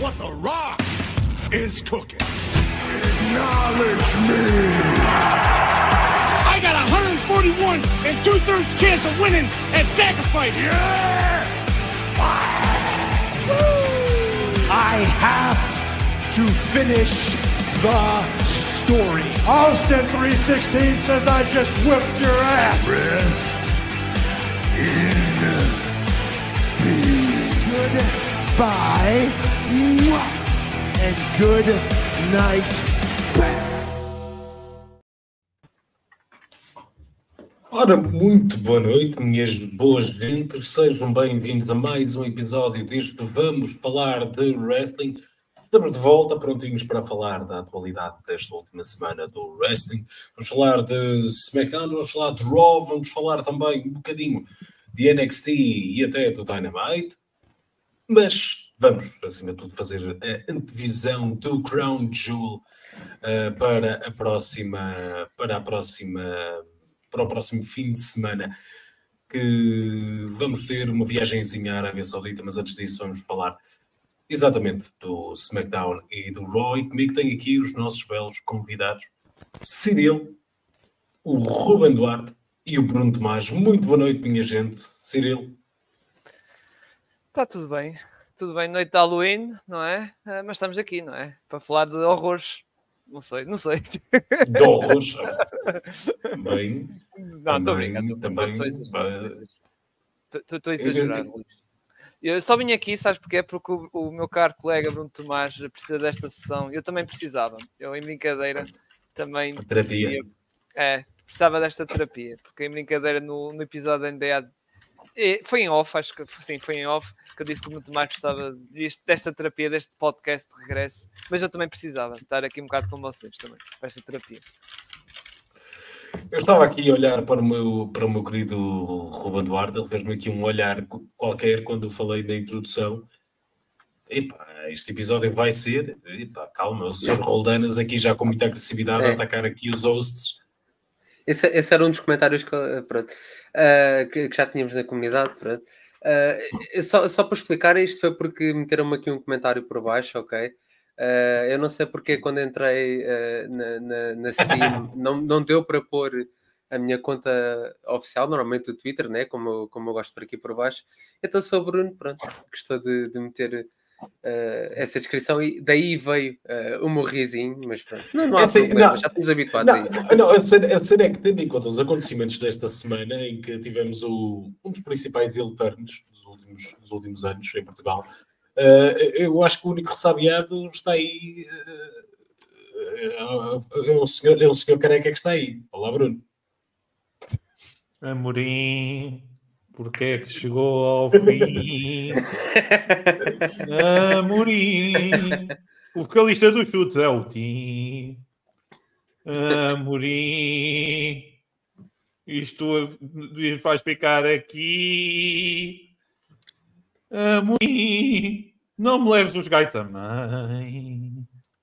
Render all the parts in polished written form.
what The Rock is cooking. Acknowledge me. I got 141 and 2/3 chance of winning at sacrifice. Yeah! I have to finish the story. Austin 316 says I just whipped your ass. Rest in peace. Goodbye. And good night. Ora, muito boa noite, minhas boas gentes. Sejam bem-vindos a mais um episódio deste Vamos Falar de Wrestling. Estamos de volta, prontinhos para falar da atualidade desta última semana do wrestling. Vamos falar de SmackDown, vamos falar de Raw, vamos falar também um bocadinho de NXT e até do Dynamite. Mas vamos, acima de tudo, fazer a antevisão do Crown Jewel para o próximo fim de semana, que vamos ter uma viagemzinha à Arábia Saudita, mas antes disso vamos falar exatamente do SmackDown e do Raw. E comigo tem aqui os nossos belos convidados, Cirilo, o Ruben Duarte e o Bruno Tomás. Muito boa noite, minha gente. Cirilo. Está tudo bem, noite de Halloween, não é? Mas estamos aqui, não é? Para falar de horrores. Não sei. De horrores. Também. Não, estou brincando. Também. Estou a exagerar, Luís. Eu só vim aqui, sabes porquê? Porque o meu caro colega Bruno Tomás precisa desta sessão. Eu também precisava. Eu, em brincadeira, também... Terapia. Precisava desta terapia. Porque, em brincadeira, no episódio da NBA... Foi em off, acho que sim, foi em off, que eu disse que o Bruno Tomás precisava desta terapia, deste podcast de regresso. Mas eu também precisava estar aqui um bocado com vocês também, para esta terapia. Eu estava aqui a olhar para o meu querido Ruben Duarte. Ele fez-me aqui um olhar qualquer quando eu falei na introdução. Epá, este episódio vai ser... Epá, calma, o Sr. Roldanas aqui já com muita agressividade a atacar aqui os hosts. Esse era um dos comentários que já tínhamos na comunidade. Só para explicar, isto foi porque meteram-me aqui um comentário por baixo, ok? Eu não sei porque quando entrei na Steam não deu para pôr a minha conta oficial, normalmente o Twitter, né? Como eu gosto por aqui por baixo. Então sou o Bruno, pronto, gostou de meter essa descrição e daí veio o meu risinho, mas pronto, não há problema, já estamos habituados a isso. Não, a cena é que, tendo em conta os acontecimentos desta semana, em que tivemos um dos principais heel turns dos últimos anos em Portugal, eu acho que o único ressabiado está aí. É o senhor careca que está aí. Olá, Bruno. Amorim, porque é que chegou ao fim? Amorim, o vocalista dos chutes é o Tim. Amorim, isto faz ficar aqui. Amorim, não me leves os gai também.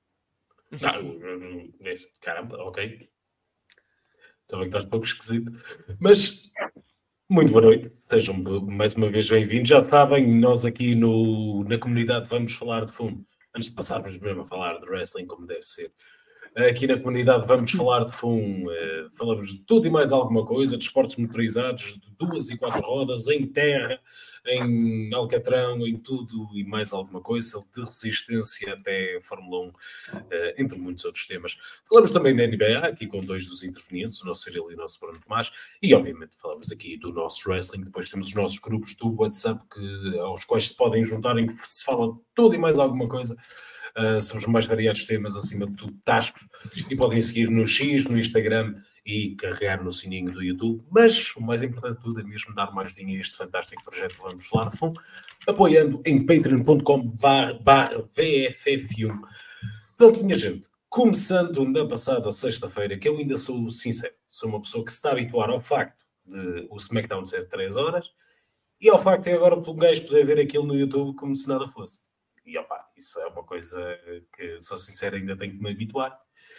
Caramba, ok. Também estás um pouco esquisito. Mas, muito boa noite. Sejam mais uma vez bem-vindos. Já sabem, nós aqui na comunidade vamos falar de fundo. Antes de passarmos mesmo a falar de wrestling como deve ser. Aqui na comunidade vamos falar de fundo. Falamos de tudo e mais alguma coisa. De esportes motorizados, de 2 e 4 rodas, em terra, em alcatrão, em tudo e mais alguma coisa, de resistência até Fórmula 1, entre muitos outros temas. Falamos também da NBA, aqui com dois dos intervenientes, o nosso Cirilo e o nosso Bruno Tomás, e obviamente falamos aqui do nosso wrestling. Depois temos os nossos grupos do WhatsApp, aos quais se podem juntar, em que se fala tudo e mais alguma coisa. São os mais variados temas, acima de tudo, tascos, e podem seguir no X, no Instagram, e carregar no sininho do YouTube. Mas o mais importante de tudo é mesmo dar uma ajudinha a este fantástico projeto. Vamos falar de fundo, apoiando em patreon.com/VFF1. Pronto, minha gente, começando na passada sexta-feira, que eu ainda sou sincero, sou uma pessoa que se está a habituar ao facto de o SmackDown ser 3 horas e ao facto de agora um gajo poder ver aquilo no YouTube como se nada fosse. E opá, isso é uma coisa que, sou sincero, ainda tenho que me habituar.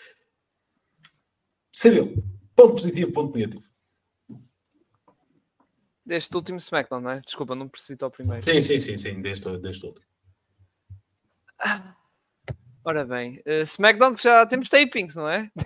Cirilo, ponto positivo, ponto negativo. Deste último SmackDown, não é? Desculpa, não percebi-te ao primeiro. Sim, deste outro. Ora bem, SmackDown que já temos tapings, não é?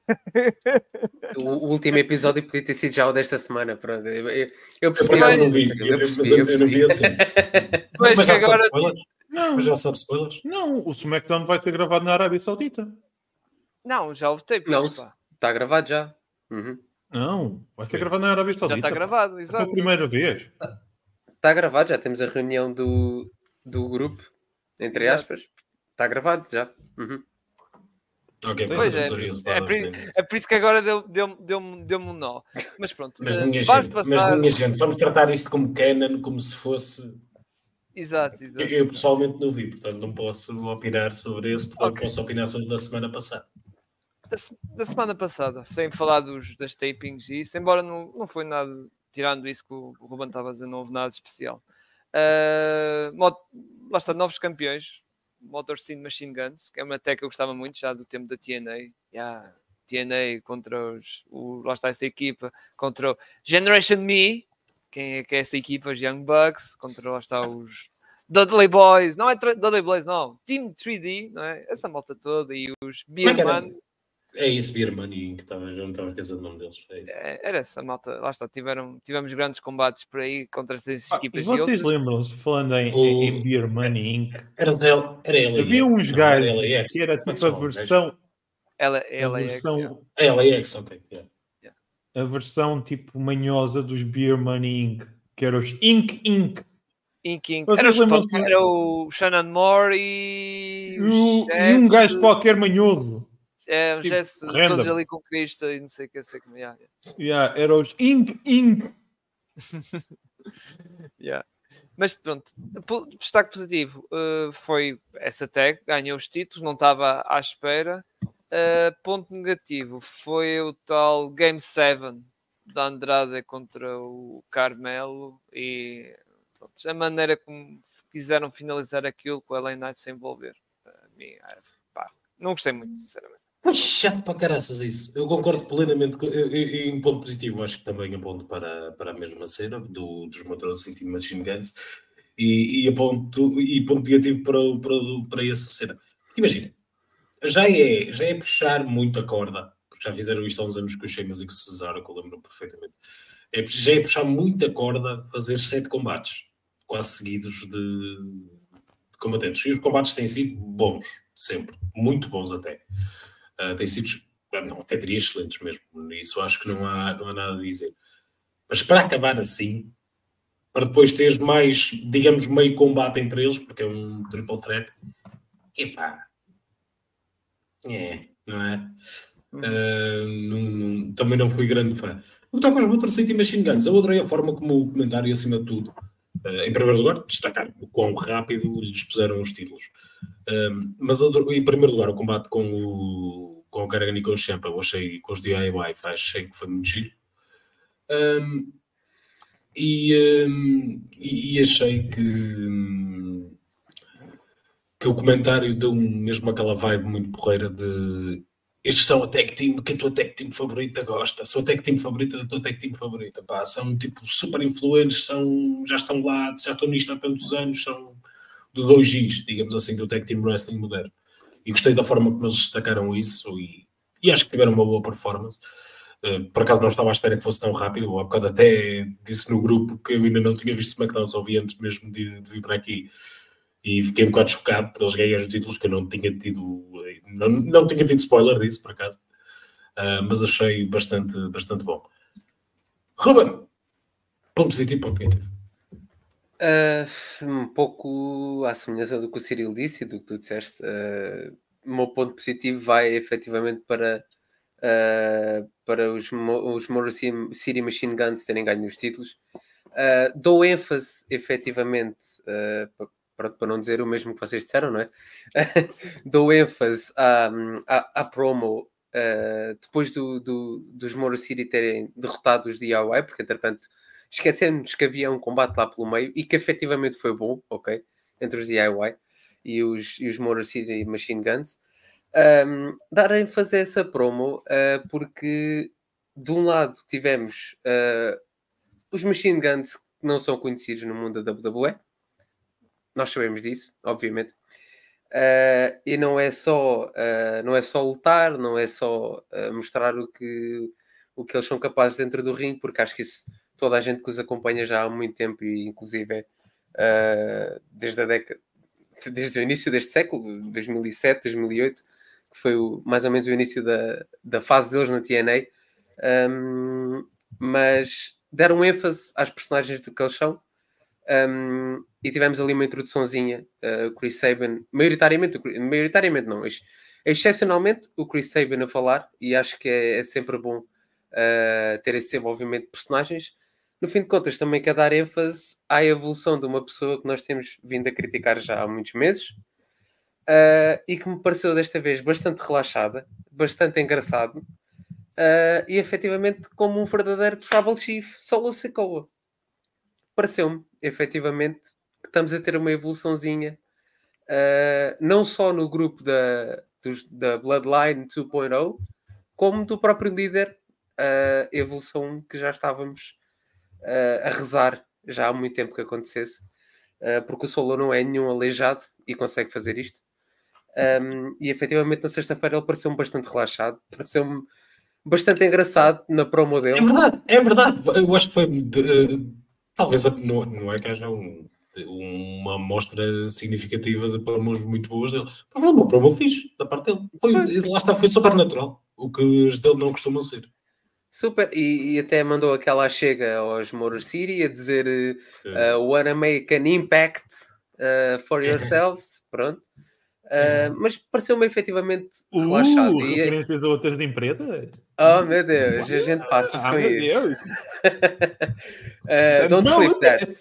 O último episódio podia ter sido já o desta semana. Pronto. Eu Por percebi. acaso não vi. Eu não vi assim. Mas Mas que já sabe agora... spoilers? Não, Mas já sabe spoilers? não, o SmackDown vai ser gravado na Arábia Saudita. Não, já houve tapings, Não, pá. está gravado já. Uhum. Não, vai ser Sim. gravado na Arábia Já Saudita. está gravado, Essa é exato. a primeira vez. Está gravado, já temos a reunião do grupo, entre Exato. aspas. Está gravado já. Uhum. Ok, Pois é, é por isso que agora deu-me um nó. Mas pronto, Mas minha vamos gente, passar... vamos tratar isto como canon, como se fosse... Exato. Eu pessoalmente não vi, portanto não posso opinar sobre esse, portanto Ok. posso opinar sobre o da semana passada. Da semana passada, sem falar das tapings e isso, embora não foi nada, tirando isso que o Ruben estava a dizer, não houve nada de especial. Lá está, novos campeões, Motor City Machine Guns, que é uma tag que eu gostava muito já do tempo da TNA. TNA contra lá está essa equipa, contra o Generation Me, quem é essa equipa, os Young Bucks, contra lá está os Dudley Boys, não é Dudley Boys, não, Team 3D, não é? Essa malta toda e os Beerman. É isso, Beerman e que já não estava a esquecer do nome deles. É isso. Era essa malta, lá está, tivemos grandes combates por aí contra essas equipas. E vocês lembram-se, falando em Beer Money Inc., era ele. havia uns gajos que era tipo a versão. Ela É LAX, ok. A versão tipo manhosa dos Beer Money Inc., que era os Inc. Era o Shannon Moore e um gajo qualquer manhoso. É, um tipo, gesto random. todos ali com Cristo e não sei o que, sei como é. Era os Inc. Mas pronto, destaque positivo foi essa tag, ganhou os títulos, não estava à espera. Ponto negativo foi o tal Game 7 da Andrade contra o Carmelo e pronto, a maneira como quiseram finalizar aquilo com a LA Knight se envolver. Não gostei muito, sinceramente. Foi chato para caraças isso. Eu concordo plenamente em ponto positivo, acho que também aponto para a mesma cena dos Motor City Machine Guns e ponto negativo para essa cena. Imagina, já é puxar muito a corda, porque já fizeram isto há uns anos com o Sheamus e com o Cesaro, que eu lembro perfeitamente. Já é puxar muito a corda fazer 7 combates, quase seguidos de combatentes. E os combates têm sido bons, sempre, muito bons até. Têm sido, não, até diria excelentes mesmo. Isso acho que não há nada a dizer. Mas para acabar assim, para depois teres mais, digamos, meio combate entre eles, porque é um triple threat, epá, não é? Também não fui grande fã. O que toca aos Motor City Machine Guns, eu adorei a forma como o comentário, acima de tudo, em primeiro lugar, destacar o quão rápido lhes puseram os títulos. Mas em primeiro lugar, o combate com o Karrigan e com o Ciampa, eu achei, com os DIY, achei que foi muito giro. E achei que o comentário deu mesmo aquela vibe muito porreira de estes são a tag team que a tua tag team favorita gosta, sou a tag team favorita da tua tag team favorita, pá, são tipo super influentes, já estão lá, já estão nisto há tantos anos, são do 2Gs, digamos assim, do tag team wrestling moderno. E gostei da forma como eles destacaram isso e acho que tiveram uma boa performance. Por acaso não estava à espera que fosse tão rápido, eu há bocado até disse no grupo que eu ainda não tinha visto SmackDown, só vi antes mesmo de vir para aqui e fiquei um bocado chocado por eles ganharem os títulos, que eu não tinha tido spoiler disso, por acaso, mas achei bastante bom. Ruben, ponto positivo, ponto negativo. Um pouco à semelhança do que o Cyril disse e do que tu disseste, o meu ponto positivo vai efetivamente para os Motor City Machine Guns terem ganho os títulos. Dou ênfase efetivamente, para não dizer o mesmo que vocês disseram, não é? Dou ênfase à promo depois dos Motor City terem derrotado os DIY, porque entretanto esquecemos que havia um combate lá pelo meio e que efetivamente foi bom, ok? Entre os DIY e os Motor City Machine Guns. Dar ênfase a essa promo porque de um lado tivemos os Machine Guns que não são conhecidos no mundo da WWE, nós sabemos disso, obviamente, E não é só lutar, não é só mostrar o que eles são capazes dentro do ringue, porque acho que isso toda a gente que os acompanha já há muito tempo, e inclusive desde o início deste século, 2007, 2008, que foi mais ou menos o início da fase deles na TNA, mas deram ênfase às personagens do que eles são. E tivemos ali uma introduçãozinha, o Chris Sabin, maioritariamente não, excepcionalmente o Chris Sabin a falar, e acho que é sempre bom ter esse desenvolvimento de personagens. No fim de contas, também quer dar ênfase à evolução de uma pessoa que nós temos vindo a criticar já há muitos meses, e que me pareceu desta vez bastante relaxada, bastante engraçado, e efetivamente como um verdadeiro Tribal Chief, Solo Sikoa. Pareceu-me, efetivamente, que estamos a ter uma evoluçãozinha, não só no grupo da Bloodline 2.0, como do próprio líder, evolução que já estávamos a rezar já há muito tempo que acontecesse, porque o Solo não é nenhum aleijado e consegue fazer isto. E efetivamente na sexta-feira ele pareceu-me bastante relaxado, pareceu-me bastante engraçado na promo dele. É verdade. Eu acho que foi... talvez não é que haja uma amostra significativa de promos muito boas dele. Mas foi uma promo fixe da parte dele. Lá está, foi super natural. O que os dele não costumam ser. Super, e até mandou aquela chega aos Motor City a dizer wanna make an impact for yourselves, pronto. Mas pareceu-me efetivamente relaxado. Referências a outras empresas? Oh meu Deus, a gente passa-se com isso. Don't flip that.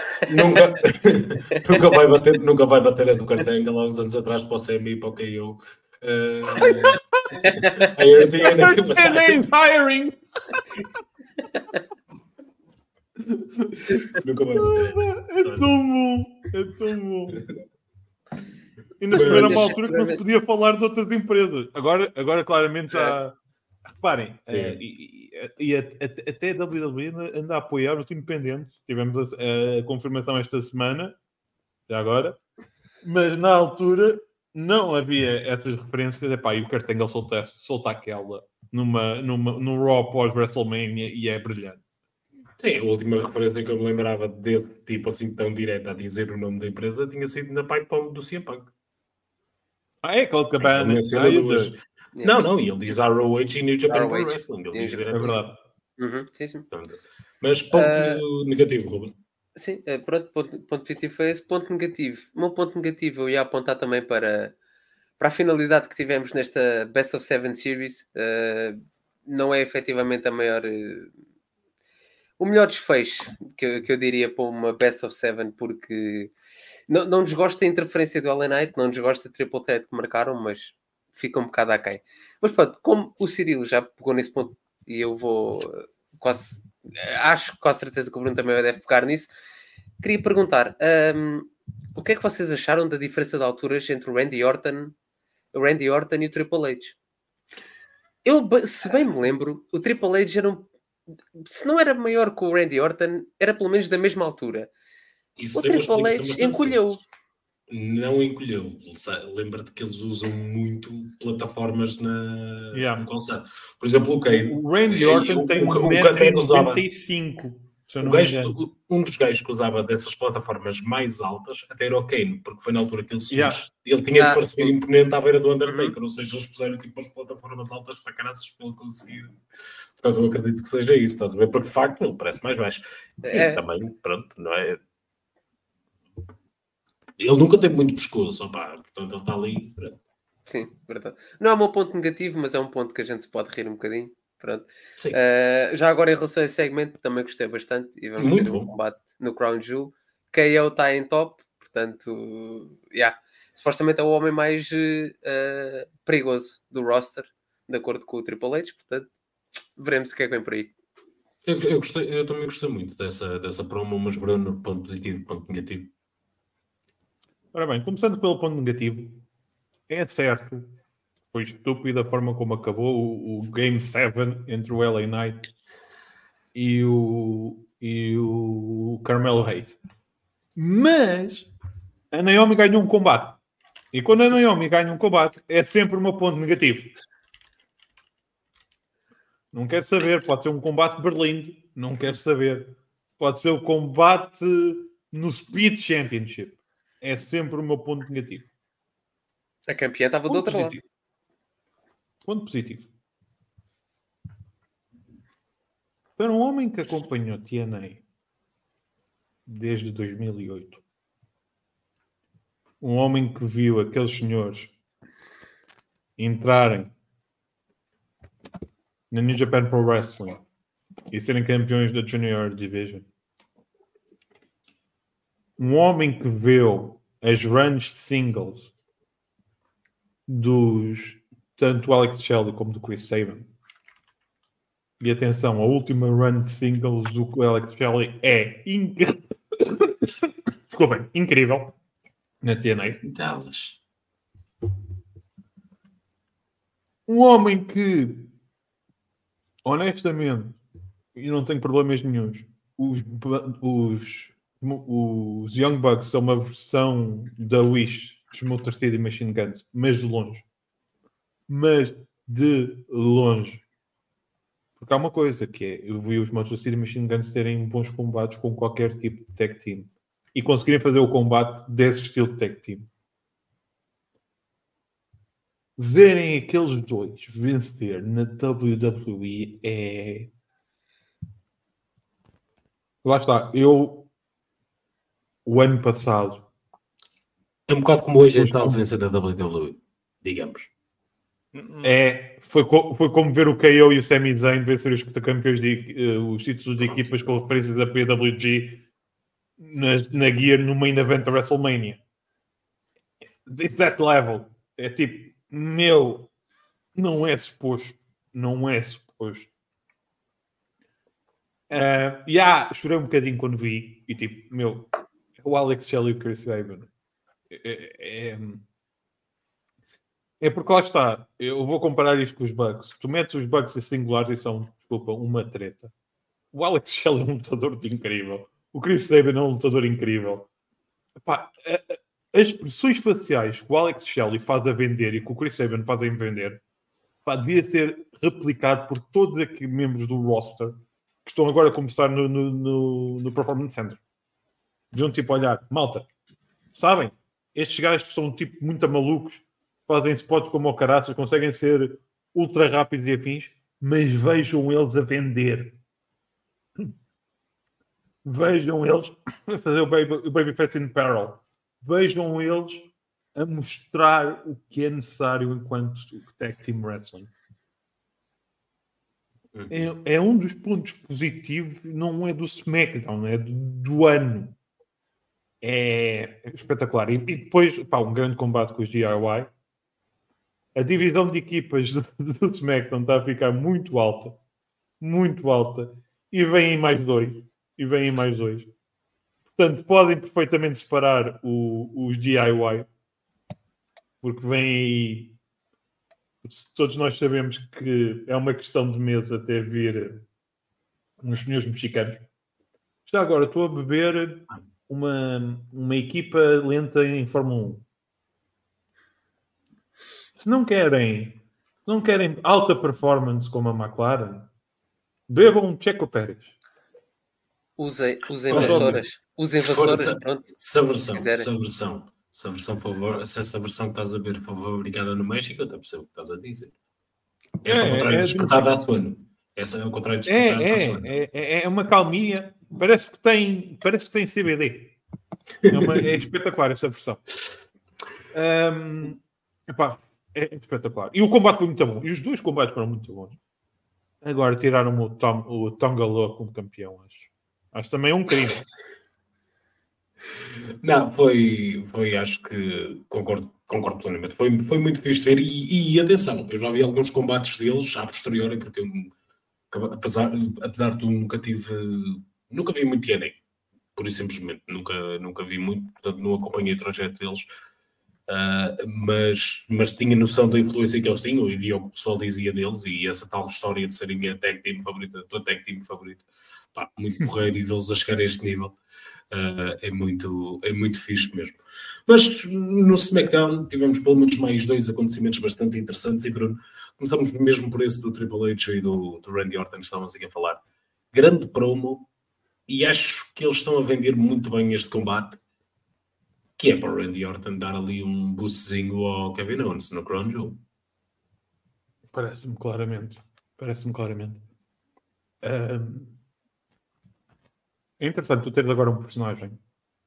nunca vai bater a do Cartanga lá uns anos atrás para o Semi e para o KO. Name's hiring. Nunca vai bater essa. É tão bom. Ainda tiveram uma altura que não se podia falar de outras empresas. Agora claramente já... Reparem, até a WWE anda a apoiar os independentes. Tivemos a confirmação esta semana, já agora. Mas na altura não havia essas referências. E o Kurt Angle solta aquela no Raw pós-WrestleMania e é brilhante. Sim, a última referência que eu me lembrava desse tipo assim tão direto a dizer o nome da empresa tinha sido na Pipe Bomb do CM Punk. É Colt Cabana. Não, e ele diz ROH e New Japan Pro Wrestling. Ele diz é verdade. Sim. Mas ponto negativo, Ruben. Sim, pronto, ponto positivo foi esse. Ponto negativo. O meu ponto negativo eu ia apontar também para a finalidade que tivemos nesta Best of Seven Series. Não é efetivamente o melhor desfecho que eu diria para uma Best of Seven, porque não nos gosta a interferência do LA Knight, não nos gosta a triple threat que marcaram, mas fica um bocado aquém. Mas pronto, como o Cirilo já pegou nesse ponto, e eu vou acho com a certeza que o Bruno também deve pegar nisso, queria perguntar, o que é que vocês acharam da diferença de alturas entre o Randy Orton e o Triple H? Se bem me lembro, o Triple H se não era maior que o Randy Orton, era pelo menos da mesma altura. O Triple H encolheu. Não encolheu. Lembra-te que eles usam muito plataformas no calçado. Por exemplo, o Randy Orton tem 1,95m. Um dos gajos que usava dessas plataformas mais altas até era o Kane, porque foi na altura que ele surge. Ele tinha de parecer imponente à beira do Undertaker, ou seja, eles puseram tipo as plataformas altas para caraças para ele conseguir. Portanto, eu acredito que seja isso, estás a ver? Porque de facto ele parece mais baixo. E também, pronto, não é? Ele nunca teve muito pescoço, portanto ele está ali. Pronto. Sim, verdade. Não é um ponto negativo, mas é um ponto que a gente se pode rir um bocadinho. Pronto. Já agora em relação a esse segmento, também gostei bastante e vamos muito ter bom. Combate no Crown Jewel. KO está em top, portanto, supostamente é o homem mais perigoso do roster, de acordo com o Triple H, portanto, veremos o que é que vem por aí. Eu também gostei muito dessa promo, mas Bruno, ponto positivo e ponto negativo. Ora bem, começando pelo ponto negativo, é certo, foi estúpida a forma como acabou o Game 7 entre o LA Knight e o Carmelo Hayes. Mas a Naomi ganhou um combate. E quando a Naomi ganha um combate, é sempre o meu ponto negativo. Não quero saber. Pode ser um combate berlindo. Não quero saber. Pode ser o combate no Speed Championship. É sempre o meu ponto negativo. A campeã estava do outro lado. Ponto positivo. Para um homem que acompanhou TNA desde 2008, um homem que viu aqueles senhores entrarem na New Japan Pro Wrestling e serem campeões da Junior Division, um homem que viu as runs de singles dos tanto Alex Shelley como do Chris Sabin. E atenção, a última run de singles do Alex Shelley é incrível. Desculpem, incrível. Na TNA. Delas. Um homem que, honestamente, e não tenho problemas nenhuns, os Young Bucks são uma versão da Wish dos Motor City Machine Guns, mas de longe. Mas de longe. Porque há uma coisa que é, eu vi os Motor City Machine Guns terem bons combates com qualquer tipo de tag team e conseguirem fazer o combate desse estilo de tag team. Verem aqueles dois vencer na WWE é... Lá está, o ano passado... É um bocado como hoje está a ausência da WWE, digamos. Foi como ver o KO e o Sami Zayn vencer os campeões os títulos de equipas com referências da PWG na Gear no main event da WrestleMania. It's that level. É tipo, meu, não é suposto. Não é suposto. Chorei um bocadinho quando vi e tipo, meu, o Alex Shelley e o Chris Sabin. É porque lá está. Eu vou comparar isto com os Bucks. Tu metes os Bucks em singulares e são, desculpa, uma treta. O Alex Shelley é um lutador incrível. O Chris Sabin é um lutador incrível. Epá, as expressões faciais que o Alex Shelley faz a vender e que o Chris Sabin faz a vender, devia ser replicado por todos aqui membros do roster que estão agora a começar no Performance Center. Deviam tipo olhar, malta, sabem? Estes gajos são tipo muito malucos, fazem spots como o caraças, conseguem ser ultra rápidos e afins, mas vejam eles a vender. Vejam eles a fazer o Babyface in Peril. Vejam eles a mostrar o que é necessário enquanto Tag Team Wrestling. É um dos pontos positivos, não é do SmackDown, é do ano. É espetacular. E depois, um grande combate com os DIY. A divisão de equipas do SmackDown está a ficar muito alta. Muito alta. E vêm mais dois. Portanto, podem perfeitamente separar os DIY. Porque vem aí... Todos nós sabemos que é uma questão de mês até vir uns senhores mexicanos. Já agora, estou a beber uma equipa lenta em Fórmula 1. Se não querem alta performance como a McLaren, bebam um Checo Pérez. Usem vassouras. Usem vassouras, pronto. Se essa versão que estás a ver foi fabricada no México, eu até percebo o que estás a dizer. Essa é o contrário de despertada à Suano. Essa é o contrário de despertada à Suano. É uma calminha. Parece que tem CBD. É espetacular esta versão. É espetacular. E o combate foi muito bom. E os dois combates foram muito bons. Agora tiraram o Tonga Loa como campeão, acho. Acho também um crime. Não, foi acho que concordo plenamente. Foi muito fixe ver e atenção, eu já vi alguns combates deles a posteriori, porque eu, apesar de tudo, nunca vi muito TNA, por isso simplesmente nunca vi muito, portanto não acompanhei o trajeto deles, mas tinha noção da influência que eles tinham e via o que o pessoal dizia deles e essa tal história de serem a tag team favorita, a tua tag team favorita, muito porreiro e vê-los a chegar a este nível. É muito fixe mesmo. Mas no SmackDown tivemos pelo menos mais 2 acontecimentos bastante interessantes. E Bruno, começamos mesmo por esse do Triple H e do Randy Orton que estávamos aqui a falar. Grande promo, e acho que eles estão a vender muito bem este combate, que é para o Randy Orton dar ali um boostzinho ao Kevin Owens no Crown Jewel. Parece-me claramente. É interessante tu teres agora um personagem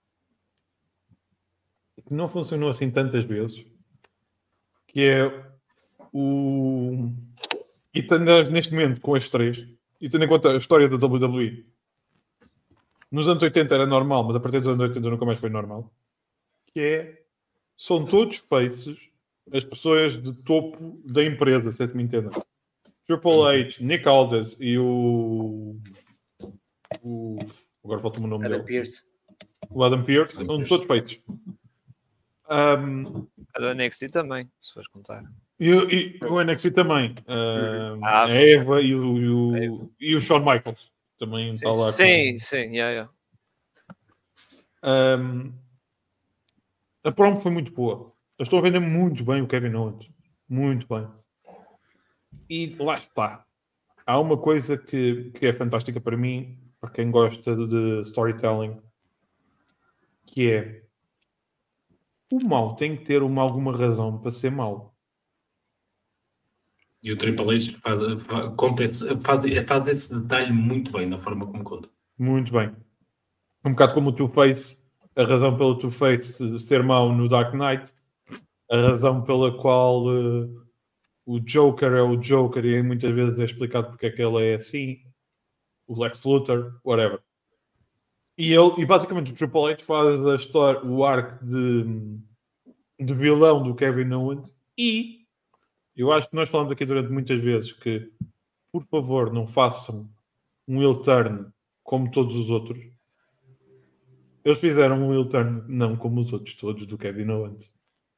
que não funcionou assim tantas vezes, que é o... E tendo neste momento com estes 3, e tendo em conta a história da WWE, nos anos 80 era normal, mas a partir dos anos 80 nunca mais foi normal, que é, são todos faces as pessoas de topo da empresa, se me entendem. Triple H, Nick Aldis e agora falta-me o nome Adam dele. Pearce. O Adam Pearce, são todos faces. A do NXT também, se fores contar. E o NXT também. A Eva e o Shawn Michaels também está lá. Sim, yeah. A promo foi muito boa. Eles estão a vender muito bem o Kevin Owens. Muito bem. E lá está. Há uma coisa que é fantástica para mim, para quem gosta de storytelling, que é o mal tem que ter alguma razão para ser mau. E o Triple H faz esse detalhe muito bem na forma como conta. Muito bem. Um bocado como o Two-Face, a razão pelo Two-Face ser mau no Dark Knight, a razão pela qual o Joker é o Joker e muitas vezes é explicado porque é que ele é assim, o Lex Luthor, whatever. E basicamente o Triple H faz a história, o arco de vilão do Kevin Owens, e eu acho que nós falamos aqui durante muitas vezes que, por favor, não façam um heel turn como todos os outros. Eles fizeram um heel turn não como os outros todos do Kevin Owens.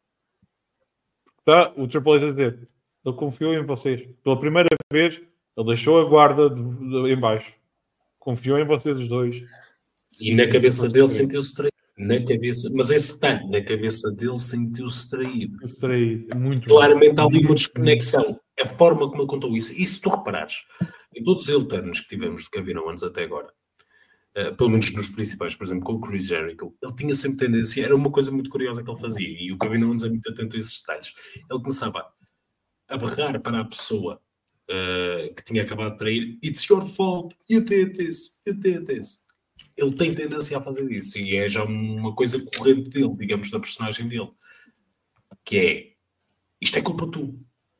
Tá? O Triple H a dizer, ele confiou em vocês. Pela primeira vez, ele deixou a guarda em baixo. Confiou em vocês os dois. E na cabeça dele sentiu-se traído. Na cabeça, mas esse detalhe, na cabeça dele sentiu-se traído. Muito claramente há ali uma desconexão. A forma como ele contou isso. E se tu reparares, em todos os alternos que tivemos de Kevin Owens até agora, pelo menos nos principais, por exemplo, com o Chris Jericho, ele tinha sempre tendência, era uma coisa muito curiosa que ele fazia, e o Kevin Owens é muito atento a esses detalhes. Ele começava a berrar para a pessoa que tinha acabado de trair, "It's your fault, you did this, you did this." Ele tem tendência a fazer isso, e é já uma coisa corrente dele, digamos, da personagem dele, que é, isto é culpa tua.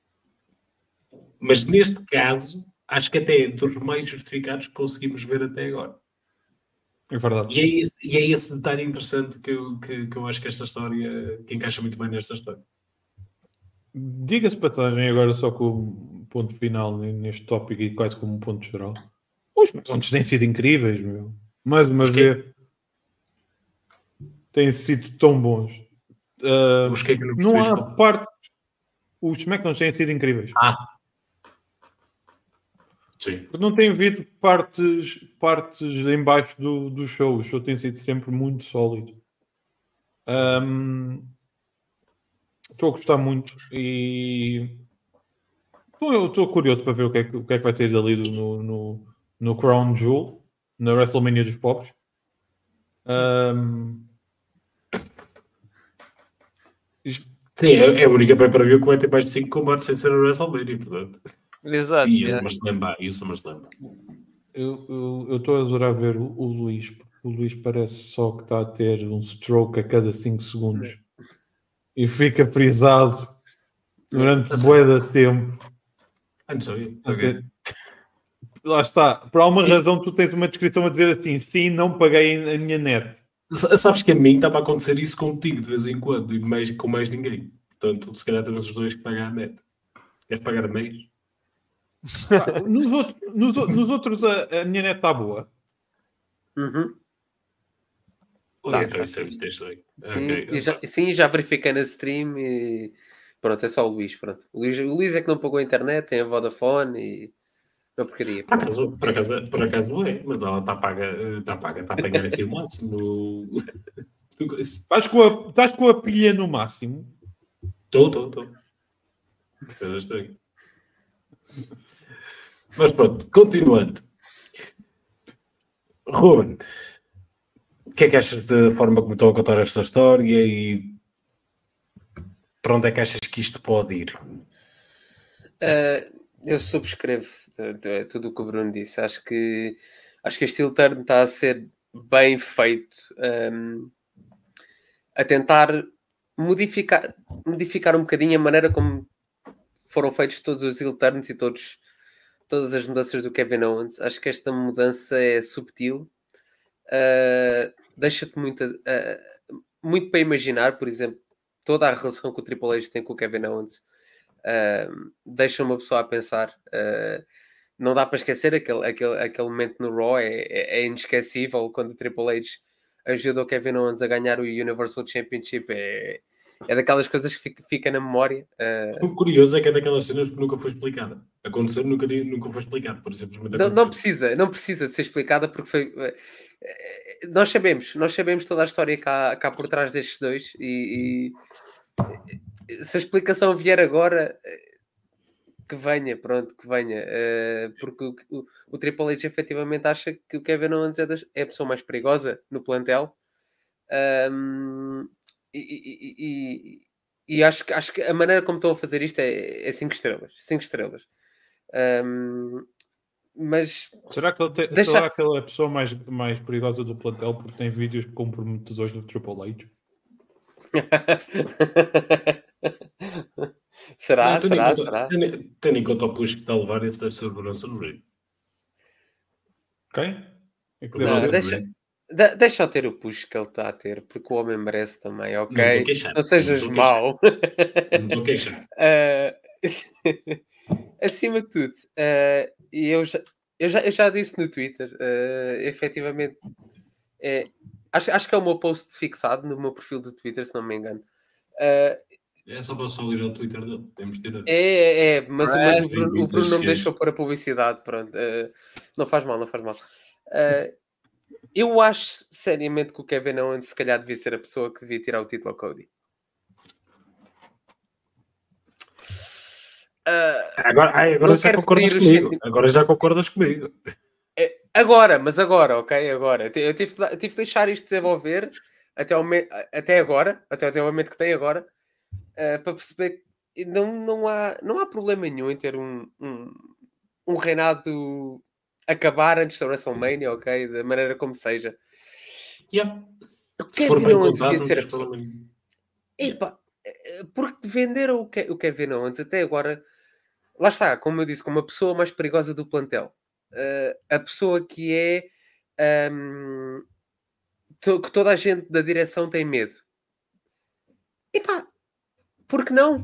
Mas neste caso, acho que até é dos mais justificados que conseguimos ver até agora. É verdade. E é esse detalhe interessante que eu acho que esta história, que encaixa muito bem nesta história. Diga-se passagem agora só como ponto final neste tópico e quase como um ponto geral. Os pontos têm sido incríveis, meu. Mais uma vez, têm sido tão bons. Os que é que não há parte. Os SmackDowns têm sido incríveis. Sim. Porque não tem havido partes em baixo do show. O show tem sido sempre muito sólido. Estou a gostar muito e estou curioso para ver o que é que vai ter dali no Crown Jewel, na WrestleMania dos Pops. Sim, é a única pay-per-view que vai ter mais de 5 combates sem ser a WrestleMania, portanto. Exato. E o SummerSlam. Eu estou a adorar ver o Luís, porque o Luís parece só que está a ter um stroke a cada 5 segundos e fica frisado durante bué de tempo. Não sabia. Lá está, por alguma razão tu tens uma descrição a dizer assim, sim, não paguei a minha net. Sabes que a mim está a acontecer isso contigo de vez em quando e com mais ninguém. Portanto, se calhar temos os dois que pagar a net. Queres pagar a mês? Nos outros a minha net está boa. Sim, já verifiquei na stream e pronto, é só o Luís. Pronto. O Luís é que não pagou a internet, tem a Vodafone e não porcaria. Por acaso é, mas ela está a pagar aqui o máximo. Estás com a pilha no máximo? Estou. Mas pronto, continuando. Ruben, o que é que achas da forma como estão a contar esta história e para onde é que achas que isto pode ir? Eu subscrevo tudo o que o Bruno disse. Acho que este heel turn está a ser bem feito, a tentar modificar um bocadinho a maneira como foram feitos todos os heel turns e todas as mudanças do Kevin Owens. Acho que esta mudança é subtil, deixa-te muito para imaginar. Por exemplo, toda a relação que o Triple H tem com o Kevin Owens deixa uma pessoa a pensar. Não dá para esquecer aquele momento no Raw, é inesquecível, quando o Triple H ajuda o Kevin Owens a ganhar o Universal Championship. É daquelas coisas que fica na memória. O curioso é que é daquelas cenas que nunca foi explicada. Aconteceu, nunca foi explicado, por simplesmente não precisa de ser explicada, porque foi... Nós sabemos toda a história cá por trás destes dois, e se a explicação vier agora, que venha, porque o Triple H efetivamente acha que o Kevin Owens é a pessoa mais perigosa no plantel, e acho que a maneira como estão a fazer isto é 5 estrelas. 5 estrelas. Mas será que será que ele é a pessoa mais perigosa do plantel porque tem vídeos comprometedores do Triple H? Será? Tendo em conta o push que está a levar, esse deve ser o Bronson Reed. Quem? Deixa eu ter o push que ele está a ter, porque o homem merece também, ok? Não sejas mau. Não estou queixando. Acima de tudo, e eu já disse no Twitter, efetivamente, acho que é o meu post fixado no meu perfil do Twitter, se não me engano. É só para o pessoal ir ao Twitter dele. Temos de mas o Bruno não me deixou pôr a publicidade. Pronto. Não faz mal. Eu acho seriamente que o Kevin Owens se calhar devia ser a pessoa que devia tirar o título ao Cody. Agora já concordas comigo. Agora já concordas comigo. Agora, ok? Agora. Eu tive de deixar isto desenvolver até o momento que tem agora, para perceber que não há problema nenhum em ter um reinado acabar antes da WrestleMania, ok? Da maneira como seja. Yeah. Se for bem contado, não ser a pessoa. Porque vender o Kevin Owens até agora, lá está, como eu disse, como a pessoa mais perigosa do plantel, a pessoa que que toda a gente da direção tem medo. Por que não?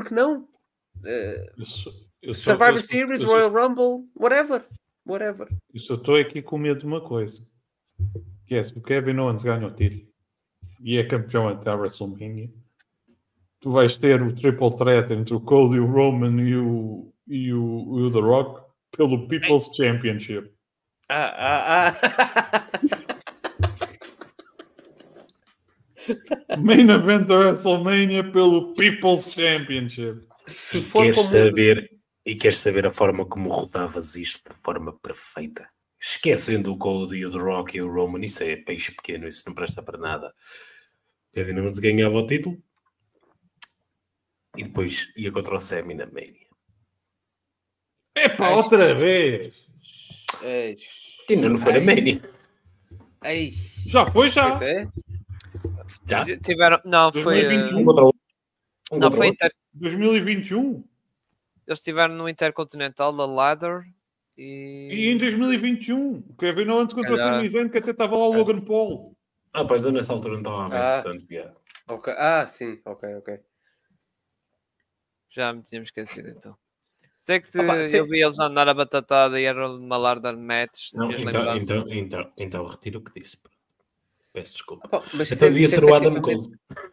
Survivor Series, Royal Rumble, whatever. Eu só estou aqui com medo de uma coisa, que é, se o Kevin Owens ganha o título e é campeão até a WrestleMania, tu vais ter o triple threat entre o Cody, o Roman e o The Rock pelo People's Championship. Main event da WrestleMania pelo People's Championship. Se for queres saber a forma como rodavas isto de forma perfeita? Esquecendo o Cody, o The Rock e o Roman, isso é peixe pequeno, isso não presta para nada. Kevin Owens ganhava o título e depois ia contra o Sami na Mania. Outra vez! Ainda não foi na Mania. Já foi, já. Pois é. Já? Tiveram... Não, 2021. foi... Não, foi 2021. Eles estiveram no Intercontinental da Ladder e em 2021 o Kevin Owens contra o Sami Zayn, que até estava lá o Logan Paul. Pois nessa altura não estava a ver, portanto, yeah. Ok. Sim, ok. Já me tínhamos esquecido, então. Sei que eu vi eles andar a batatada e era uma larda de matches. Não, então retiro o que disse. Peço desculpa. Mas então devia ser o Adam Cole.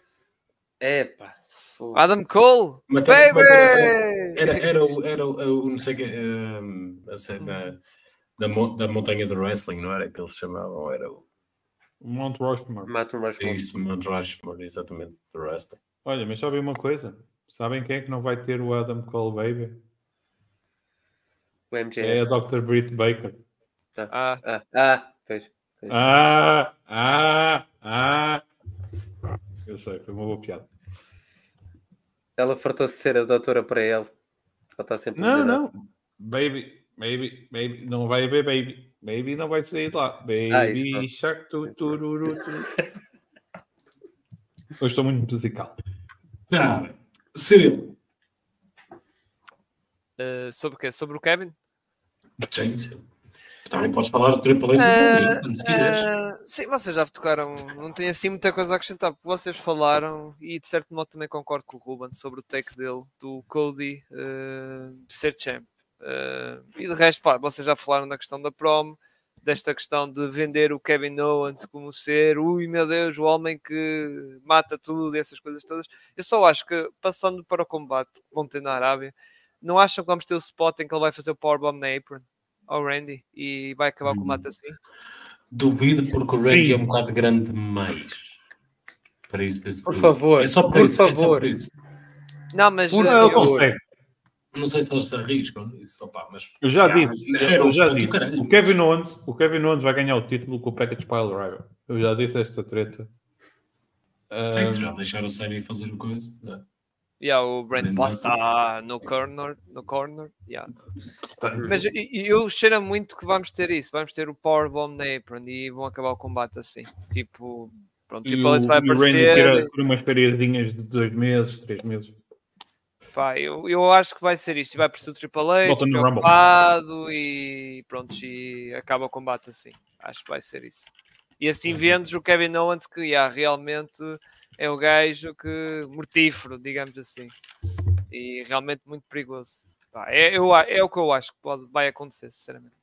Adam Cole? Baby! Era o não sei o que, da montanha do wrestling, não era que eles chamavam? Era o... Mount Rushmore. Mount Rushmore. Isso, Mount Rushmore, exatamente. The Wrestling. Olha, mas sabem uma coisa? Sabem quem é que não vai ter o Adam Cole Baby? O MJF. É a Dr. Britt Baker. Pois. Eu sei, foi uma boa piada. Ela fartou-se de ser a doutora para ele. Ela está sempre Não. Baby. Não vai haver Baby. Baby não vai sair lá. Baby Shark. Hoje estou muito musical. Cyril. Sobre o quê? Sobre o Kevin? Gente, também podes falar do Triple H se quiseres. Sim, vocês já tocaram. Não tenho assim muita coisa a acrescentar, porque vocês falaram, e de certo modo também concordo com o Ruben sobre o take dele, do Cody ser champ. E de resto, pá, vocês já falaram da questão da promo, desta questão de vender o Kevin Owens como ser, ui meu Deus, o homem que mata tudo e essas coisas todas. Eu só acho que, passando para o combate que vão ter na Arábia, não acham que vamos ter o spot em que ele vai fazer o powerbomb na apron ao Randy e vai acabar o combate assim? Duvido, porque o Randy é um bocado grande demais. Para isso. Por favor, É só por por isso. favor. É só por isso. Não, mas Ele consegue. Não sei se eles se arriscam nisso, opa, mas... Eu já disse. Era Eu já spot do disse. caralho. O Kevin Owens vai ganhar o título com o Package Pile Driver. Eu já disse esta treta. Se já deixaram o Sammy fazer coisa. Não. o Brent Basta no corner. Mas eu cheiro muito que vamos ter isso. Vamos ter o Powerbomb na apron e vão acabar o combate assim. Tipo, pronto, E Triple H vai o Randy aparecer. tira por umas fériasinhas de 2 meses, 3 meses. Pá, eu acho que vai ser isto. Vai aparecer o Triple H Volta no preocupado e pronto, e acaba o combate assim. Acho que vai ser isso. E assim vendes o Kevin Owens, que realmente é o gajo que mortífero, digamos assim. E realmente muito perigoso. Pá, é o que eu acho que vai acontecer, sinceramente.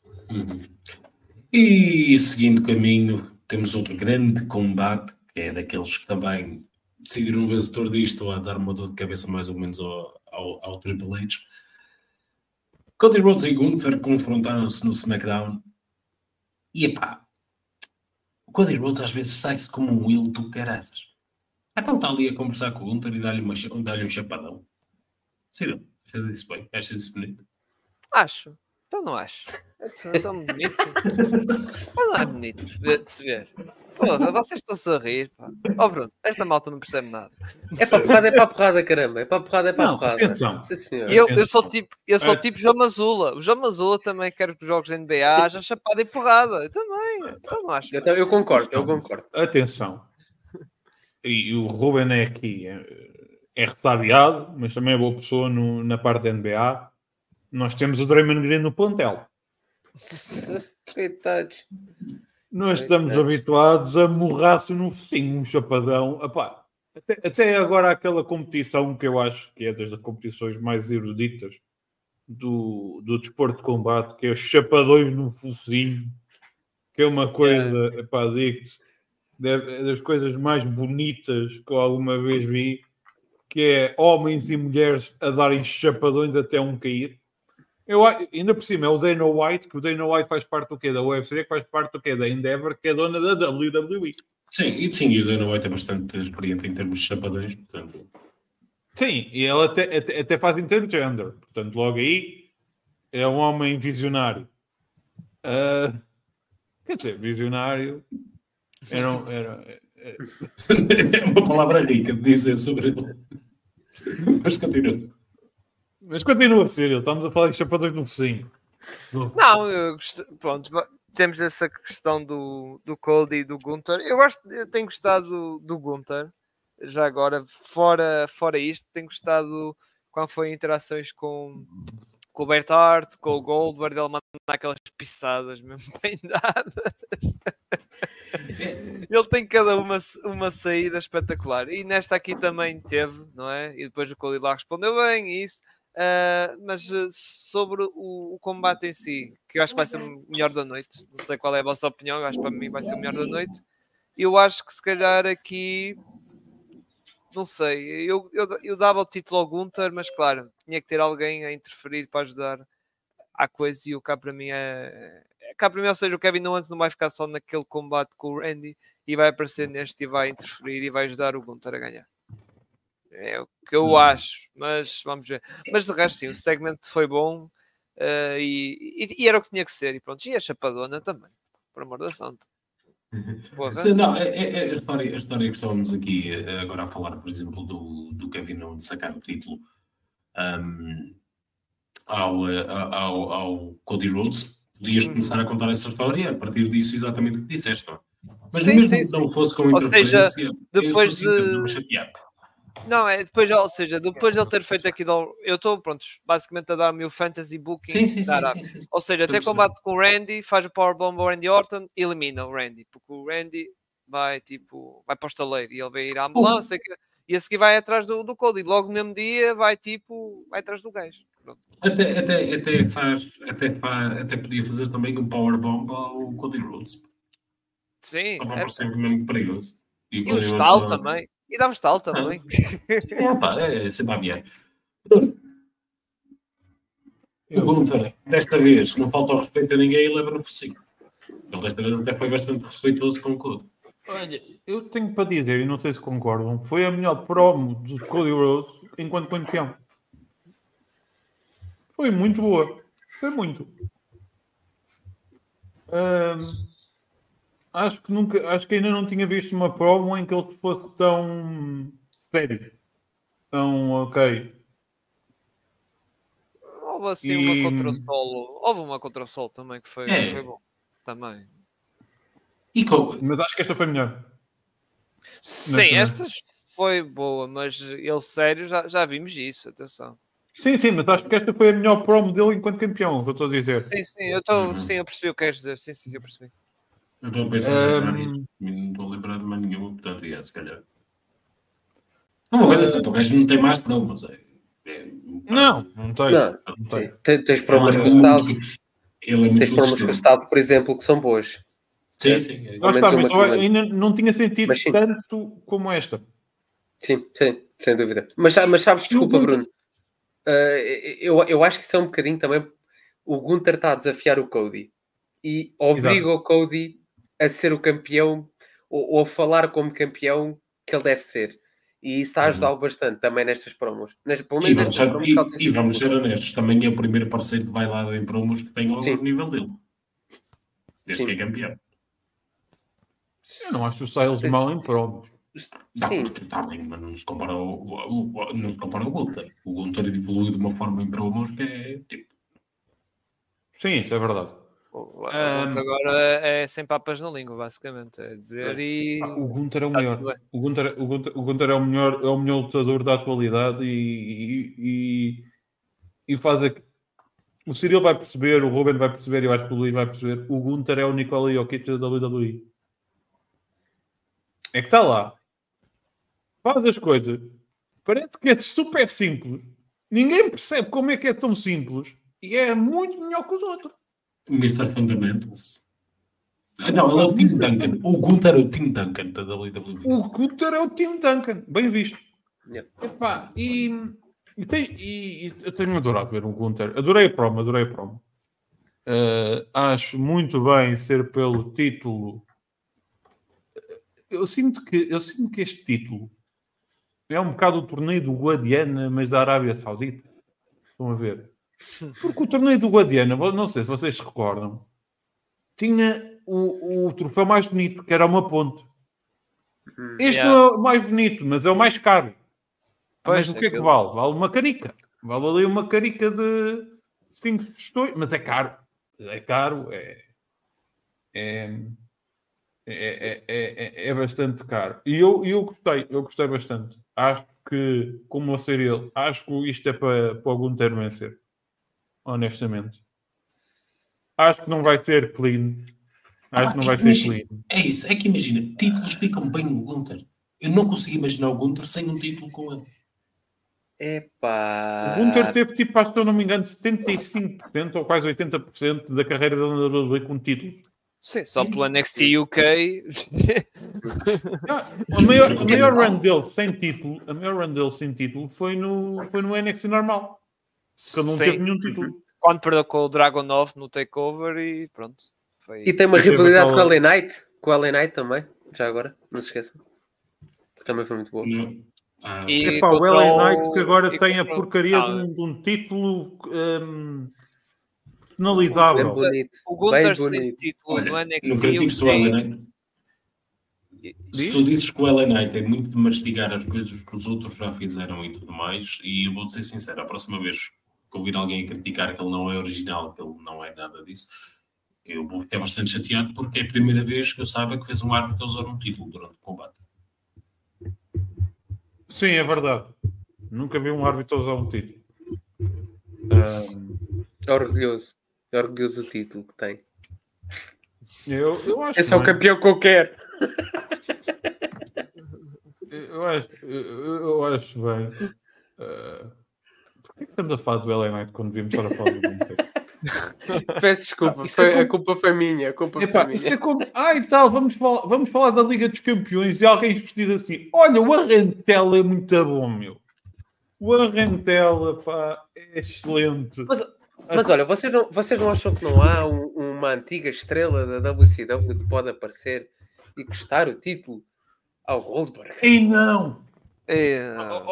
E seguindo o caminho, temos outro grande combate, que é daqueles que também decidiram o vencedor disto a dar uma dor de cabeça mais ou menos ao Triple H. Cody Rhodes e Gunther confrontaram-se no SmackDown. E epá, o Cody Rhodes às vezes sai-se como um will do caraças. Então está ali a conversar com o Gunther e dá-lhe um chapadão. Ciro, fez isso bem? Achas isso bonito? Acho. Então não acho. É tão bonito. Não é bonito de se ver. Porra, vocês estão-se a rir, pá. Bruno, esta malta não percebe nada. É para a porrada, caramba. É para a porrada. Atenção. Sim, senhor. Eu sou tipo João Mazula. O João Mazula também quer que os jogos da NBA haja chapada e porrada. Eu também. Então não acho. Eu concordo. Atenção. E o Ruben é aqui. É ressabiado, mas também é boa pessoa na parte da NBA. Nós temos o Draymond Green no plantel. Coitados. Nós estamos habituados a morrar-se no focinho, um chapadão. Epá, até agora aquela competição que eu acho que é das competições mais eruditas do desporto de combate, que é os chapadões no focinho, que é uma coisa, epá, digo-te, das coisas mais bonitas que eu alguma vez vi, que é homens e mulheres a darem chapadões até um cair. Ainda por cima é o Dana White, que o Dana White faz parte do quê? Da UFC, que faz parte do quê? Da Endeavor, que é dona da WWE. Sim, e o Dana White é bastante experiente em termos de chapadões, portanto... Sim, e ela até faz intergender, portanto logo aí é um homem visionário. Quer dizer, visionário é uma palavra rica de dizer sobre ele. Mas continua. Mas continua a ser, estamos a falar de chapadões no focinho. Não, pronto, temos essa questão do Cody e do Gunther. Eu tenho gostado do Gunther, já agora, fora isto, tenho gostado quando foi interações com o Bret Hart, com o Goldberg, ele manda aquelas pisadas mesmo bem dadas. Ele tem cada uma saída espetacular. E nesta aqui também teve, não é? E depois o Cody lá respondeu bem, isso. Mas sobre o combate em si, que eu acho que vai ser o melhor da noite, não sei qual é a vossa opinião, eu acho que para mim vai ser o melhor da noite. Eu acho que se calhar aqui, não sei, eu dava o título ao Gunther, mas claro, tinha que ter alguém a interferir para ajudar à coisa, e o cá para mim é cá para mim, ou seja, o Kevin Owens não vai ficar só naquele combate com o Randy e vai aparecer neste e vai interferir e vai ajudar o Gunther a ganhar. É o que eu acho, mas vamos ver. Mas de resto, sim, o segmento foi bom e era o que tinha que ser. E pronto, e a chapadona também, por amor da santa. Não, a história que estávamos aqui agora a falar, por exemplo, do Kevin Owens sacar o título ao Cody Rhodes, podias começar a contar essa história a partir disso exatamente o que disseste. Mas Sim, mesmo sim, que não fosse com ou seja, interferência, depois eu de... não chateado. Não, é depois, ou seja, depois de ele ter feito aquilo, eu estou, pronto, basicamente a dar-me o fantasy booking da Arábia. Sim. Ou seja, até combate com o Randy, faz o powerbomb ao Randy Orton, elimina o Randy, porque o Randy vai para o estaleiro e ele vai ir à ambulância e a seguir vai atrás do Cody. Logo no mesmo dia vai atrás do gajo. Pronto. Até podia fazer também um powerbomb ao Cody Rhodes. Sim. Para sempre mesmo perigoso. E um stall também. E dá um stall também. É sempre a minha. O Gunther, desta vez, não falta o respeito a ninguém e leva no focinho. Ele desta vez até foi bastante respeitoso com o Cody. Olha, eu tenho para dizer, e não sei se concordam, foi a melhor promo do Cody Rhodes enquanto campeão. Foi muito boa. Foi muito. Acho que ainda não tinha visto uma promo em que ele fosse tão sério. Tão ok. Houve assim uma contra solo. Houve uma contra solo também que foi bom. Também. Mas acho que esta foi melhor. Sim, esta foi boa, mas ele sério já vimos isso, atenção. Sim, mas acho que esta foi a melhor promo dele enquanto campeão, que eu estou a dizer. Sim, eu percebi o que queres dizer. Sim, eu percebi. Eu estou a pensar não estou a lembrar de mais nenhum, portanto, se calhar. Uma coisa assim, o gajo não tem mais promos. Não tem. Tens promos com o Styles. Tens promos com o Styles, por exemplo, que são boas. Sim. Mas ainda não tinha sentido tanto como esta. Sim, sem dúvida. Mas sabes, desculpa, Bruno. Eu acho que isso é um bocadinho também. O Gunther está a desafiar o Cody e obriga o Cody a ser o campeão ou a falar como campeão que ele deve ser. E isso está a ajudá-lo bastante também nestas promos. E vamos ser honestos, também é o primeiro parceiro de bailado em promos que tem ao nível dele. Desde que é campeão. Eu não acho o Styles mal em promos. Sim. Mas não se compara ao Gunther. O Gunther evoluiu de uma forma em promos que é tipo... Sim, isso é verdade. Agora é sem papas na língua, basicamente. É dizer e... O Gunther é o melhor. O Gunther é o melhor lutador da atualidade e faz aqui. O Cyril vai perceber, o Ruben vai perceber e eu acho que o Luís vai perceber. O Gunther é o Nikola Jokic da WWE. É que está lá. Faz as coisas. Parece que é super simples. Ninguém percebe como é que é tão simples. E é muito melhor que os outros. Mr. Fundamentals. Não, ele é o Tim Duncan. O Gunther é o Tim Duncan da WWE. O Gunther é o Tim Duncan. Bem visto. Yeah. Epá, e eu tenho adorado ver o Gunther. Adorei a promo. Acho muito bem ser pelo título. Eu sinto que este título é um bocado o torneio do Guadiana, mas da Arábia Saudita. Estão a ver? Porque o torneio do Guadiana, não sei se vocês se recordam, tinha o troféu mais bonito, que era uma ponte. Este não é o mais bonito, mas é o mais caro. Mas o que é que vale? Vale uma canica. Vale ali uma canica de 5 tostões, mas é caro. É caro, é bastante caro. E eu gostei bastante. Acho que, como a ser ele, acho que isto é para o Gunther vencer. Honestamente. Acho que não vai ser clean. É isso, é que imagina, títulos ficam bem no Gunther. Eu não consigo imaginar o Gunther sem um título com ele. Epá. O Gunther teve, tipo, acho que, se eu não me engano, 75% ou quase 80% da carreira dele na WWE com títulos. Sim, só pelo NXT UK. A maior run dele sem título foi no NXT normal. Que não teve nenhum título. Quando perdeu com o Dragunov no TakeOver e pronto. E tem uma E teve rivalidade aquela- com a LA Knight. Com a LA Knight também. Já agora. Não se esqueçam. Também foi muito boa. Não. Ah, E Epá, o contra LA Knight que agora e tem a contra porcaria Não, de um título Bem penalizável. bonito. o Bem Gunther sem bonito. título no olha, NXT. não critiques o LA Knight. Se Diz? tu dizes que o LA Knight é muito de mastigar as coisas que os outros já fizeram e tudo mais, e eu vou-te ser sincero, a próxima vez que ouvir alguém a criticar que ele não é original, que ele não é nada disso, eu vou ficar bastante chateado porque é a primeira vez que eu saiba que fez um árbitro usar um título durante o combate. Sim, é verdade. Nunca vi um árbitro usar um título. É orgulhoso. É orgulhoso o título que tem. Eu acho Esse é o bem. campeão que eu quero. Eu acho bem. Por que estamos a falar do LA Knight quando devíamos estar a falar do Gunther? Peço desculpa. Isso é A culpa foi minha. A culpa Epá, foi isso minha. é como... e tal, vamos falar da Liga dos Campeões e alguém vos diz assim: olha, o Arrentela é muito bom, meu. O Arrentela, pá, é excelente. Mas olha, vocês não acham que não há uma antiga estrela da WCW que pode aparecer e custar o título ao Goldberg? E não! É,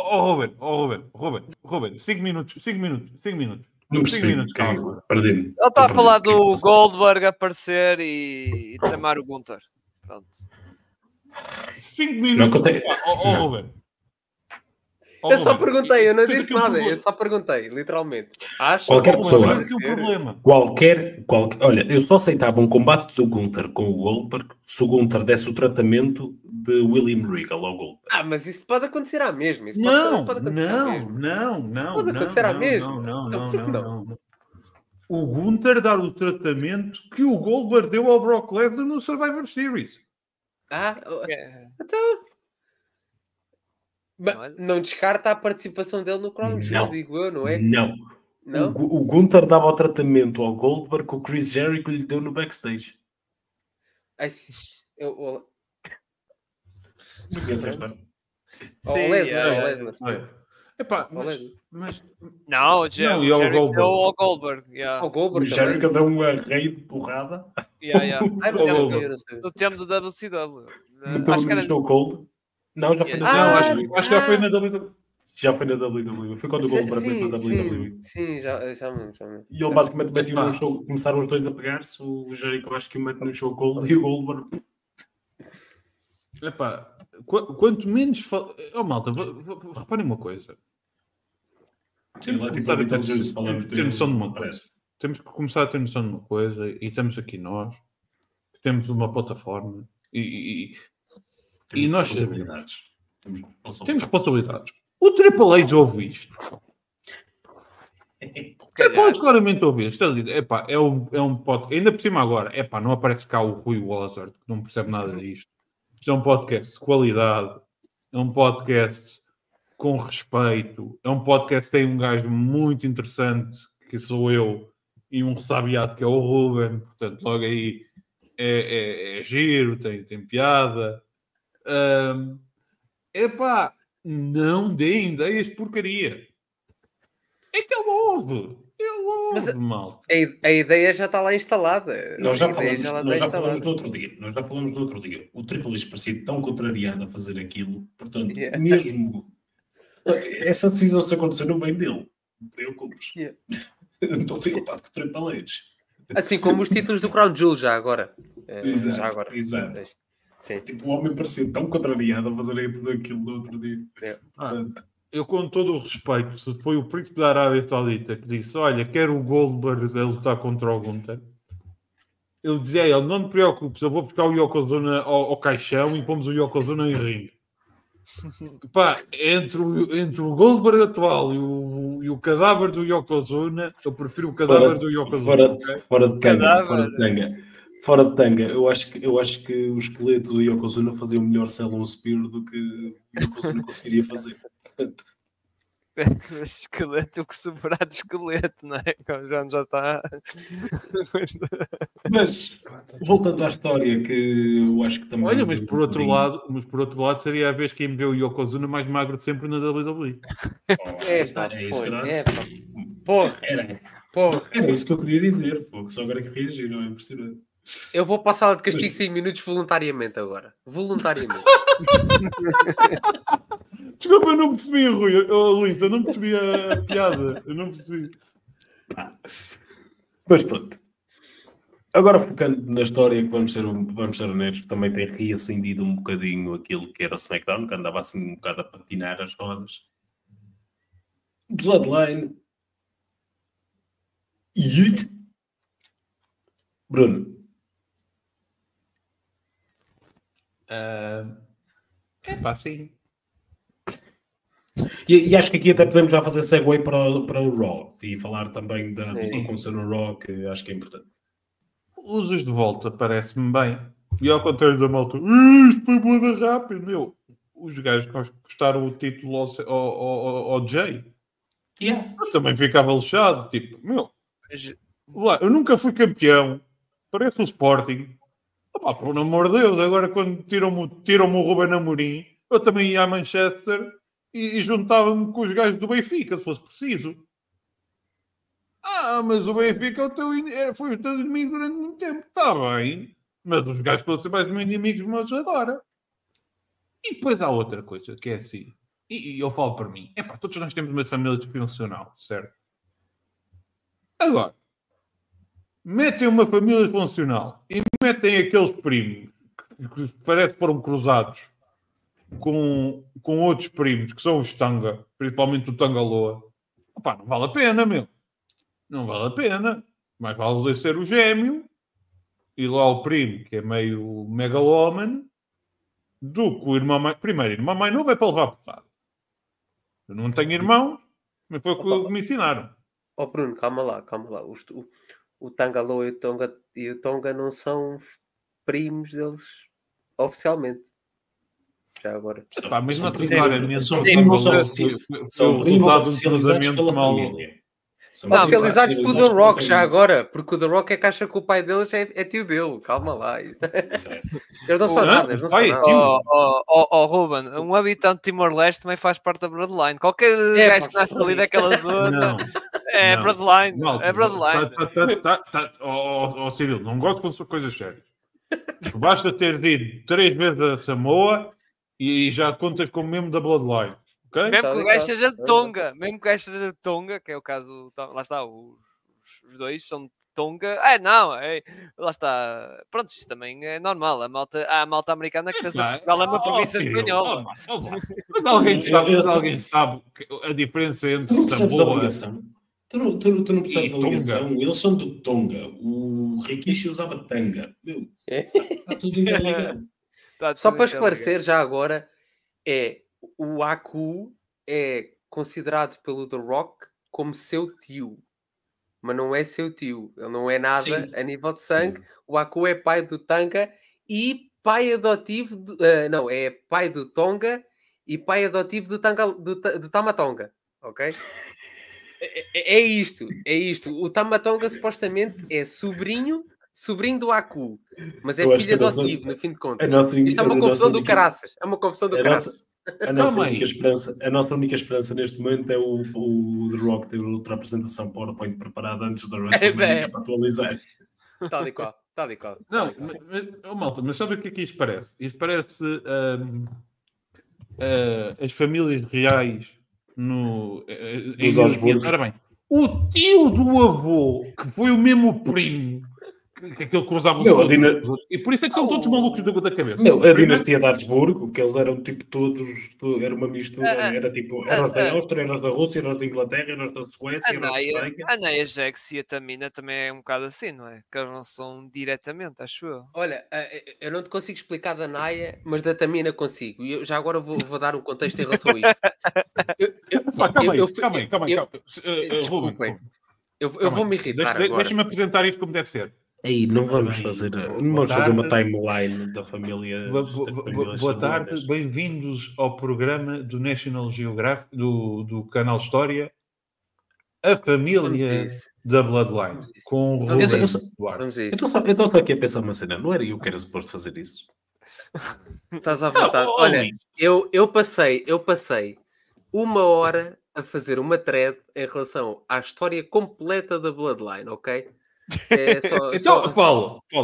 Ruben, 5 minutos. Não 5 percebi, minutos, calma. perdi-me. ele está a falar O que é que do passou? Goldberg aparecer e tramar o Gunther. Pronto. 5 Não, minutos. contei- não. Ruben. Eu só perguntei, eu não Tens disse aqui um nada, problema. eu só perguntei, literalmente. Acho Qualquer pessoa. Tens aqui um problema. Olha, eu só aceitava um combate do Gunther com o Goldberg se o Gunther desse o tratamento de William Regal ao Goldberg. mas isso pode acontecer à mesma. Isso Não. pode acontecer à mesma. Pode acontecer à mesma. Então, por que Não. O Gunther dar o tratamento que o Goldberg deu ao Brock Lesnar no Survivor Series. É, Então... Olha. Não descarta a participação dele no Crown Jewel, Não. digo eu, não é? Não. Não? O Gunther dava o tratamento ao Goldberg que o Chris Jericho lhe deu no backstage. Ai, eu... Conhece a história? Sim, Lesnar. Epá, Ao Lesnar. mas Não, o Não, e ao Jericho Goldberg. deu ao Goldberg. Yeah. Ao O Goldberg Jericho também. deu um arreio de porrada. Yeah. Ai, mas Ao eu Goldberg. não sei. No tempo do WCW. Meteu Acho que no era... Stone Cold. Não, já foi na não, WWE. acho que já foi na WWE. Já foi na WWE. Foi quando o Goldberg veio para a WWE. Sim, já me. E ele basicamente mete Epá. num show. Começaram os dois a pegar-se. O Jericho acho que o mete no show cold e o Goldberg. Epá, quanto menos... malta, reparem uma coisa. Temos que começar a ter noção de uma coisa. Temos que começar a ter noção de uma coisa e estamos aqui nós, que temos uma plataforma e nós responsabilidades. temos responsabilidades. O Triple H ouve isto. O Triple H claramente ouve isto. Está a dizer, epá, é um podcast. Ainda por cima agora, epá, não aparece cá o Rui Wozard, que não percebe nada disto. Isto é um podcast de qualidade. É um podcast com respeito. É um podcast que tem um gajo muito interessante, que sou eu, e um ressabiado que é o Ruben. Portanto, logo aí é giro, tem piada. Epá, não deem ideias de porcaria. É que ele ouve. Mas Mal. a ideia já está lá instalada. Nós já A ideia falamos do outro dia. O Triple H parecia tão contrariado a fazer aquilo. Portanto, Yeah. mesmo essa decisão se acontecer não vem dele. Não te preocupes. Yeah. Não estou preocupado com o Triple H. Assim como os títulos do Crown Jewel já agora. Exato, Já agora. exato. Sim. Tipo, o homem parecia tão contrariado a fazer tudo aquilo no outro dia. Portanto, Eu, com todo o respeito, se foi o príncipe da Arábia Saudita que disse: olha, quero o Goldberg a lutar contra o Gunther, eu dizia a ele: não te preocupes, eu vou buscar o Yokozuna ao caixão e pomos o Yokozuna em ringue. Pá, entre o Goldberg atual e o cadáver do Yokozuna, eu prefiro o cadáver do Yokozuna. Fora de tanga. Cadáver. Fora de tanga. Eu acho que o esqueleto do Yokozuna fazia o melhor Cell Spear do que o Yokozuna conseguiria fazer. Portanto, Esqueleto, o que sobrar de esqueleto, não é? Já está. mas, voltando à história, que eu acho que também... Olha, mas por outro lado seria a vez que me vê o Yokozuna mais magro de sempre na WWE. É isso que eu Porra. Era isso que eu queria dizer. Pô, que só agora que reagir, não é impressionante. Eu vou passar a de castigo 5 minutos voluntariamente agora. Voluntariamente. Desculpa, eu não percebi, Rui. Luís, eu não percebi a piada. Eu não percebi. Mas pronto. Agora focando na história, que vamos ser honestos, também tem reacendido um bocadinho aquilo que era o SmackDown, que andava assim um bocado a patinar as rodas. Bloodline. Yeet. Bruno. Sim. E acho que aqui até podemos já fazer segue para o Raw e falar também do que aconteceu no Raw, que acho que é importante. Usas de volta, parece-me bem. E ao contrário da malta, isto foi muito rápido, meu. Os gajos custaram o título ao Jay. Yeah. Eu também ficava lixado, tipo, meu, eu nunca fui campeão, parece o Sporting. Opa, por amor de Deus, agora quando tiram-me o Ruben Amorim, eu também ia a Manchester e juntava-me com os gajos do Benfica, se fosse preciso. Mas o Benfica foi o teu inimigo durante muito tempo. Está bem, mas os gajos podem ser mais ou menos inimigos meus agora. E depois há outra coisa, que é assim, e eu falo para mim, todos nós temos uma família disfuncional, certo? Agora, metem uma família funcional e metem aqueles primos que parece que foram cruzados com outros primos, que são os Tanga, principalmente o Tangaloa. Não vale a pena, meu. Não vale a pena. Mais vale ser o gêmeo e lá o primo, que é meio megalómano, do que o irmão mais... Primeiro, irmão mais novo é para levar porrada. Eu não tenho irmãos, mas foi o que me ensinaram. Bruno, calma lá. O Tangaloa e o Tonga não são primos deles oficialmente. Já agora. Mas não são primos oficializados pela família. Oficializados pelo The Rock já agora, porque o The Rock é que acha que o pai deles é tio dele. Calma lá. Eles não são nada. Eles não são nada. Ruben, um habitante de Timor-Leste também faz parte da Bloodline. Qualquer gajo que nasce ali daquela zona é Bloodline. É Bloodline. Cirilo, não gosto quando são coisas sérias. Basta ter ido 3 vezes a Samoa e já contas como membro da Bloodline. Okay? Mesmo que o gajo seja de Tonga, que é o caso, lá está, os dois são de Tonga. Lá está. Pronto, isto também é normal. A malta americana que pensa que Portugal é uma província espanhola. Mas alguém sabe a diferença entre Samoa... Tu não percebes a ligação. Eles são do Tonga. O Rikishi usava tanga. Meu, está tudo interligado. Só para esclarecer, já agora, o Aku é considerado pelo The Rock como seu tio. Mas não é seu tio. Ele não é nada a nível de sangue. O Aku é pai do Tanga e pai adotivo... é pai do Tonga e pai adotivo do Tamatonga. Ok? É isto. O Tamatonga supostamente é sobrinho do Aku, mas é filho adotivo, no fim de contas. Isto é uma confusão do caraças. É uma confusão do caraças. A nossa única esperança neste momento é o The Rock ter outra apresentação PowerPoint preparada antes da WrestleMania para atualizar. Tal e qual. Não, malta, mas sabe o que é que isto parece? Isto parece as famílias reais dos Osborne. Ora bem, o tio do avô, que foi o mesmo primo, que aquele cruzava os e por isso é que são todos malucos da cabeça. A dinastia de Habsburgo, que eles eram tipo todos, era uma mistura, era tipo, era da Áustria, era da Rússia, era da Inglaterra, era da Suécia, era da Espanha. A Nia Jax e a Tamina também é um bocado assim, não é? Que eles não são diretamente, acho eu. Olha, eu não te consigo explicar da Nia, mas da Tamina consigo. E eu já agora vou dar um contexto em relação a isto. Calma aí. Ruben, eu vou me irritar agora. Deixa-me apresentar isto como deve ser. Aí, não vamos fazer uma timeline da família. Boa tarde, bem-vindos ao programa do National Geographic, do canal História, A Família da Bloodline, com o Rubens Duarte. Então só aqui a pensar uma cena, não era eu que era suposto fazer isso? Estás à vontade. Olha, eu passei 1 hora a fazer uma thread em relação à história completa da Bloodline, ok? Então, fala.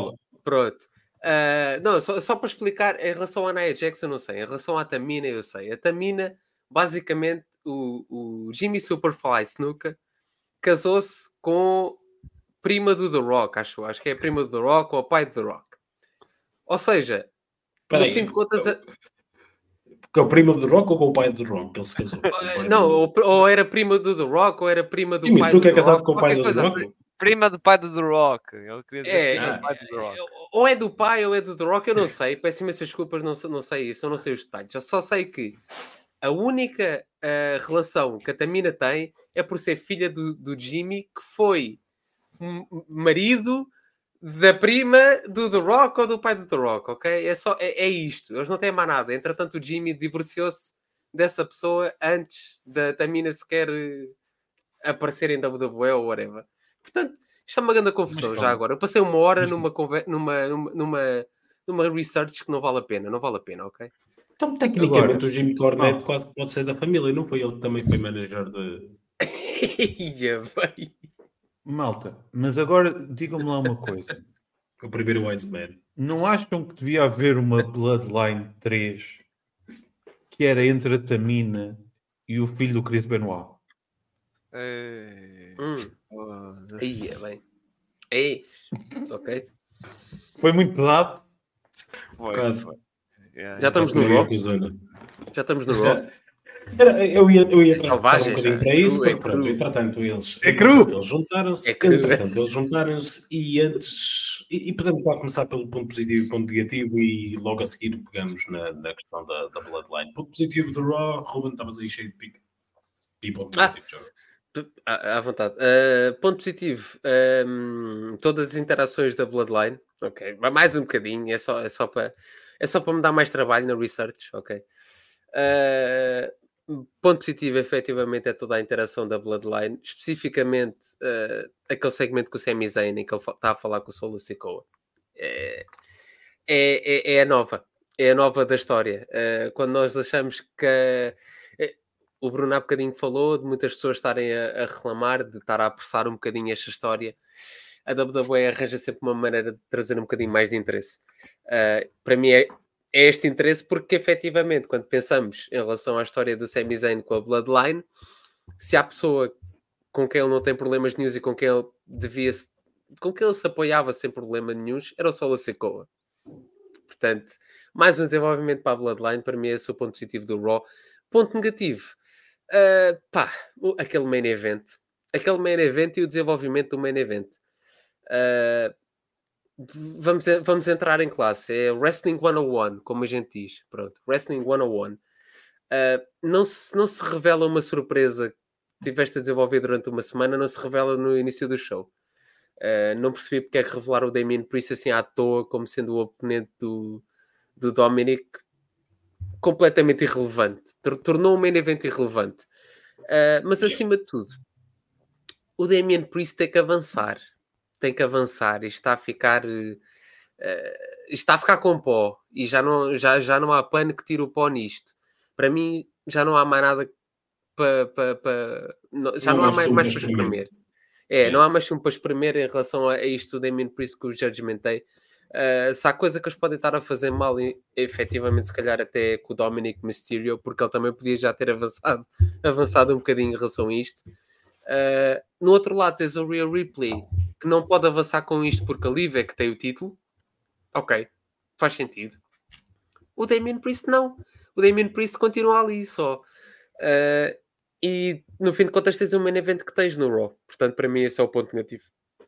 Pronto. Não, só para explicar, em relação à Nia Jax eu não sei, em relação à Tamina eu sei. A Tamina, basicamente, o Jimmy Superfly Snuka casou-se com prima do The Rock, acho que é a prima do The Rock ou o pai do The Rock. Ou seja, no fim de contas... Com a prima do Rock ou com o pai do Rock? Ele se casou. Não, ou era prima do The Rock ou era prima do Jimmy pai do Snuka The é casado Rock, com o pai do qualquer The coisa Rock? assim. Prima do pai do The Rock. Ele queria dizer prima do pai do The Rock. Ou é do pai ou é do The Rock, eu não sei. Peço imensas desculpas, não sei isso, eu não sei os detalhes. Eu só sei que a única relação que a Tamina tem é por ser filha do Jimmy, que foi marido da prima do The Rock ou do pai do The Rock, ok? É isto. Eles não têm mais nada. Entretanto, o Jimmy divorciou-se dessa pessoa antes da Tamina sequer aparecer em WWE ou whatever. Portanto, isto é uma grande confusão já agora. Eu passei uma hora numa research que não vale a pena, ok? Então, tecnicamente, Agora, o Jimmy Cornette quase pode ser da família, não foi ele que também foi manager de... malta, mas agora digam-me lá uma coisa. O primeiro Wise Man. Não acham que devia haver uma Bloodline 3 que era entre a Tamina e o filho do Chris Benoit? Aí é bem. Ok. Foi muito pesado. Já estamos no Raw. Já estamos no Raw. Eu ia tratar um bocadinho para isso, porque pronto, entretanto eles juntaram-se e antes e podemos lá começar pelo ponto positivo e ponto negativo e logo a seguir pegamos na questão da Bloodline. Ponto positivo do Raw, Ruben, estavas aí cheio de pica. E ponto negativo, à vontade. Ponto positivo, todas as interações da Bloodline, ok, mais um bocadinho, é só para me dar mais trabalho na research, ok. Ponto positivo, efetivamente, é toda a interação da Bloodline, especificamente aquele segmento com o Sami Zayn em que ele está a falar com o Solo Sikoa. É a nova da história. Quando nós achamos que o Bruno há bocadinho falou de muitas pessoas estarem a reclamar, de estar a apressar um bocadinho esta história, a WWE arranja sempre uma maneira de trazer um bocadinho mais de interesse. Para mim é este interesse porque, efetivamente, quando pensamos em relação à história do Sami Zayn com a Bloodline, se há pessoa com quem ele não tem problemas nenhum e com quem ele se apoiava sem problema nenhum, era o Solo Sikoa. Portanto, mais um desenvolvimento para a Bloodline. Para mim, esse é o ponto positivo do Raw. Ponto negativo, aquele main event e o desenvolvimento do main event. Vamos entrar em classe. É Wrestling 101, como a gente diz. Pronto, Wrestling 101. Não se revela uma surpresa que tiveste a desenvolver durante uma semana, não se revela no início do show. Não percebi porque é que revelaram o Damien Priest assim à toa, como sendo o oponente do Dominic, completamente irrelevante. Tornou o main event irrelevante. Mas acima de tudo, o Damien Priest tem que avançar. Isto está a ficar com pó e já não há pano que tire o pó nisto. Para mim já não há mais nada já não há mais para espremer. Não há mais chumbo para espremer em relação a isto do Damien Priest que o Judgment Day. Se há coisa que eles podem estar a fazer mal, efetivamente, se calhar até com o Dominic Mysterio, porque ele também podia já ter avançado um bocadinho em relação a isto. No outro lado tens o Rhea Ripley, que não pode avançar com isto porque a Liv é que tem o título. Ok, faz sentido. O Damien Priest não. O Damien Priest continua ali só. E no fim de contas tens um main event que tens no Raw. Portanto, para mim esse é o ponto negativo.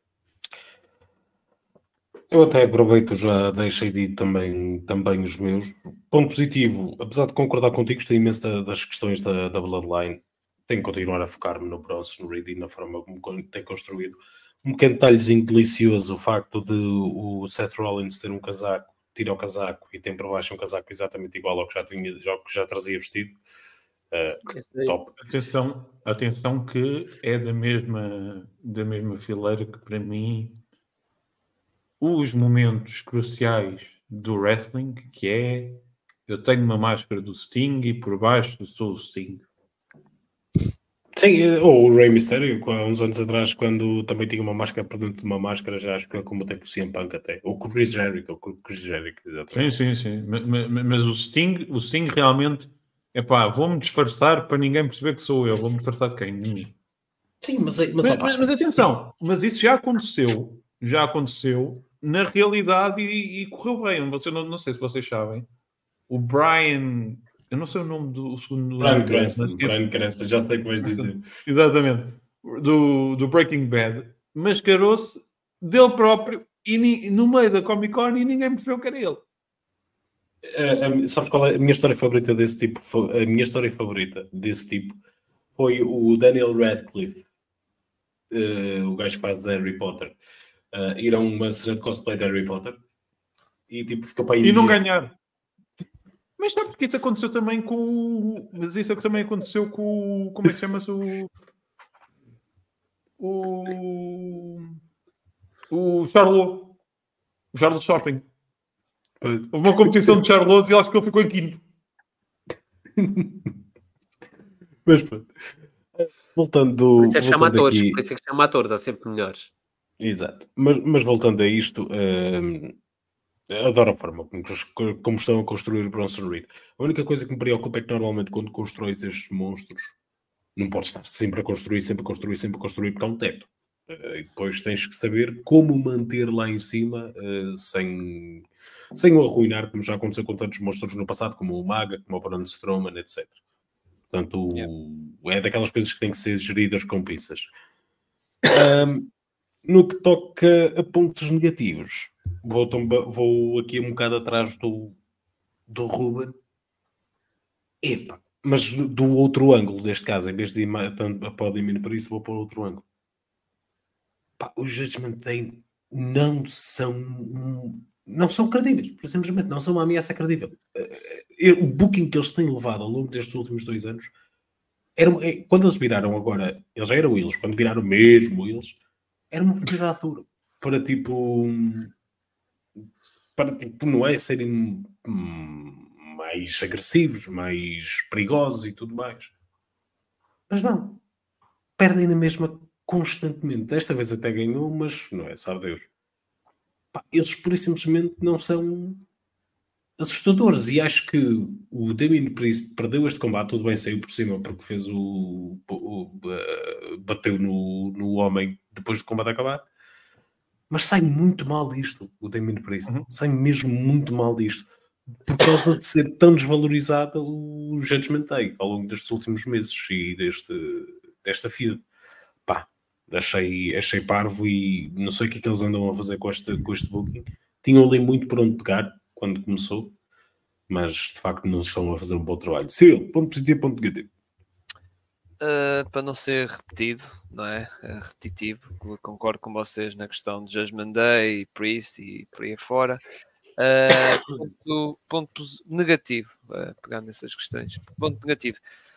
Eu até aproveito, já deixei de ir também os meus. Ponto positivo, apesar de concordar contigo, gostei imenso das questões da Bloodline. Tenho que continuar a focar-me no Bronson Reed e na forma como tem construído. Um pequeno detalhezinho delicioso, o facto de o Seth Rollins ter um casaco, tira o casaco e tem por baixo um casaco exatamente igual ao que já trazia vestido. Top. Atenção que é da mesma fileira que, para mim, os momentos cruciais do wrestling, que é eu tenho uma máscara do Sting e por baixo sou o Sting. Sim, ou o Rey Mysterio, há uns anos atrás, quando também tinha uma máscara por dentro de uma máscara, já acho que ele combateu com o CM Punk até. Ou com o Chris Jericho, exatamente. Sim. Mas o Sting realmente vou-me disfarçar para ninguém perceber que sou eu. Vou-me disfarçar de quem? De mim. Sim, mas Atenção, mas isso já aconteceu na realidade e correu bem. Não sei se vocês sabem. O Brian, eu não sei o nome do segundo nome dele, mas Brian Cranston, já sei o que vais dizer. Exatamente. Do Breaking Bad, mascarou-se dele próprio e no meio da Comic Con e ninguém percebeu que era ele. Sabes qual é a minha história favorita desse tipo? A minha história favorita desse tipo foi o Daniel Radcliffe, o gajo que faz Harry Potter, ir a uma cena de cosplay de Harry Potter e tipo fica para aí. E não ganhar. Mas sabe porque isso aconteceu também com. Mas isso também aconteceu com. Como é que chama-se o Charlot. O Charlot Shopping. Houve uma competição de Charlotte e acho que ele ficou em quinto. Mas pronto. Voltando. Por isso é que chama atores. Aqui... Por isso é que chama atores. Há sempre melhores. Exato. Mas voltando a isto. Adoro a forma como estão a construir o Bronson Reed. A única coisa que me preocupa é que normalmente quando constróis estes monstros não podes estar sempre a construir porque há um teto. E depois tens que saber como manter lá em cima sem o arruinar, como já aconteceu com tantos monstros no passado, como o Maga, como o Braun Strowman, etc. Portanto, é daquelas coisas que têm que ser geridas com pinças. No que toca a pontos negativos, vou aqui um bocado atrás do Ruben. Epa, mas do outro ângulo, deste caso, em vez de ir para o isso, vou para o outro ângulo. Os Judgment Day não são credíveis, simplesmente não são uma ameaça credível. O booking que eles têm levado ao longo destes últimos 2 anos quando eles viraram agora, eles já eram eles, quando viraram mesmo eles, era uma oportunidade dura para não é serem mais agressivos, mais perigosos e tudo mais. Mas não, perdem na mesma constantemente. Desta vez até ganhou, mas não é, sabe Deus. Eles pura e simplesmente não são assustadores. E acho que o Damien Priest perdeu este combate, tudo bem, saiu por cima porque fez bateu no homem depois do combate acabar. Mas sai muito mal disto, o Damien Priest. Sai mesmo muito mal disto. Por causa de ser tão desvalorizado o Judgment Day ao longo destes últimos meses e desta feud. Achei parvo e não sei o que é que eles andam a fazer com este booking. Tinham ali muito por onde pegar quando começou, mas de facto não estão a fazer um bom trabalho. Cyril, ponto positivo, ponto negativo. Para não ser repetido, não é? Repetitivo, concordo com vocês na questão de Judgment Day, Priest e por aí afora. Ponto negativo, pegando nessas questões. Ponto negativo.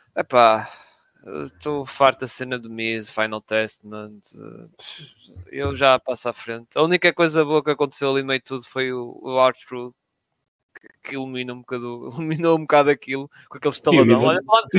Estou farto da cena do Miz, Final Testament. Eu já passo à frente. A única coisa boa que aconteceu ali no meio de tudo foi o R-Truth, que iluminou um bocado aquilo com aquele estaladão.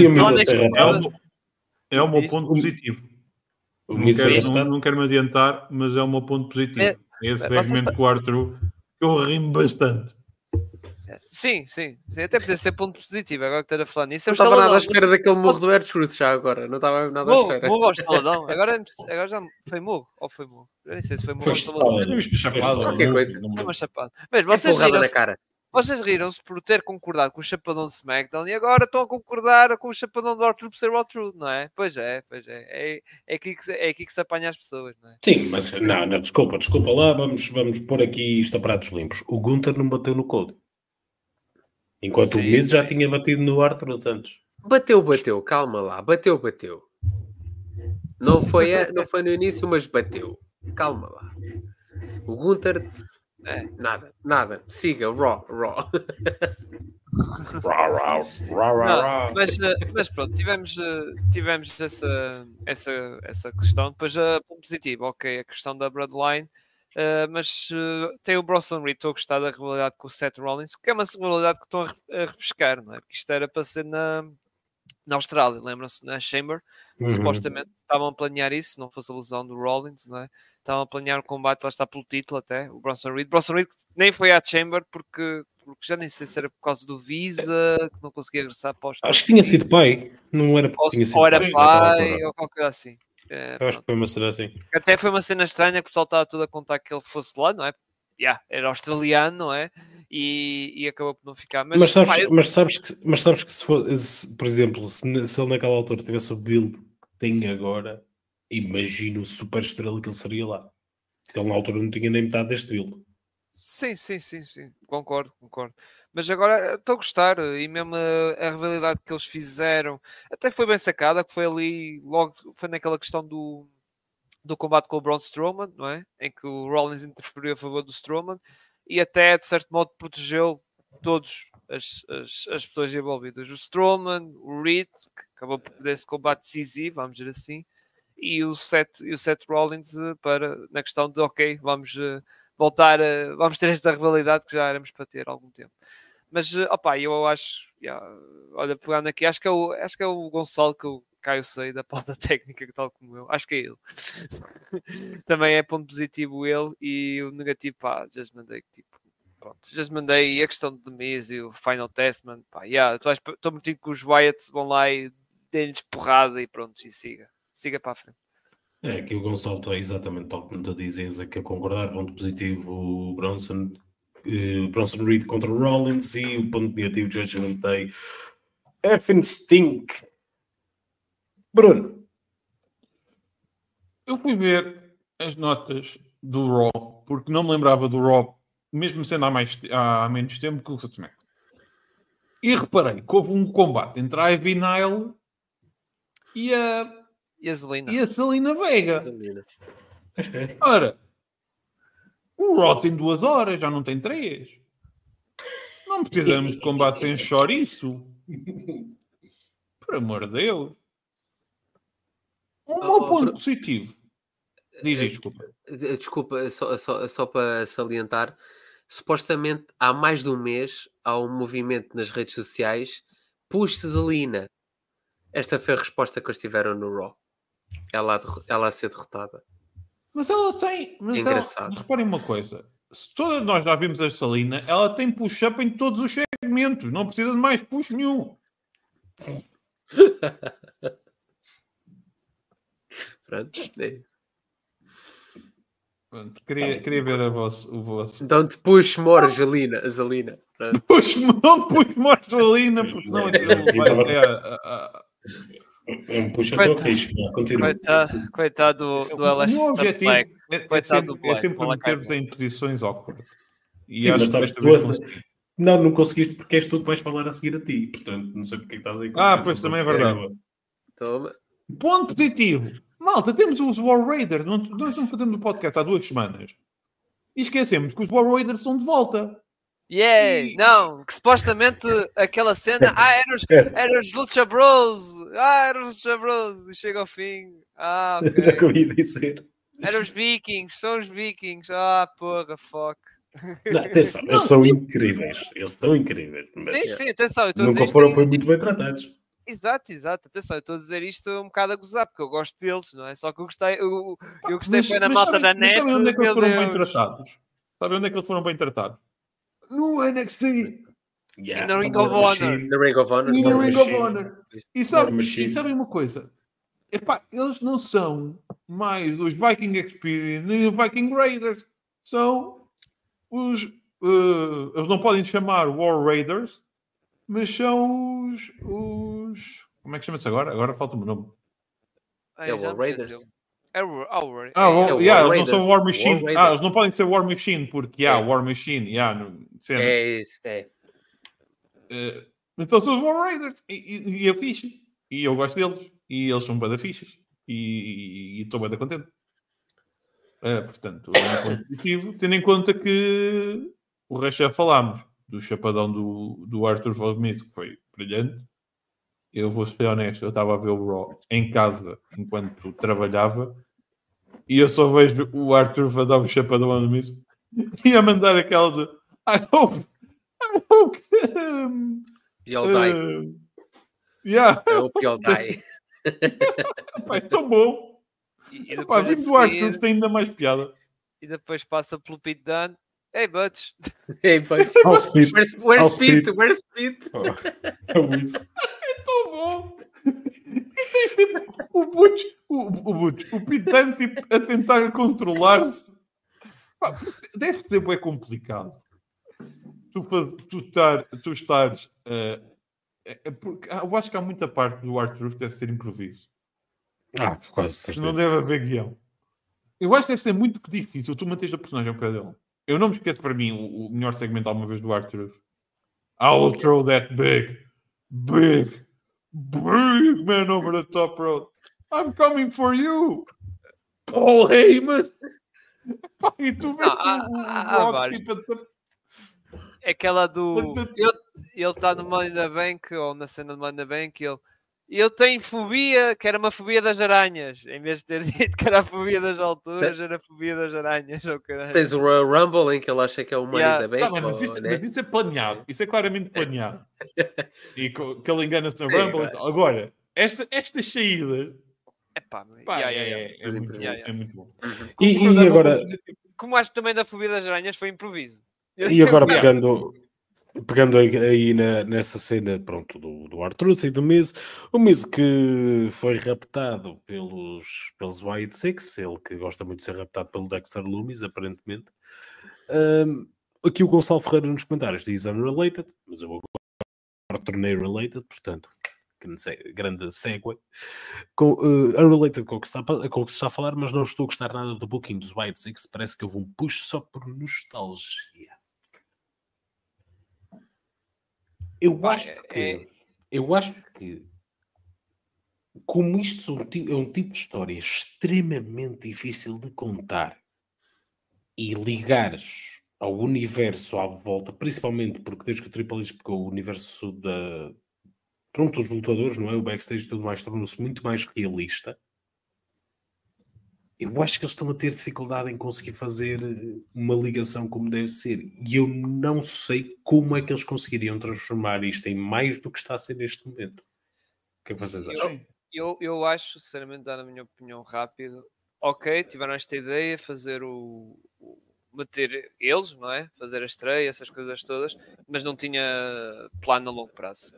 É o meu ponto positivo. Não quero me adiantar, mas é o meu ponto positivo. Esse segmento com o R-Truth, eu rimo bastante. Sim, até podia ser ponto positivo. Agora que estou a falar nisso, não estava nada à espera daquele murro do R-Truth já agora. Não estava nada à espera. Murro ao estaladão. Agora já foi murro ou foi murro? Eu nem sei se foi murro ou estaladão. Qualquer coisa. Foi uma chapada. Mas vocês riram-se por ter concordado com o chapadão de SmackDown e agora estão a concordar com o chapadão do R-Truth por ser o R-Truth, não é? Pois é. É aqui que se apanha as pessoas, não é? Sim, mas não, desculpa lá, vamos pôr aqui isto a pratos limpos. O Gunther não bateu no Cody. Enquanto o Miz já tinha batido no R-Truth antes. Bateu, calma lá, bateu. Não foi no início, mas bateu. Calma lá. O Gunther, nada. Siga, Raw. Mas pronto, tivemos essa questão. Depois ponto positivo, ok, a questão da Bloodline. Mas tem o Bronson Reed, estou a gostar da rivalidade com o Seth Rollins, que é uma rivalidade que estão a repescar, não é? Porque isto era para ser na Austrália, lembram-se, na Chamber, supostamente estavam a planear isso, se não fosse a lesão do Rollins, não é? Estavam a planear um combate, lá está pelo título até, o Bronson Reed. Bronson Reed nem foi à Chamber porque já nem sei se era por causa do Visa, que não conseguia regressar para os... Acho que tinha sido pai, não era porque tinha sido ou era pai, pai, ou qualquer coisa assim. Acho que foi uma cena assim. Até foi uma cena estranha que o pessoal estava tudo a contar que ele fosse lá, não é? Era australiano, não é? E acabou por não ficar. Mas sabes que se for, por exemplo, se ele naquela altura tivesse o build que tem agora, imagino o super estrela que ele seria lá. Ele na altura não tinha nem metade deste build. Sim. Concordo. Mas agora estou a gostar. E mesmo a rivalidade que eles fizeram até foi bem sacada, que foi ali, logo, foi naquela questão do combate com o Braun Strowman, não é? Em que o Rollins interferiu a favor do Strowman e até, de certo modo, protegeu todas as pessoas envolvidas. O Strowman, o Reed, que acabou por perder esse combate decisivo, vamos dizer assim, e o Seth Rollins na questão de, ok, vamos voltar, vamos ter esta rivalidade que já éramos para ter há algum tempo. Mas, eu acho, olha, pegando aqui, acho que é o Gonçalo que eu sei da pauta técnica, tal como eu. Acho que é ele. Também é ponto positivo ele, e o negativo, já os mandei, já os mandei a questão de Miz e o Final Testament, estou metido que os Wyatt vão lá e deem-lhes porrada e pronto, e siga para a frente. É, que o Gonçalo está exatamente tal como tu dizes, é que a concordar, ponto positivo o Bronson Reed contra o Rollins, e o ponto negativo Judgment Day effing stink. Bruno, eu fui ver as notas do Raw, porque não me lembrava do Raw, mesmo sendo há menos tempo que o SmackDown. E reparei que houve um combate entre a Ivy Nile e a Zelina Vega. Ora, o Raw tem 2 horas, já não tem 3. Não precisamos de combate sem chouriço. Por amor de Deus. Um mau ponto positivo. Desculpa. Desculpa, só para salientar. Supostamente, há mais de um mês, há um movimento nas redes sociais. Puxa Zelina. Esta foi a resposta que eles tiveram no Raw. Ela a ser derrotada. Mas ela tem... Mas engraçado. Reparem uma coisa. Se todas nós já vimos a Zelina, ela tem push-up em todos os segmentos. Não precisa de mais push nenhum. Pronto, é isso. Pronto, queria ver o vosso. Don't push more, Zelina. Não push more, Zelina, porque senão aquilo vai é um push até o queixo. Coitado do Aleister Black. Coitado do Black. É sempre meter-vos em posições awkward. E sim, acho que desta vez consegui. Não conseguiste porque és tu que vais falar a seguir a ti. Portanto, não sei porque estás aí. Pois também é verdade. Toma. Ponto positivo. Malta, temos os War Raiders. Nós não fazemos o podcast há 2 semanas. E esquecemos que os War Raiders estão de volta. Não, que supostamente aquela cena, eram os Lucha Bros, eram os Lucha Bros, e chega ao fim, ok. Era o que eu ia dizer. Eram os Vikings, são os Vikings, porra, fuck. Não, atenção, eles são incríveis, mas sim, atenção, nunca foram muito bem tratados. Exato, atenção, eu estou a dizer isto um bocado a gozar, porque eu gosto deles, não é? Só que eu gostei foi na malta da net. Sabem onde é que eles foram bem tratados? Sabem onde é que eles foram bem tratados? No NXT. E no Ring of Honor. E sabem uma coisa? Eles não são mais os Viking Experience nem os Viking Raiders. São os... eles não podem se chamar War Raiders, mas são os... Como é que chama-se agora? Agora falta-me o nome. É o War Raiders. Eles não são War Machine. Eles não podem ser War Machine, porque War Machine. É isso, então são os War Raiders. E é fixe. E eu gosto deles. E eles são bada fichas. E estou bada contente. Portanto, é um ponto positivo, tendo em conta que o resto já falámos do chapadão do Arthur Vosmith, que foi brilhante. Eu vou ser honesto, eu estava a ver o Raw em casa enquanto trabalhava e eu só vejo o Arthur a dar o chapadão ao mesmo e a mandar aquela de I hope You'll die. Yeah. É o pior guy. Pá, é tão bom. E Pá, depois, vindo do Arthur tem ainda mais piada. e depois passa pelo Pete Dunne. Hey, Butch. Hey, but Ao Speed. where's Ao Pete? Speed. Where's Pete? É o isso. Tão bom. E tens tipo o Pete Dunne tipo, a tentar controlar-se. Pá, deve ser bem complicado. Tu estares. Porque eu acho que há muita parte do Arthur que deve ser improviso. Quase Que não certeza. deve haver guião. Eu acho que deve ser muito difícil tu manteres a personagem ao pé dele. Eu não me esqueço para mim o melhor segmento alguma vez do Arthur. I will throw that big man over the top rope. I'm coming for you. Paul Heyman. Pá, e tu vês há o Brock vários. tipo a dizer... É aquela do. Pode ser- Ele está no Money in the Bank, ou na cena do Money in the Bank, eu tenho fobia, que era uma fobia das aranhas. Em vez de ter dito que era a fobia das alturas, era a fobia das aranhas. Oh, caralho. Tens o Royal Rumble em que ele acha que é o Money Yeah. da Bank. Tá, mas isso é planeado. Isso é claramente planeado. E que ele engana-se no Sim, Rumble. vai. E tal. Agora, estas saídas... Epá, Pá, yeah. é muito bom. Yeah. É muito bom. E agora, Como acho que também da fobia das aranhas foi improviso. e agora pegando aí nessa cena, pronto, do R-Truth e do Miz, o Miz que foi raptado pelos Wyatt Six, ele que gosta muito de ser raptado pelo Dexter Lumis, aparentemente. Aqui o Gonçalo Ferreira nos comentários diz unrelated, mas eu agora tornei related, portanto, que não sei, grande segue. Unrelated com o que se está a falar, mas não estou a gostar nada do booking dos Wyatt Six, parece que houve um push só por nostalgia. Eu acho que como isto é um tipo de história extremamente difícil de contar e ligares ao universo à volta, principalmente porque desde que o Triple H pegou o universo dos lutadores, não é? O backstage e tudo mais tornou-se muito mais realista. Eu acho que eles estão a ter dificuldade em conseguir fazer uma ligação como deve ser. E eu não sei como é que eles conseguiriam transformar isto em mais do que está a ser neste momento. O que é que vocês acham? Eu acho, sinceramente, dar a minha opinião rápido. Ok, tiveram esta ideia, fazer meter eles, não é? Fazer a estreia, essas coisas todas, mas não tinha plano a longo prazo.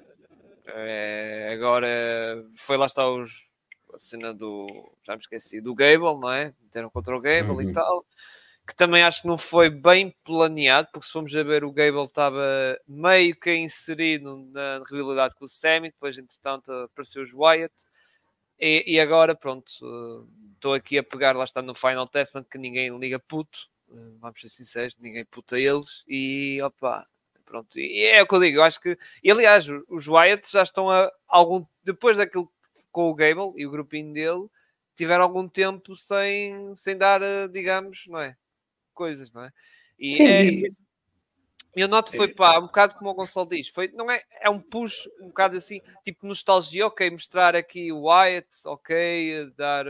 Agora foi lá está a cena já me esqueci, do Gable, não é? Meteram contra o Gable e tal, que também acho que não foi bem planeado, porque se formos a ver, o Gable estava meio que inserido na rivalidade com o Sami, depois entretanto apareceu os Wyatt, e agora pronto, estou aqui a pegar, lá está no Final Testament, que ninguém liga puto, vamos ser sinceros, ninguém puta eles, e opa, pronto, e é o que eu digo, eu acho que, e aliás, os Wyatt já estão depois daquilo com o Gable e o grupinho dele, tiveram algum tempo sem dar, digamos, não é? Coisas, não é? E Sim, eu noto que foi um bocado como o Gonçalo diz, não é um push, um bocado assim, tipo nostalgia, ok, mostrar aqui o Wyatt, ok, dar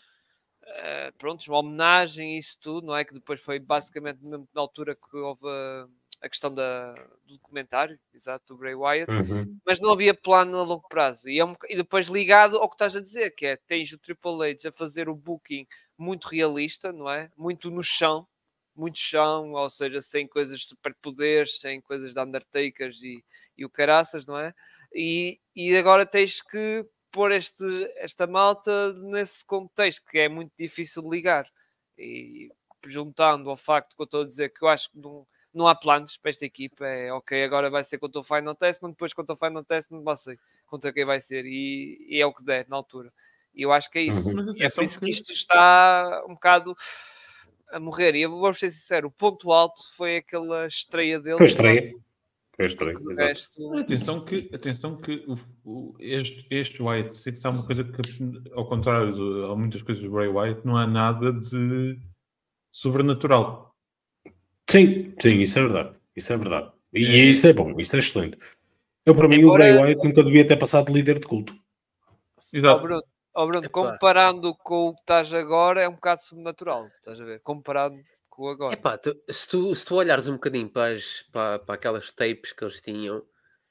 pronto, uma homenagem e isso tudo, não é? Que depois foi basicamente mesmo na altura que houve a questão do documentário, exato, do Bray Wyatt, mas não havia plano a longo prazo. E depois ligado ao que estás a dizer, que é, tens o Triple H a fazer o booking muito realista, não é? Muito no chão, ou seja, sem coisas de superpoderes, sem coisas de Undertakers e o caraças, não é? E agora tens que pôr esta malta nesse contexto, que é muito difícil de ligar. E juntando ao facto que eu estou a dizer, que eu acho que não há planos para esta equipa, ok, agora vai ser contra o Final Testament, depois contra o Final Testament, não sei contra quem vai ser, e é o que der na altura. E eu acho que é isso. Mas É por isso que isto está um bocado a morrer. E eu vou ser sincero, o ponto alto foi aquela estreia deles. Foi estreia. O resto... Atenção que este Wyatt Six é uma coisa que, ao contrário, há muitas coisas do Bray Wyatt, não há nada de sobrenatural. Sim, isso é verdade. Isso é verdade. E isso é bom, isso é excelente. Para mim, o Bray Wyatt nunca devia ter passado de líder de culto. Exato. Bruno, comparando com o que estás agora, é um bocado sobrenatural. Estás a ver? Comparado com o agora. Epá, se tu olhares um bocadinho para aquelas tapes que eles tinham,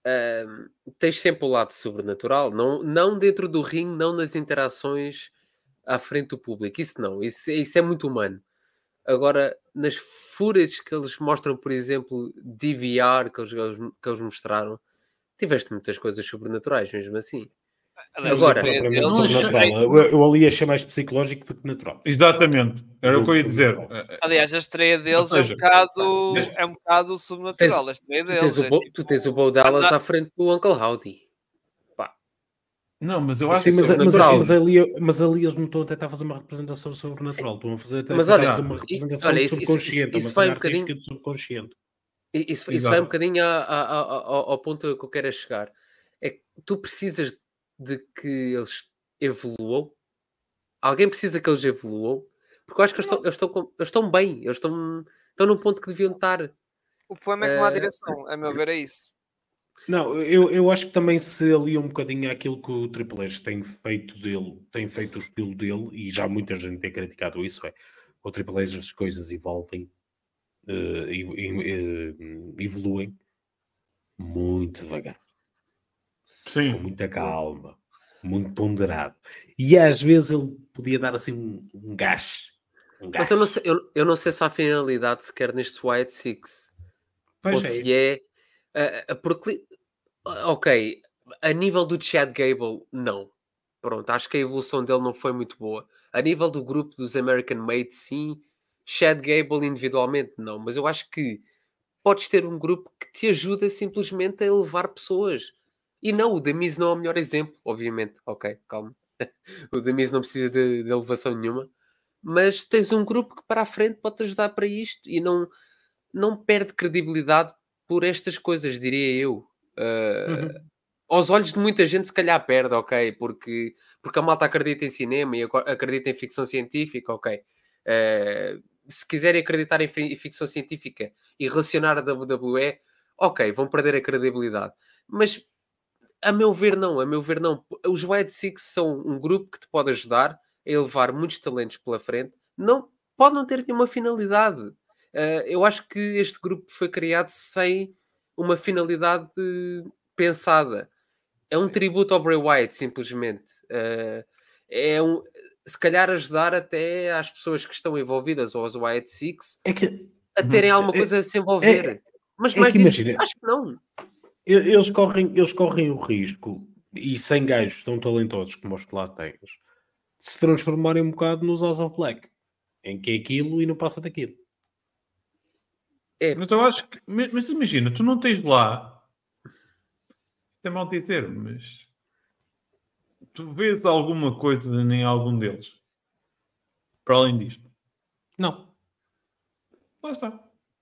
tens sempre o lado sobrenatural, não dentro do ringue, não nas interações à frente do público, isso não, isso é muito humano. Agora, nas footage que eles mostram, por exemplo, DVR que eles mostraram, tiveste muitas coisas sobrenaturais, mesmo assim. Agora, eu ali achei mais psicológico do que natural. Exatamente, era o que eu ia dizer. Aliás, a estreia deles seja, é um bocado sobrenatural. A estreia deles tu tens o Bo Dallas à frente do Uncle Howdy. Não, mas eu acho que mas ali eles não estão a tentar fazer uma representação sobrenatural, estão a fazer uma representação subconsciente, isso vai um bocadinho de subconsciente. Isso vai um bocadinho ao ponto que eu quero chegar. É que tu precisas de que eles evoluam. Alguém precisa que eles evoluam, porque eu acho que eles estão bem, eles estão num ponto que deviam estar. O problema é que não há direção, a meu ver, é isso. Não, eu acho que também se alia um bocadinho àquilo que o Triple H tem feito dele, tem feito o estilo dele, e já muita gente tem criticado isso, o Triple H as coisas evoluem muito devagar. Sim. Com muita calma, muito ponderado. E às vezes ele podia dar assim um gás. Mas eu não sei se há finalidade sequer neste White Six. Pois ou se porque... Ok, a nível do Chad Gable, não. Pronto, acho que a evolução dele não foi muito boa. A nível do grupo dos American Made, sim. Chad Gable individualmente, não. Mas eu acho que podes ter um grupo que te ajuda simplesmente a elevar pessoas. E não, o The Miz não é o melhor exemplo, obviamente. Ok, calma. O The Miz não precisa de elevação nenhuma. Mas tens um grupo que para a frente pode te ajudar para isto e não perde credibilidade por estas coisas, diria eu. Aos olhos de muita gente se calhar perde, ok, porque a malta acredita em cinema e acredita em ficção científica, ok. Se quiserem acreditar em ficção científica e relacionar a WWE, ok, vão perder a credibilidade. Mas a meu ver não. Os White Six são um grupo que te pode ajudar a elevar muitos talentos pela frente. Pode não ter nenhuma finalidade. Eu acho que este grupo foi criado sem uma finalidade pensada. É um tributo ao Bray Wyatt, simplesmente. Se calhar ajudar até às pessoas que estão envolvidas ou aos Wyatt Six a terem alguma coisa a se envolver. Mas mais disso, acho que não. Eles correm o risco, e sem gajos tão talentosos como os que lá tens, de se transformarem um bocado nos House of Black, em que é aquilo e não passa daquilo. Mas eu acho que... Mas imagina, tu não tens lá... É mal dizer, mas... Tu vês alguma coisa em algum deles? Para além disto? Não. Lá está.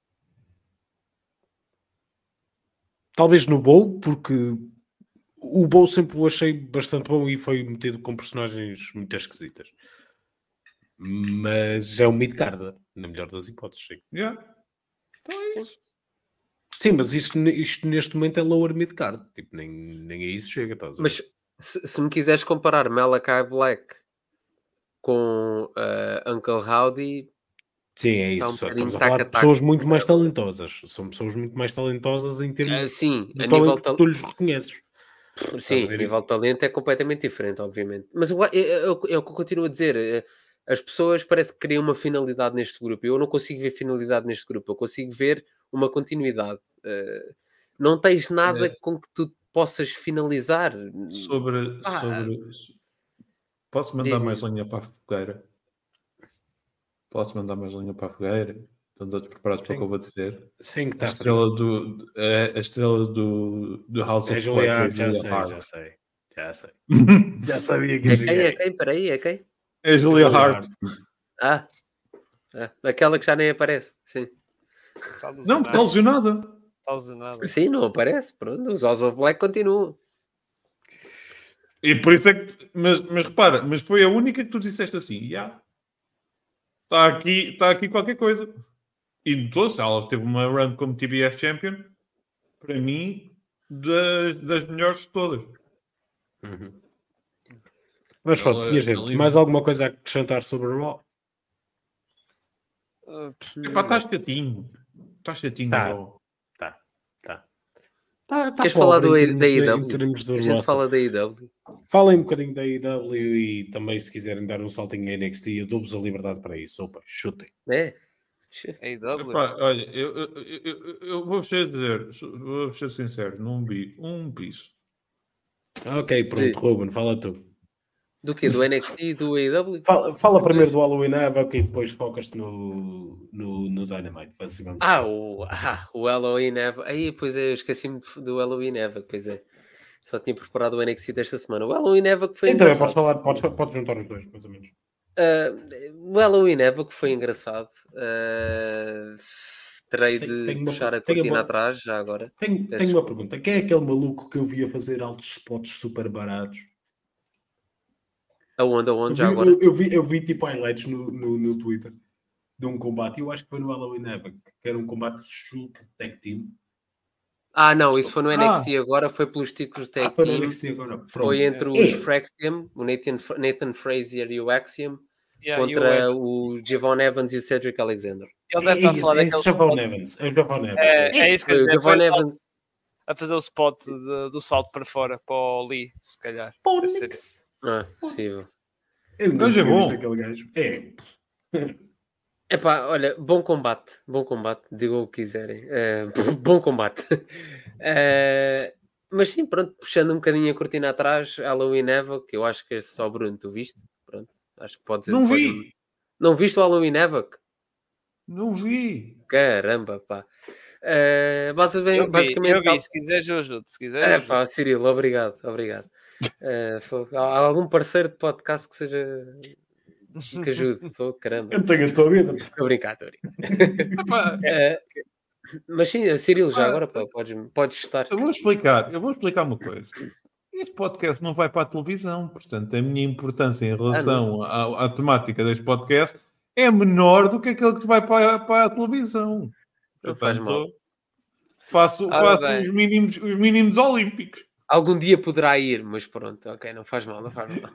Talvez no Bowl, porque o Bowl sempre o achei bastante bom e foi metido com personagens muito esquisitas. Mas é um mid-card, na melhor das hipóteses, sim. Yeah. Então é isso. Sim, mas isto neste momento é lower mid-card. Tipo, nem a isso chega, estás a ver? Mas se me quiseres comparar Malachi Black com Uncle Howdy... Sim, é isso. Estamos a falar de pessoas muito mais talentosas. São pessoas muito mais talentosas em termos de talento que tu lhes reconheces. Sim, a nível de talento é completamente diferente, obviamente. Mas é o que eu continuo a dizer. As pessoas parece que criam uma finalidade neste grupo. Eu não consigo ver finalidade neste grupo. Eu consigo ver uma continuidade. Não tens nada com que tu possas finalizar. Sobre... Posso mandar mais lenha para a fogueira? Estão todos preparados para o que eu vou dizer? Sim, que está a estrela do House of Black. Já sei. Já sabia que é quem? Peraí, é quem? É Julia Hart. Aquela que já nem aparece. Sim. Não, porque está lesionada. Sim, não aparece. Pronto, os House of Black continuam. E por isso é que... Mas repara, mas foi a única que tu disseste assim. Está aqui qualquer coisa. E notou-se, ela teve uma run como TBS Champion, para mim, das melhores de todas. Mas pronto, minha gente, mais alguma coisa a acrescentar sobre o Raw? Estás chatinho. Estás chatinho, Tá. Queres falar da em AEW? termos de A gente roster. fala da AEW. Falem um bocadinho da AEW e também, se quiserem dar um saltinho em NXT, eu dou-vos a liberdade para isso. Opa, chutem. É? AEW. Epá, olha, eu vou ser sincero, não vi um piso. Ok, pronto, Ruben, fala tu. Do quê? Do NXT e do AEW? Fala primeiro do Halloween Havoc e depois focas-te no Dynamite. Assim vamos O Halloween Havoc. Aí, pois é, eu esqueci-me do Halloween Havoc, pois é. Só tinha preparado o NXT desta semana. O Halloween Havoc foi Sim, também engraçado. podes juntar os dois, mais ou menos. O Halloween Havoc foi engraçado. Terei de puxar a cortina atrás já agora. Tenho uma pergunta. Quem é aquele maluco que eu via fazer altos spots super baratos? Aonde já agora? Eu vi tipo highlights no Twitter de um combate. Eu acho que foi no Halloween Havoc, que era um combate de Shulk Tag Team. Não, isso foi no NXT agora, foi pelos títulos Tag foi Team. No NXT agora. Pronto. Foi entre os Fraxium, o Nathan Frazier e o Axiom, contra o Javon Evans e o Cedric Alexander. Ele deve estar a falar daquele Javon Evans. É isso que eu ia dizer. Javon Evans a fazer o spot do salto para fora para o Lee, se calhar. Possível. Mas é bom. Aquele gajo. Epá, olha, bom combate, digam o que quiserem. Bom combate. Mas sim, pronto, puxando um bocadinho a cortina atrás, Halloween Havoc, que eu acho que é só Bruno, tu viste? Pronto, acho que pode ser. Não vi! Não viste o Halloween Havoc? Não vi! Caramba, pá. Basicamente, eu vi, se quiseres eu ajudo. Se quiseres, pá, Cirilo, obrigado. Há algum parceiro de podcast que seja... que ajude, caramba. Eu tenho a tua vida. Estou a brincar. Mas sim, Cirilo, já agora podes estar. Eu vou explicar uma coisa. Este podcast não vai para a televisão, portanto, a minha importância em relação à temática deste podcast é menor do que aquele que vai para a televisão. Não faz mal. Faço os mínimos olímpicos. Algum dia poderá ir, mas pronto, ok, não faz mal.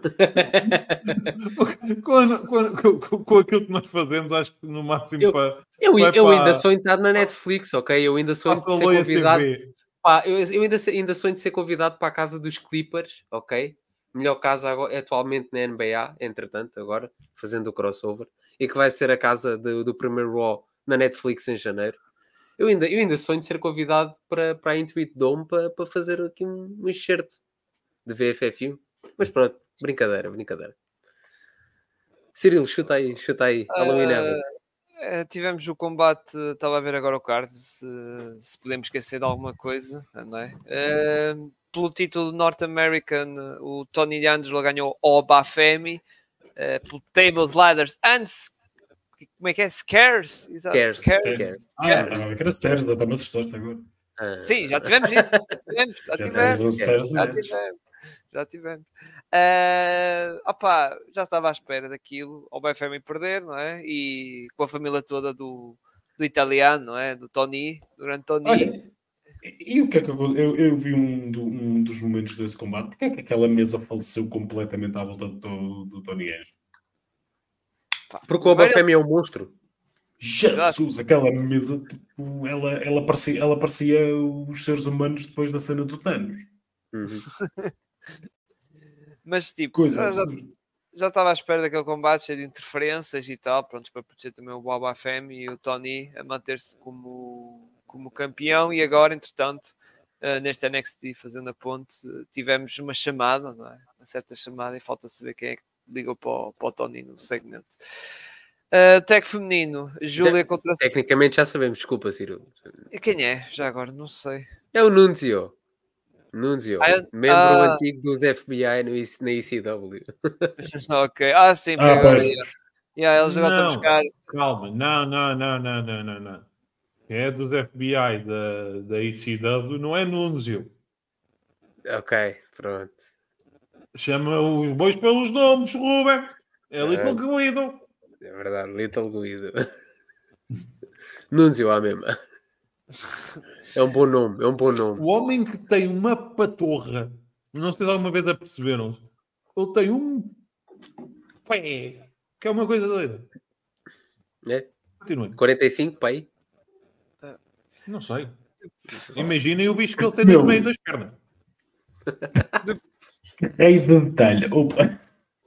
Com aquilo que nós fazemos, acho que no máximo eu ainda sonho de estar na Netflix, ok? Eu ainda sonho de ser convidado. Eu ainda sonho de ser convidado para a casa dos Clippers, ok? Melhor casa atualmente na NBA, entretanto, agora, fazendo o crossover, e que vai ser a casa do primeiro Raw na Netflix em janeiro. Eu ainda sonho de ser convidado para a Intuit Dome para fazer aqui um enxerto de VFF1. Mas pronto, brincadeira. Cirilo, chuta aí. Halloween Havoc. Tivemos o combate, estava a ver agora o card, se podemos esquecer de alguma coisa, não é? Pelo título North American, o Tony D'Angelo ganhou o Bafemi, pelo Tables, Ladders and... Como é que é? Scares? Exato. Scares. Era Stairs, até me assustaste agora. Sim, já tivemos isso. Já tivemos. Já estava à espera daquilo. O BFM perder, não é? E com a família toda do italiano, não é? Do Tony, durante Tony. Olha, e o que é que eu vi um dos momentos desse combate? Porque é que aquela mesa faleceu completamente à volta do Tony Angelo? Porque o Bafemi é um monstro. Jesus, aquela mesa, tipo, ela parecia os seres humanos depois da cena do Thanos. Mas tipo, já estava à espera daquele combate cheio de interferências e tal, pronto, para proteger também o Boba Fett e o Tony a manter-se como campeão. E agora, entretanto, neste NXT fazendo a ponte, tivemos uma chamada, não é? Uma certa chamada, e falta saber quem é que ligou para o Tony no segmento. Tag feminino, Júlia contra... Tecnicamente já sabemos, desculpa, Ciro. E quem é? Já agora, não sei. É o Nunzio, membro antigo dos FBI na ECW. Ok, sim, agora... eles agora estão a buscar... Calma, não. É dos FBI da ECW, não é Nunzio. Ok, pronto. Chama os bois pelos nomes, Ruben. É Little Guido. É verdade, Little Guido. Nunzio à mesma. É um bom nome. O homem que tem uma patorra, não sei se alguma vez aperceberam-se, ele tem um pé, que é uma coisa doida. É? Continue. 45, pai? Não sei. Imaginem o bicho que ele tem no meio das pernas. Rei de detalhe. Opa.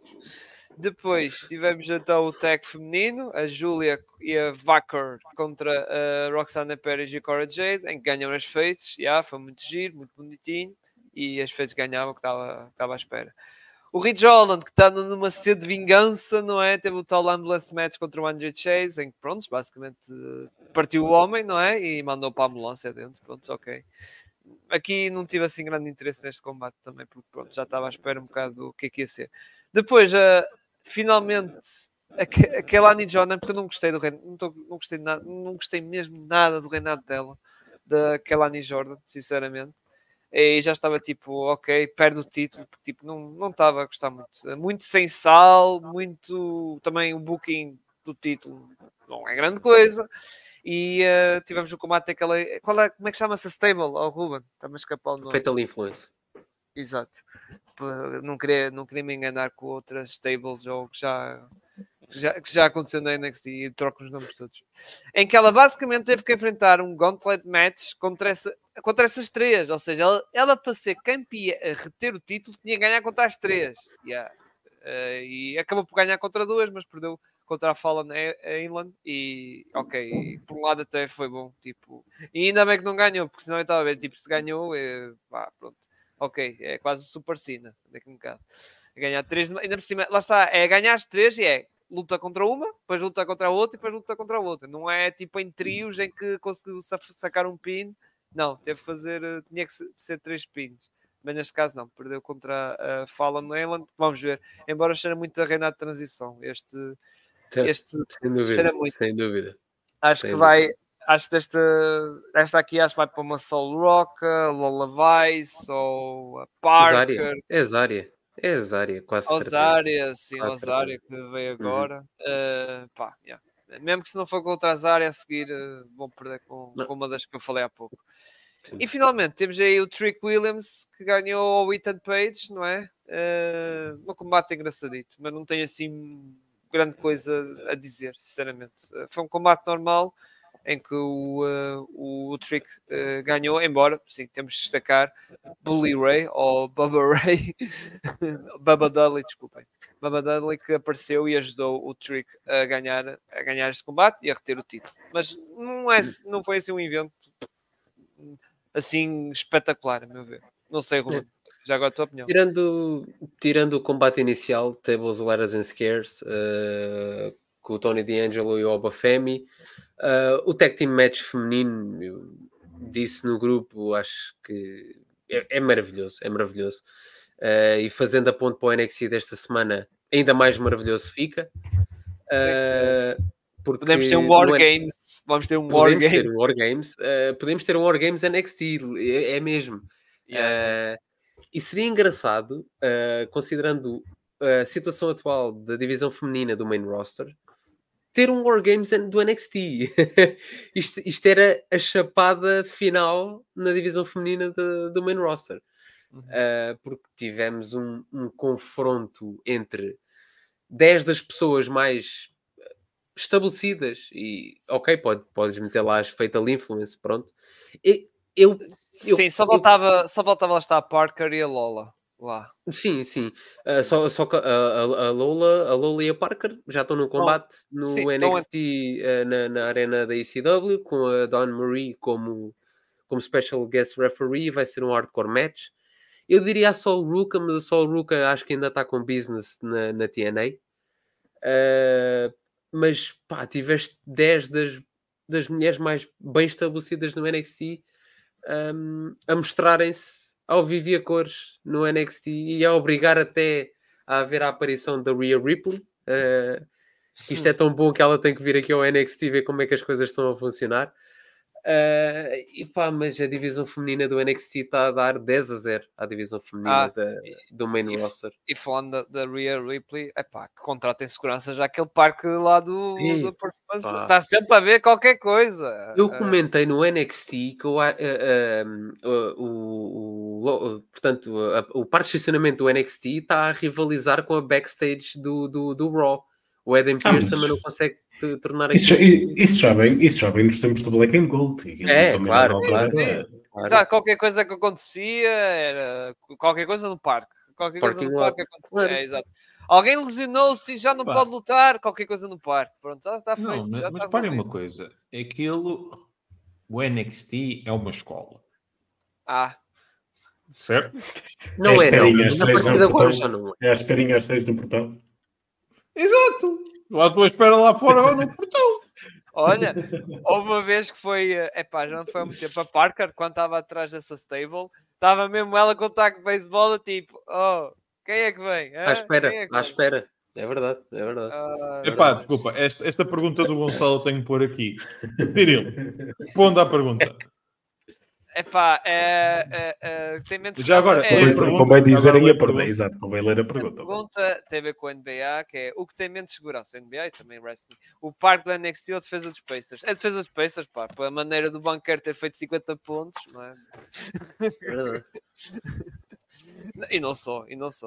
Depois tivemos então o tag feminino, a Júlia e a Vacker contra a Roxana Pérez e a Cora Jade, em que ganham as faces. Foi muito giro, muito bonitinho. E as faces ganhavam, que estava à espera. O Ridge Holland, que está numa sede de vingança, não é? Teve o tal ambulance match contra o Andre Chase, em que, pronto, basicamente partiu o homem, não é? E mandou para a ambulância dentro. Pronto, ok. Aqui não tive assim grande interesse neste combate também, porque pronto, já estava à espera um bocado do que ia ser. Depois, finalmente, a Kelani Jordan, porque eu não gostei do reinado, não gostei de nada, não gostei mesmo nada do reinado dela, da Kelani Jordan, sinceramente. E já estava tipo, ok, perde o título, porque tipo, não estava a gostar muito. Muito sem sal, muito também o booking do título não é grande coisa. E tivemos o combate daquela. Como é que chama-se a stable? Ruben, está-me a escapar o nome. Fatal Influence. Exato. Não queria me enganar com outras stables ou que já aconteceu na NXT e troco os nomes todos. Em que ela basicamente teve que enfrentar um gauntlet match contra essas três. Ou seja, ela para ser campeã, a reter o título, tinha que ganhar contra as três. E acabou por ganhar contra duas, mas perdeu contra a Fallen Inland. E ok, por um lado até foi bom. Tipo, e ainda bem que não ganhou, porque senão eu estava a ver, tipo, se ganhou, pronto. Ok, é quase Super Cena. Daqui um bocado. Ganhar três, ainda por cima, lá está, é ganhar as três e luta contra uma, depois luta contra a outra e depois luta contra a outra. Não é tipo em trios em que conseguiu sacar um pin. Não, teve que fazer, tinha que ser 3 pins. Mas neste caso não, perdeu contra a Fallen Island. Vamos ver, embora cheira muito a reinado de transição. Este sem dúvida, cheira muito. sem dúvida. Acho sem que dúvida. vai. Acho que esta aqui acho que vai para uma Soul Roca, Lola Vice ou a Parker. É Zarya, quase certeza. Osária, sim, Quase Osária que veio agora. Mesmo que se não for contra a Zarya a seguir, vão perder com uma das que eu falei há pouco. Sim. E finalmente temos aí o Trick Williams que ganhou o Ethan Page, não é? No combate engraçadito, mas não tem assim grande coisa a dizer, sinceramente. Foi um combate normal em que o Trick ganhou, embora, sim, temos de destacar Bully Ray, ou Bubba Ray, Bubba Dudley, desculpem. Bubba Dudley que apareceu e ajudou o Trick a ganhar este combate e a reter o título. Mas não foi assim um evento assim espetacular, a meu ver. Não sei, Ruben. Já agora a tua opinião. Tirando o combate inicial, Tables, Ladders and Scares, com o Tony D'Angelo e o Obafemi, o Tag Team Match feminino, eu disse no grupo, acho que é maravilhoso, é maravilhoso. E fazendo a ponte para o NXT desta semana, ainda mais maravilhoso fica. Porque podemos ter um War Games. Vamos ter um War Games. Podemos ter um War Games NXT, é mesmo. E seria engraçado, considerando a situação atual da divisão feminina do main roster, ter um War Games do NXT. isto era a chapada final na divisão feminina do main roster. Porque tivemos um confronto entre 10 das pessoas mais estabelecidas e, ok, podes meter lá as Fatal Influence, pronto. Sim, só faltava lá estar a Parker e a Lola lá. Sim. Só que a Lola e a Parker já estão no combate no NXT na arena da ECW, com a Dawn Marie como special guest referee. Vai ser um hardcore match. Eu diria a Sol Ruka, mas a Sol Ruka acho que ainda está com business na TNA. Mas pá, tiveste 10 das mulheres mais bem estabelecidas no NXT a mostrarem-se ao vivo e a cores no NXT e a obrigar até a haver a aparição da Rhea Ripley. Que isto é tão bom que ela tem que vir aqui ao NXT ver como é que as coisas estão a funcionar. Mas a divisão feminina do NXT está a dar 10-0 à divisão feminina do main roster. E falando da Rhea Ripley, que contratem segurança já aquele parque lá do Performance está sempre a ver qualquer coisa. Eu comentei no NXT que o parque de estacionamento do NXT está a rivalizar com a backstage do Raw. O Adam Pearce mas- também não consegue tornar Isso aquilo. já vem nos tempos do Black and Gold. E É, também claro, na altura claro. era- Claro. Exato, qualquer coisa que acontecia era qualquer coisa no parque. Qualquer coisa Parking no lot, parque acontecia. claro. É, exato. Alguém lesionou-se e já não Pá. pode lutar, qualquer coisa no parque. Pronto, já está feito. Não, já mas está parem resolvido. uma coisa. Aquilo, o NXT é uma escola, Ah, certo? Não é, não. esperinha, Mas a seis partir de no agora portão. já não é. É a esperinha às 6 no portão. Exato. Lá estou à espera lá fora, lá no portão. olha, houve uma vez que foi, epá, já não foi há muito tempo, a Parker, quando estava atrás dessa stable, estava mesmo ela com o taco de beisebol, tipo, oh, quem é que vem? À espera, Quem é que à vem? espera. É verdade, é verdade. Ah, Epá, desculpa, esta pergunta do Gonçalo tenho que pôr aqui. Cirilo, responda à pergunta. epá, tem mente Já agora, fácil. Oi, pergunta, Convém dizerem agora a pergunta. pergunta. Exato, convém ler a A pergunta. pergunta tem a ver com a NBA, que é o que tem menos segurança, NBA e também wrestling. O parque do NXT ou a defesa dos Pacers? A defesa dos Pacers, pá, pela maneira do banqueiro ter feito 50 pontos, não é? É verdade. E não só.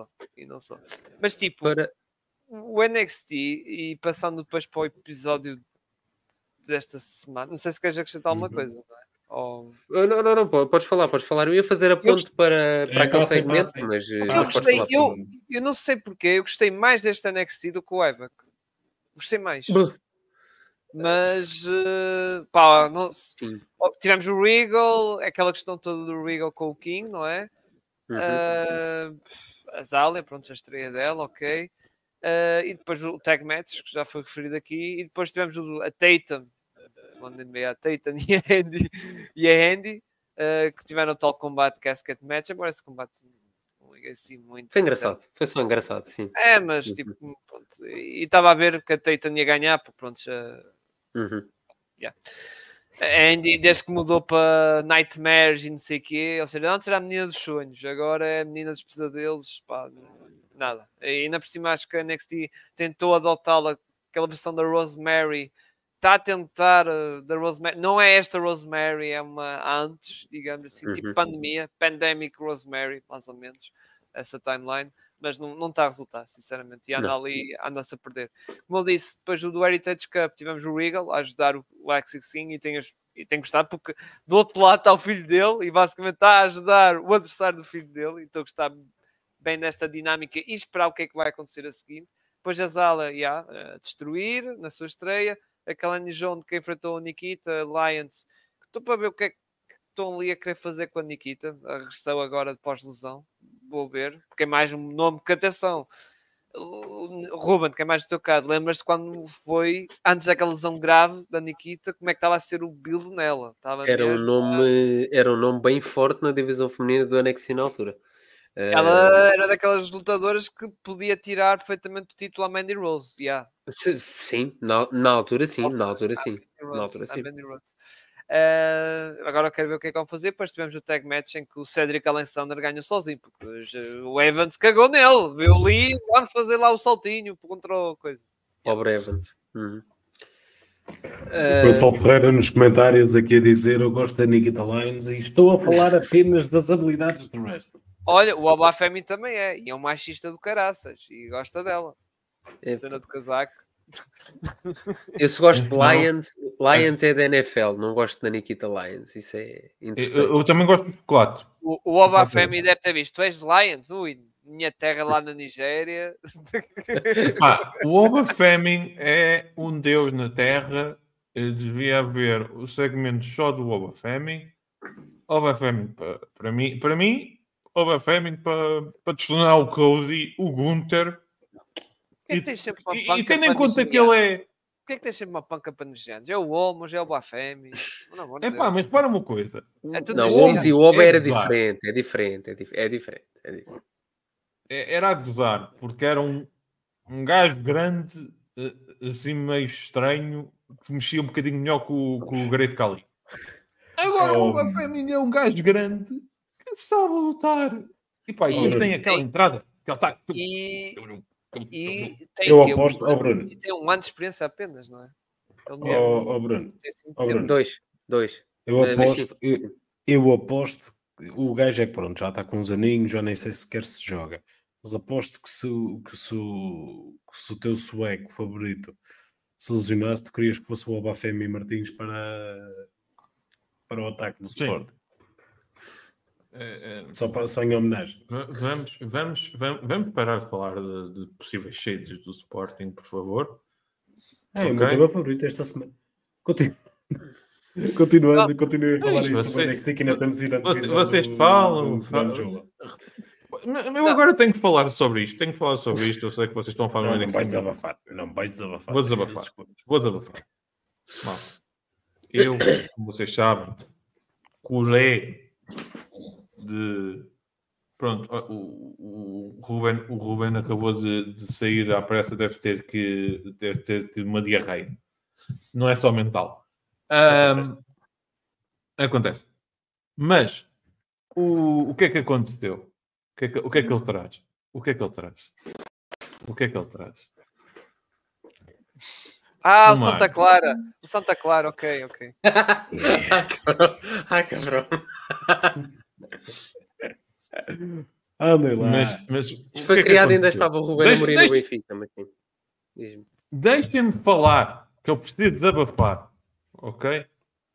Mas tipo, Para... o NXT, e passando depois para o episódio desta semana, não sei se queres acrescentar alguma coisa, não é? Ou... Não, podes falar. Eu ia fazer a ponte para aquele passem, segmento, passem. mas Eu podes gostei, falar. eu não sei porquê, eu gostei mais deste NXT do que o Evac. Gostei mais. Buh. Mas, pá, não, Sim. tivemos o Regal, aquela questão toda do Regal com o King, não é? Uhum. A Zália, pronto, a estreia dela, ok. E depois o Tag Match, que já foi referido aqui. E depois tivemos a Tatum, falando em NBA, a Tatum e a Andy, que tiveram o tal combate Casket Match. Agora esse combate não liguei assim muito. Foi engraçado. Foi só engraçado, sim. É, mas tipo, pronto, e estava a ver que a Tatum ia ganhar, porque pronto, já... Uhum. A Andy, desde que mudou para Nightmares e não sei o quê, ou seja, antes era a menina dos sonhos, agora é a menina dos pesadelos, pá, nada. E ainda por cima acho que a NXT tentou adotá-la, aquela versão da Rosemary, está a tentar da Rosemary, não é esta Rosemary, é uma antes, digamos assim, tipo pandemia, Pandemic Rosemary, mais ou menos, essa timeline. Mas não está a resultar, sinceramente. E anda-se a perder. Como eu disse, depois do Heritage Cup tivemos o Regal a ajudar o Lexi King e tenho gostado porque do outro lado está o filho dele e basicamente está a ajudar o adversário do filho dele. Então gostar bem desta dinâmica e esperar o que é que vai acontecer a seguir. Depois a Zala a destruir na sua estreia. Aquela Nijon que enfrentou o Nikita Lyons. Estou para ver o que é que estão ali a querer fazer com a Nikita. A regressão agora de pós-lesão. Vou ver, porque é mais um nome que atenção. Ruben, que é mais do teu caso, lembras-te quando foi antes daquela lesão grave da Nikita, como é que estava a ser o build nela? Era um nome bem forte na divisão feminina do NXT na altura. Ela era daquelas lutadoras que podia tirar perfeitamente o título à Mandy Rose. Sim, na altura sim. Agora quero ver o que é que vão fazer. Depois tivemos o tag match em que o Cedric Alexander ganhou sozinho, porque o Evans cagou nele, viu ali, vamos fazer lá o saltinho contra a coisa. Pobre Evans. O Gonçalo Ferreira nos comentários aqui a dizer: eu gosto da Nikita Lyons e estou a falar apenas das habilidades do wrestling. Olha, o Obafemi também é, e é um machista do caraças, e gosta dela. Cena de casaco. Eu se gosto de Lions é da NFL, não gosto da Nikita Lyons, isso é interessante. Eu também gosto de chocolate. O Obafemi deve ter visto, tu és de Lions? Ui, minha terra lá na Nigéria. O Obafemi é um deus na terra. Devia haver o segmento só do Obafemi. Obafemi para mim Obafemi para destornar o Cody, o Gunther. E tendo em conta que ele é... Porquê é que tens sempre uma panca para nojentes? É o Homos, é o Bafemi. Mas para uma coisa. Não, o Homos e o Oba era diferente. É diferente. Era a gozar, porque era um gajo grande, assim meio estranho, que mexia um bocadinho melhor que o Great Khali. Agora o Bafemi é um gajo grande que sabe lutar. E pá, e tem aquela entrada que ele está... E tem eu aposto ao Bruno. E tem um ano de experiência apenas, não é? Bruno. Dois. Eu aposto. O gajo é pronto, já está com uns aninhos, já nem sei sequer se joga. Mas aposto que se o teu sueco favorito se lesionasse, tu querias que fosse o Obafemi Martins para o ataque do Sport. Só em homenagem. Vamos parar de falar de possíveis saídas do Sporting, por favor. O meu tema favorito esta semana. Continuem a falar isso sobre o NXT que ainda estamos ir vocês falam. Eu agora tenho que falar sobre isto. Eu sei que vocês estão a falar no NXT. Não vais desabafar. Vou desabafar. Mal. Eu, como vocês sabem, colei de... Pronto, o Ruben acabou de sair à pressa, deve ter tido uma diarreia. Não é só mental. Acontece. Mas o que é que aconteceu? O que é que ele traz? O que é que ele traz? O Santa Clara. O Santa Clara, ok. Cabrão. Andem lá. Mas Isto foi criado e ainda estava o Ruben Amorim no Benfica. Mas sim. Deixem-me falar, que eu preciso desabafar. Ok?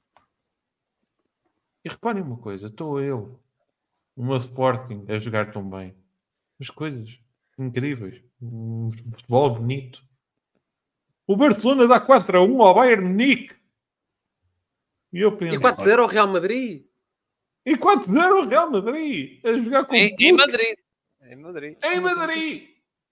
E reparem uma coisa. Estou eu, o meu Sporting, a jogar tão bem. As coisas incríveis. Um futebol bonito. O Barcelona dá 4-1 ao Bayern Munique. E eu penso... E 4-0 ao Real Madrid. E 4-0 ao Real Madrid. A jogar com em Madrid. Em Madrid.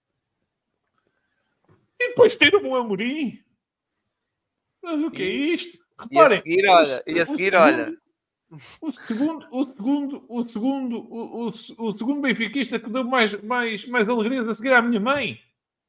E depois tira-me o Amorim. Mas o que é isto? Reparem. E a seguir, olha. O segundo benfiquista que deu mais alegrias a seguir à minha mãe.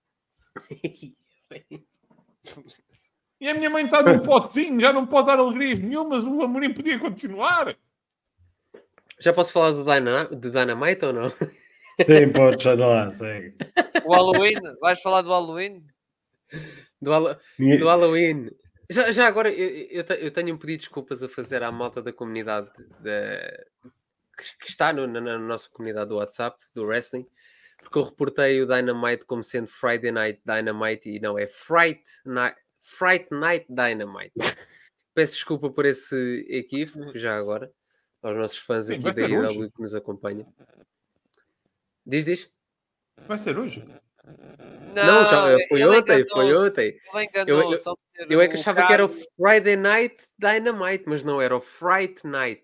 E a minha mãe está num potezinho, já não pode dar alegrias nenhumas. O Amorim podia continuar. Já posso falar de Dynamite ou não? Sim, pode, já lá, segue. O Halloween, vais falar do Halloween? Do Halloween. Já agora, eu tenho um pedido de desculpas a fazer à malta da comunidade que está na nossa comunidade do WhatsApp, do Wrestling, porque eu reportei o Dynamite como sendo Friday Night Dynamite e não é Fright Night Dynamite. Peço desculpa por esse equívoco, já agora, aos nossos fãs aqui da IW que nos acompanham. Diz. Vai ser hoje? Não, já foi ontem. Eu é que achava que era o Friday Night Dynamite, mas não, era o Fright Night.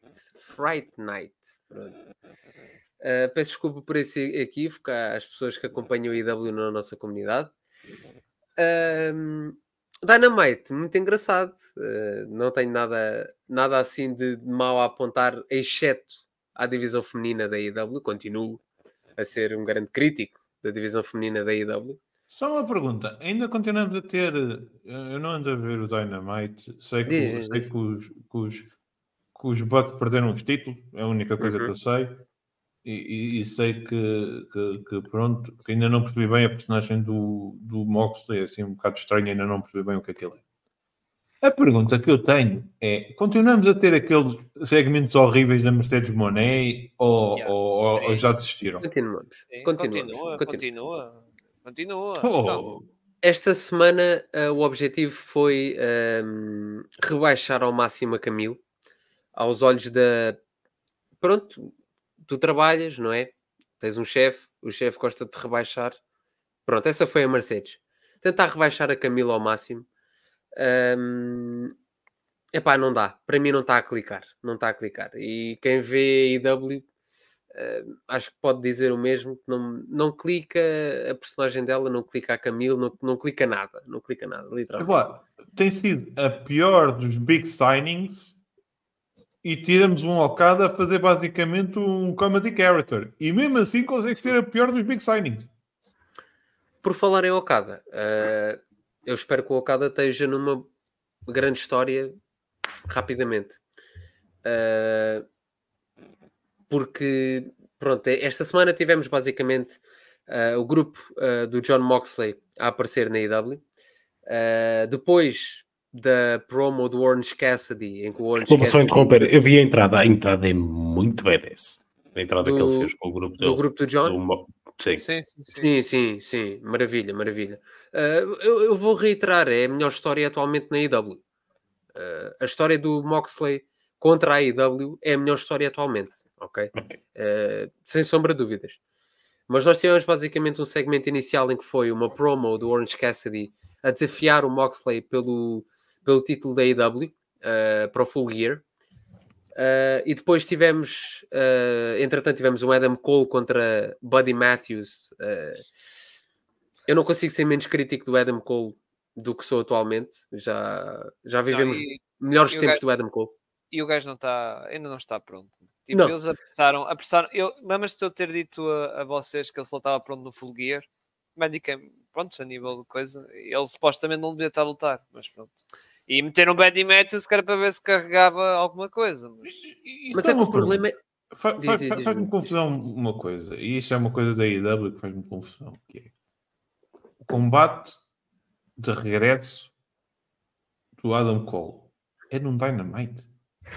Peço desculpa por esse equívoco às pessoas que acompanham o IW na nossa comunidade. Dynamite, muito engraçado. Não tenho nada assim de mal a apontar, exceto à divisão feminina da IW. Continuo a ser um grande crítico da divisão feminina da IW. Só uma pergunta. Ainda continuamos a ter... Eu não ando a ver o Dynamite. Sei que os Bucks perderam os títulos. É a única coisa que eu sei. E sei que pronto, que ainda não percebi bem a personagem do Moxley. É assim um bocado estranho. Ainda não percebi bem o que aquilo é. A pergunta que eu tenho é: continuamos a ter aqueles segmentos horríveis da Mercedes Moné ou já desistiram? Continua. Esta semana o objetivo foi rebaixar ao máximo a Camille, aos olhos da... Pronto, tu trabalhas, não é? Tens um chefe, o chefe gosta de te rebaixar. Pronto, essa foi a Mercedes. Tentar rebaixar a Camille ao máximo. Não dá. Para mim não está a clicar. E quem vê IW acho que pode dizer o mesmo. Não clica a personagem dela, não clica a Camille, não clica nada, literalmente. Tem sido a pior dos big signings e tiramos um Okada a fazer basicamente um comedy character. E mesmo assim consegue ser a pior dos big signings. Por falar em Okada, eu espero que o Okada esteja numa grande história rapidamente. Porque, pronto, esta semana tivemos basicamente o grupo do Jon Moxley a aparecer na IW. Depois da promo do Orange Cassidy, em que o Orange Cassidy... Só interromper, eu vi a entrada é muito badass. A entrada que ele fez com o grupo dele. Do grupo do John? Sim. Sim. Maravilha. Eu vou reiterar, é a melhor história atualmente na AEW. A história do Moxley contra a AEW é a melhor história atualmente, ok? Sem sombra de dúvidas. Mas nós tivemos basicamente um segmento inicial em que foi uma promo do Orange Cassidy a desafiar o Moxley pelo título da AEW para o Full Gear. E depois tivemos, entretanto, tivemos um Adam Cole contra Buddy Matthews. Eu não consigo ser menos crítico do Adam Cole do que sou atualmente. Já vivemos melhores tempos do Adam Cole. E o gajo ainda não está pronto. Tipo, eles apressaram. Lembras-te de eu ter dito a vocês que ele só estava pronto no Full Gear? Pronto, a nível de coisa, ele supostamente não devia estar a lutar, mas pronto. E meteram o Buddy Matthews que era para ver se carregava alguma coisa. Mas é que o problema é... Faz-me confusão uma coisa, e isso é uma coisa da AEW que faz-me confusão, que é o combate de regresso do Adam Cole é num Dynamite.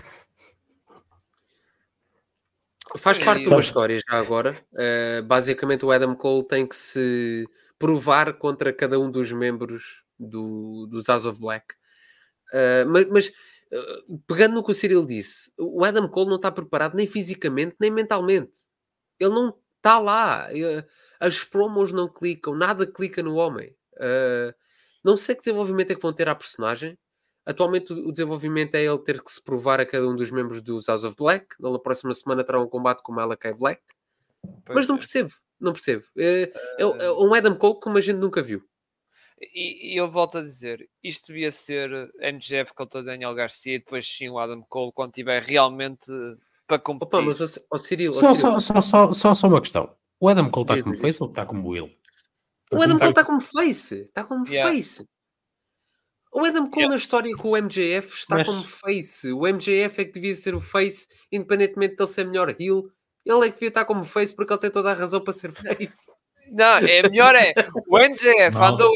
Faz parte de uma história já agora. Basicamente o Adam Cole tem que se provar contra cada um dos membros dos House of Black. Mas pegando no que o Cyril disse, o Adam Cole não está preparado nem fisicamente nem mentalmente. Ele não está lá. As promos não clicam, nada clica no homem. Não sei que desenvolvimento é que vão ter à personagem. Atualmente o desenvolvimento é ele ter que se provar a cada um dos membros dos House of Black. Ele na próxima semana terá um combate com o Malakai Black. Mas não percebo. É um Adam Cole como a gente nunca viu. E eu volto a dizer, isto devia ser MJF contra Daniel Garcia e depois sim o Adam Cole quando tiver realmente para competir. Opa, mas Cyril, Só uma questão. O Adam Cole está como face ou está como Will? O Adam Cole está como face. Está como face. O Adam Cole na história com o MJF está como face. O MJF é que devia ser o face, independentemente de ele ser melhor heel. Ele é que devia estar como face porque ele tem toda a razão para ser face. Não, melhor o MJF andou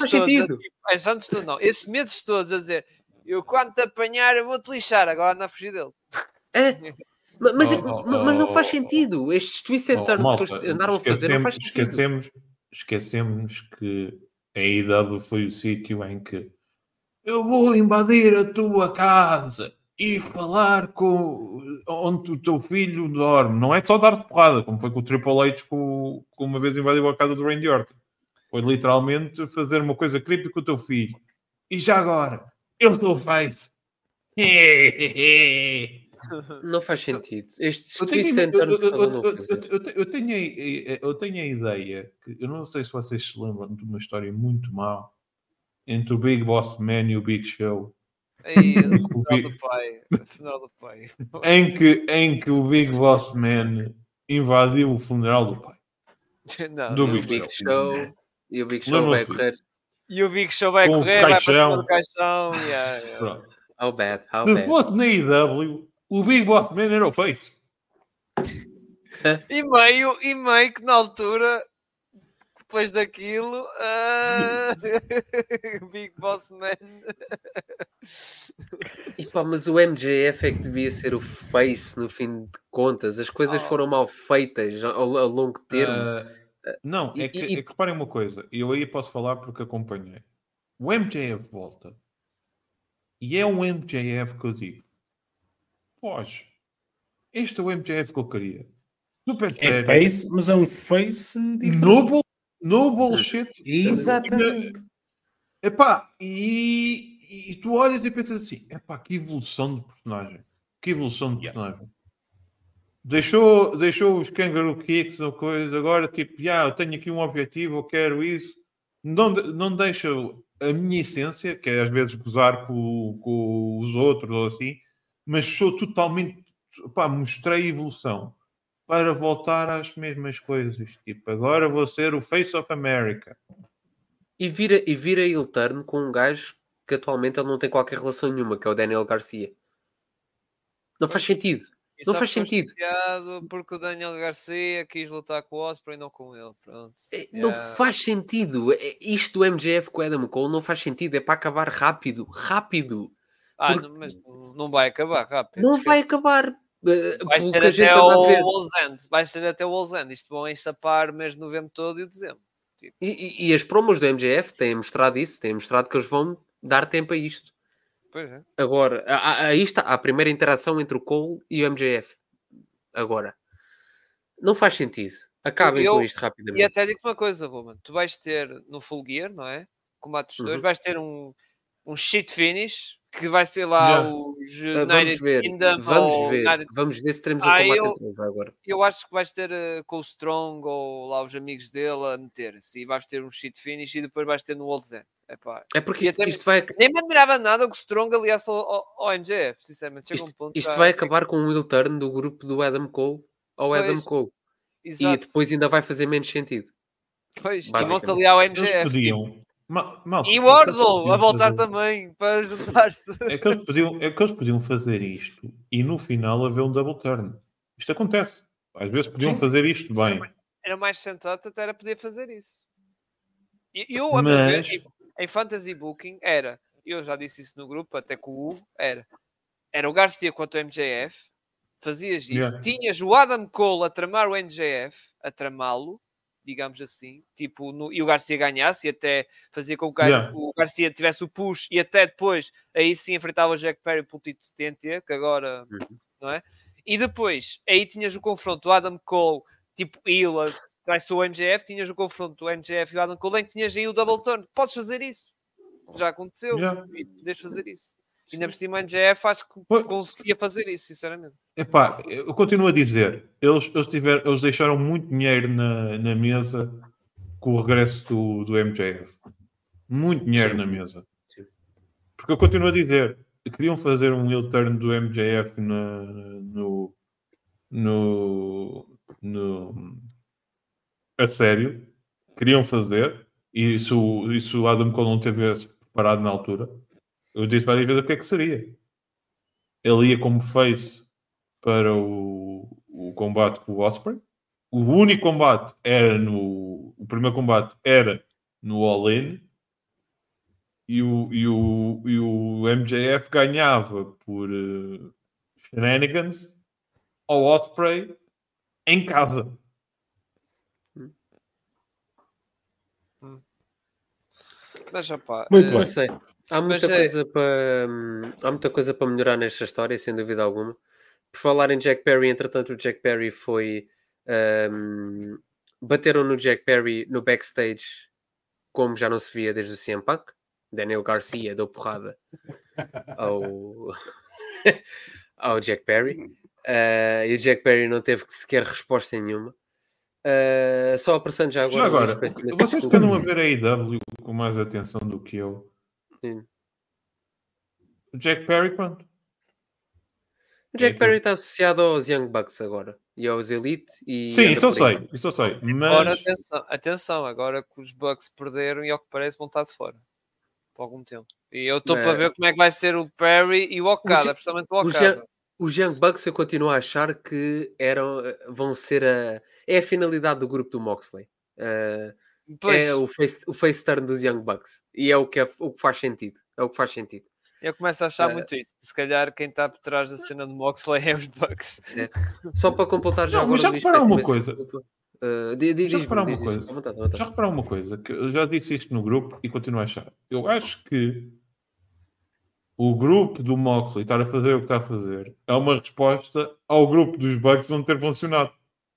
esses meses todos a dizer eu quando te apanhar eu vou-te lixar, agora anda a fugir dele. Mas não faz sentido. Estes twists and turns que andaram a fazer não faz sentido. Esquecemos que a AEW foi o sítio em que eu vou invadir a tua casa e falar com onde o teu filho dorme. Não é só dar-te porrada, como foi com o Triple H com uma vez invadiu a casa do Randy Orton. Foi literalmente fazer uma coisa creepy com o teu filho. E já agora, eu sou face. Não faz sentido. Estes eu tenho a ideia que eu não sei se vocês se lembram de uma história muito má entre o Big Boss Man e o Big Show. Funeral do pai. Em que o Big Boss Man invadiu o funeral do pai. Do Big Show. E o Big Show vai correr. E o Big Show vai correr, vai para cima do caixão. How bad. Se fosse na IW, o Big Boss Man era o face. E meio que na altura, depois daquilo, Big Boss Man. Mas o MJF é que devia ser o face no fim de contas. As coisas foram mal feitas a longo termo. Não, é que reparem uma coisa. Eu aí posso falar porque acompanhei. O MJF volta. E é um MJF que eu digo. Pois. Este é o MJF que eu queria. Super sério. Face, mas é um face diferente. No bullshit. Exatamente. Epá, e tu olhas e pensas assim, epá, que evolução de personagem. Deixou os kangaroo kicks ou coisa, agora tipo, eu tenho aqui um objetivo, eu quero isso. Não deixa a minha essência, que é às vezes gozar com os outros ou assim, mas sou totalmente, mostrei evolução para voltar às mesmas coisas. Tipo, agora vou ser o Face of America. E vira heel turn com um gajo que atualmente ele não tem qualquer relação nenhuma, que é o Daniel Garcia. Não faz sentido. Não faz sentido. Porque o Daniel Garcia quis lutar com o Osprey e não com ele. Pronto. Não faz sentido. Isto do MJF com o Adam Cole não faz sentido. É para acabar rápido. Mas não vai acabar rápido. Não vai acabar. Vais Pelo ter que a gente até anda a o ver. Walls End. Vais ter até o Walls End. Isto vão enchapar o mês de novembro todo e o dezembro. E as promos do MJF têm mostrado isso, têm mostrado que eles vão dar tempo a isto. Pois é. Agora, aí está a primeira interação entre o Cole e o MJF. Agora, não faz sentido. Acabem com isto E rapidamente. até digo uma coisa, Roman. Tu vais ter no Full Gear, não é? Combate dos dois, vais ter um shit finish que vai ser lá Yeah. os Vamos United ver. Kingdom Vamos ou ver. United... Vamos ver se teremos um combate eu- entre eles agora. Eu acho que vais ter com o Strong ou lá os amigos dele a meter-se e vais ter um shit finish e depois vais ter no World's End. Epá. É porque E isto, até- isto vai... Nem me admirava nada que o Strong aliasse ao MJF, sinceramente. Chega um ponto Isto já- vai acabar com um heel turn do grupo do Adam Cole ao Adam Pois, Cole. E Exato. depois ainda vai fazer menos sentido. Pois. E basicamente. vão-se aliar ao Eles MJF. podiam. Malta, E é o que eles Wardlow podiam a voltar fazer- também para juntar-se. É que eles podiam fazer isto e no final haver um double turn. Isto acontece. Às vezes podiam fazer isto bem. Era mais sensato até era poder fazer isso. E eu, a meu ver, Mas em Fantasy Booking, eu já disse isso no grupo, até com o Hugo, era o Garcia contra o MJF, fazias isso, Yeah. tinhas o Adam Cole a tramar o MJF, a tramá-lo, digamos assim, tipo, e o Garcia ganhasse, e até fazia com que Yeah. o Garcia tivesse o push, e até depois, aí sim enfrentava o Jack Perry pelo título de TNT, que agora, não é? E depois, aí tinhas o confronto do Adam Cole, tipo, Ila, traz-se o MJF, tinhas o confronto do MJF e o Adam Cole, em que tinhas aí o double turn. Podes fazer isso. Já aconteceu. Yeah. E podes fazer isso. E ainda por cima o MJF acho que Pois. conseguia fazer isso, sinceramente. epá, eu continuo a dizer, eles deixaram muito dinheiro na mesa com o regresso do MJF. Muito dinheiro na mesa. Sim. Porque eu continuo a dizer, queriam fazer um heel turn do MJF a sério. Queriam fazer. E se o Adam Cole não tivesse preparado na altura, eu disse várias vezes o que é que seria. Ele ia como face para o combate com o Ospreay. O único combate era o primeiro combate era no All-In. E o MJF ganhava por shenanigans ao Ospreay em casa. Mas, opá, Muito Não bem. sei. Há muita coisa para melhorar nesta história, sem dúvida alguma. Por falar em Jack Perry, entretanto, o Jack Perry foi... bateram no Jack Perry no backstage, como já não se via desde o CM Punk. Daniel Garcia deu porrada ao Jack Perry. E o Jack Perry não teve sequer resposta nenhuma. Só apressando já agora. Já agora, Luís, peço imensa vocês desculpa. que andam a ver a AEW com mais atenção do que eu. Sim. O Jack Perry, pronto. O Jack Perry está associado aos Young Bucks agora. E aos Elite. E Sim, anda isso eu por aí. sei. Isso eu sei. Agora, Mas... atenção, agora que os Bucks perderam e ao que parece vão estar de fora. Por algum tempo. E eu estou Mas- para ver como é que vai ser o Perry e o Okada, principalmente o Okada. Os Young Bucks eu continuo a achar que vão ser é a finalidade do grupo do Moxley. Pois, É o face turn dos Young Bucks. E é o que faz sentido. É o que faz sentido. eu começo a achar muito isso. Se calhar quem está por trás da cena do Moxley é os Bucks. Só para completar já Não, agora... mas já Luís, repararam peço uma imensa coisa? desculpa. Já repararam uma diz. coisa? À vontade, à vontade. Já repararam uma coisa? Que eu já disse isto no grupo e continuo a achar. Eu acho que o grupo do Moxley estar a fazer o que está a fazer é uma resposta ao grupo dos Bucks não ter funcionado.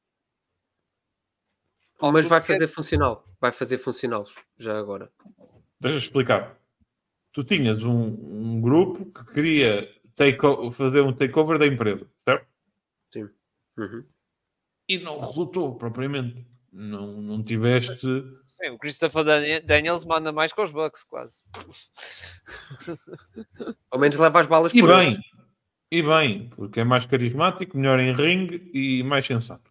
Mas vai fazer funcional. Vai fazer funcioná-los. Já agora. Deixa-me explicar. Tu tinhas um grupo que queria fazer um takeover da empresa, certo? Sim. Uhum. E não resultou propriamente. Não tiveste... Sim, o Christopher Daniels manda mais com os Bucks, quase. Ao menos leva as balas E por bem, eles. e bem, porque é mais carismático, melhor em ringue e mais sensato.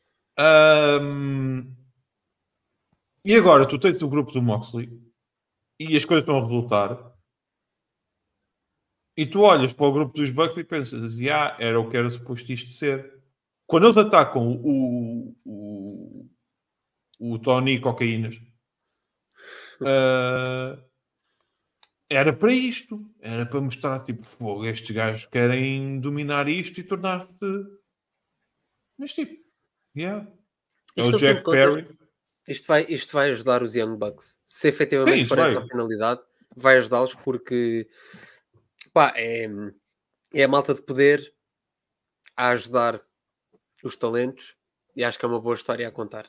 E agora tu tens o grupo do Moxley e as coisas estão a resultar e tu olhas para o grupo dos Bucks e pensas, era o que era suposto isto ser. Quando eles atacam o Tony Cocaínas, era para isto. Era para mostrar, tipo, fogo, estes gajos querem dominar isto e tornar-se... Mas, tipo, yeah. É Isto, o no fim de Jack contas, Perry. isto vai ajudar os Young Bucks. Se Sim, efetivamente isto for vai. essa a finalidade, vai ajudá-los porque pá, é a malta de poder a ajudar os talentos e acho que é uma boa história a contar.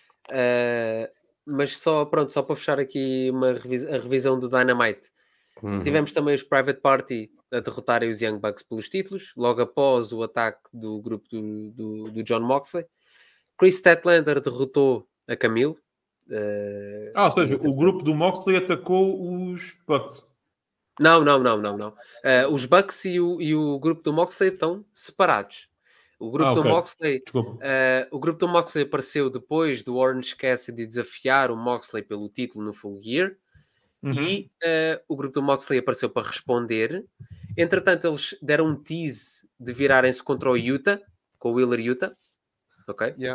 Mas só para fechar aqui a revisão do Dynamite. Tivemos também os Private Party a derrotarem os Young Bucks pelos títulos, logo após o ataque do grupo do John Moxley. Chris Statlander derrotou a Camille. Ou seja, o grupo do Moxley atacou os Bucks. Não. Os Bucks e o grupo do Moxley estão separados. O grupo do ok. Moxley, Desculpa. o grupo do Moxley apareceu depois do Orange Cassidy desafiar o Moxley pelo título no Full Gear. E o grupo do Moxley apareceu para responder. Entretanto, eles deram um tease de virarem-se contra o Utah, com o Wheeler Utah. Ok? Yeah.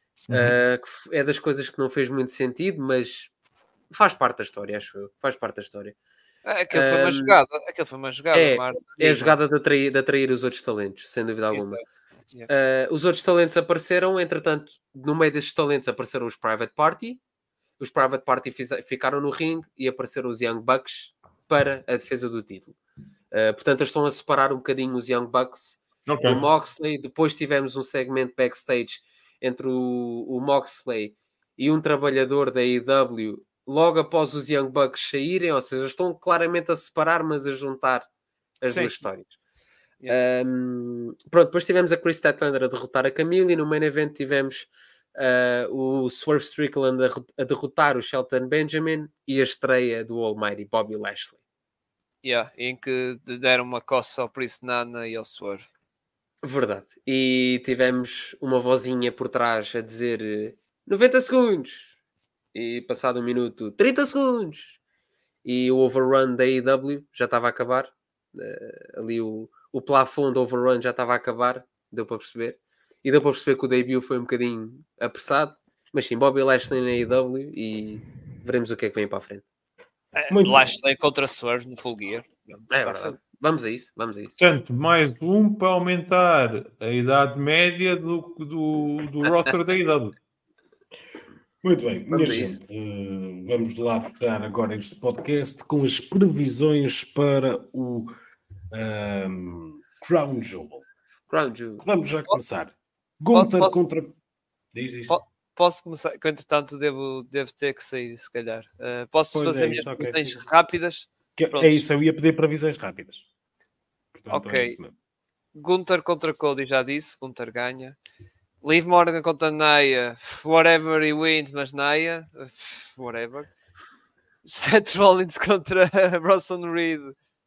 Que é das coisas que não fez muito sentido, mas faz parte da história, acho eu. Faz parte da história. Aquilo foi uma jogada. Aquilo foi uma jogada, É a jogada de atrair os outros talentos, sem dúvida alguma. Yeah. Os outros talentos apareceram, entretanto, no meio desses talentos apareceram os Private Party. Os Private Party ficaram no ringue e apareceram os Young Bucks para a defesa do título. Portanto, eles estão a separar um bocadinho os Young Bucks do Moxley. Depois tivemos um segmento backstage entre o Moxley e um trabalhador da AEW logo após os Young Bucks saírem, ou seja, estão claramente a separar, mas a juntar as duas histórias. Yeah. Pronto, depois tivemos a Chris Statlander a derrotar a Camille e no main event tivemos o Swerve Strickland a derrotar o Shelton Benjamin e a estreia do Almighty Bobby Lashley. Em que deram uma coça ao Prince Nana e ao Swerve. Verdade. E tivemos uma vozinha por trás a dizer 90 segundos. E passado um minuto, 30 segundos. E o overrun da AEW já estava a acabar. Ali o plafond do overrun já estava a acabar. Deu para perceber. E deu para perceber que o debut foi um bocadinho apressado. Mas sim, Bobby Lashley na AEW e veremos o que é que vem para a frente. Lashley contra Swerve no Full Gear. Vamos a isso. Portanto, mais um para aumentar a idade média do roster da AEW. Muito bem, minha gente, vamos lá fechar agora este podcast com as previsões para o Crown Jewel. Vamos já começar. Gunther contra... Diz. Posso começar? Que entretanto devo ter que sair, se calhar. Posso fazer minhas previsões rápidas? É isso, eu ia pedir previsões rápidas. Portanto, ok. Gunther contra Cody, já disse. Gunther ganha. Liv Morgan contra Naya. Whatever he wins, mas Naya. Whatever. Seth Rollins contra Bronson Reed.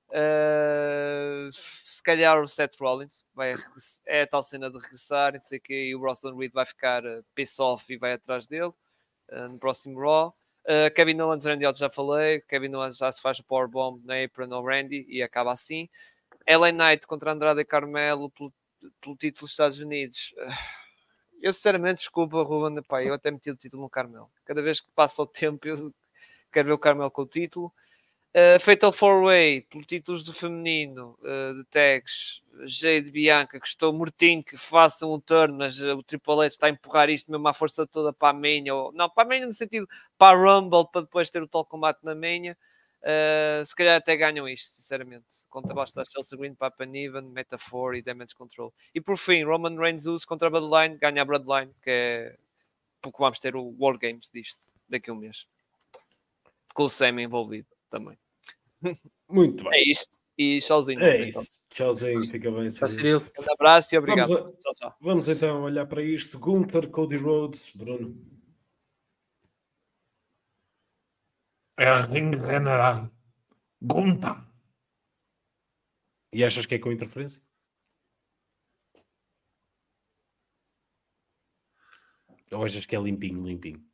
Se calhar o Seth Rollins é a tal cena de regressar, não sei o quê, e o Bronson Reed vai ficar piss off e vai atrás dele no próximo Raw. Kevin Owens, Randy Orton já falei. Kevin Owens já se faz o powerbomb na apron ao Randy e acaba assim. LA Knight contra Andrade e Carmelo pelo título dos Estados Unidos. Eu sinceramente, desculpa, Ruben, eu até meti o título no Carmelo. Cada vez que passa o tempo eu quero ver o Carmelo com o título. Fatal 4-Way pelo títulos do feminino de tags. Jade Bianca, que estou mortinho que façam um turn, mas o Triple H está a empurrar isto mesmo à força toda para a Mania, não para a Mania no sentido para a Rumble, para depois ter o tal combate na Mania. Se calhar até ganham isto, sinceramente, contra basta Chelsea Green, Papa Niven, Metaphor e Damage Control. E por fim, Roman Reigns contra a Bloodline, ganha a Bloodline, que é porque vamos ter o War Games disto daqui a um mês, com o Sami envolvido também. Muito bem. É isto. E tchauzinho. É isso. Tchauzinho, fica bem. Um abraço e obrigado. Tchau. Vamos então olhar para isto. Gunther, Cody Rhodes, Bruno. É ring general. Gunther. E achas que é com interferência? Ou achas que é limpinho?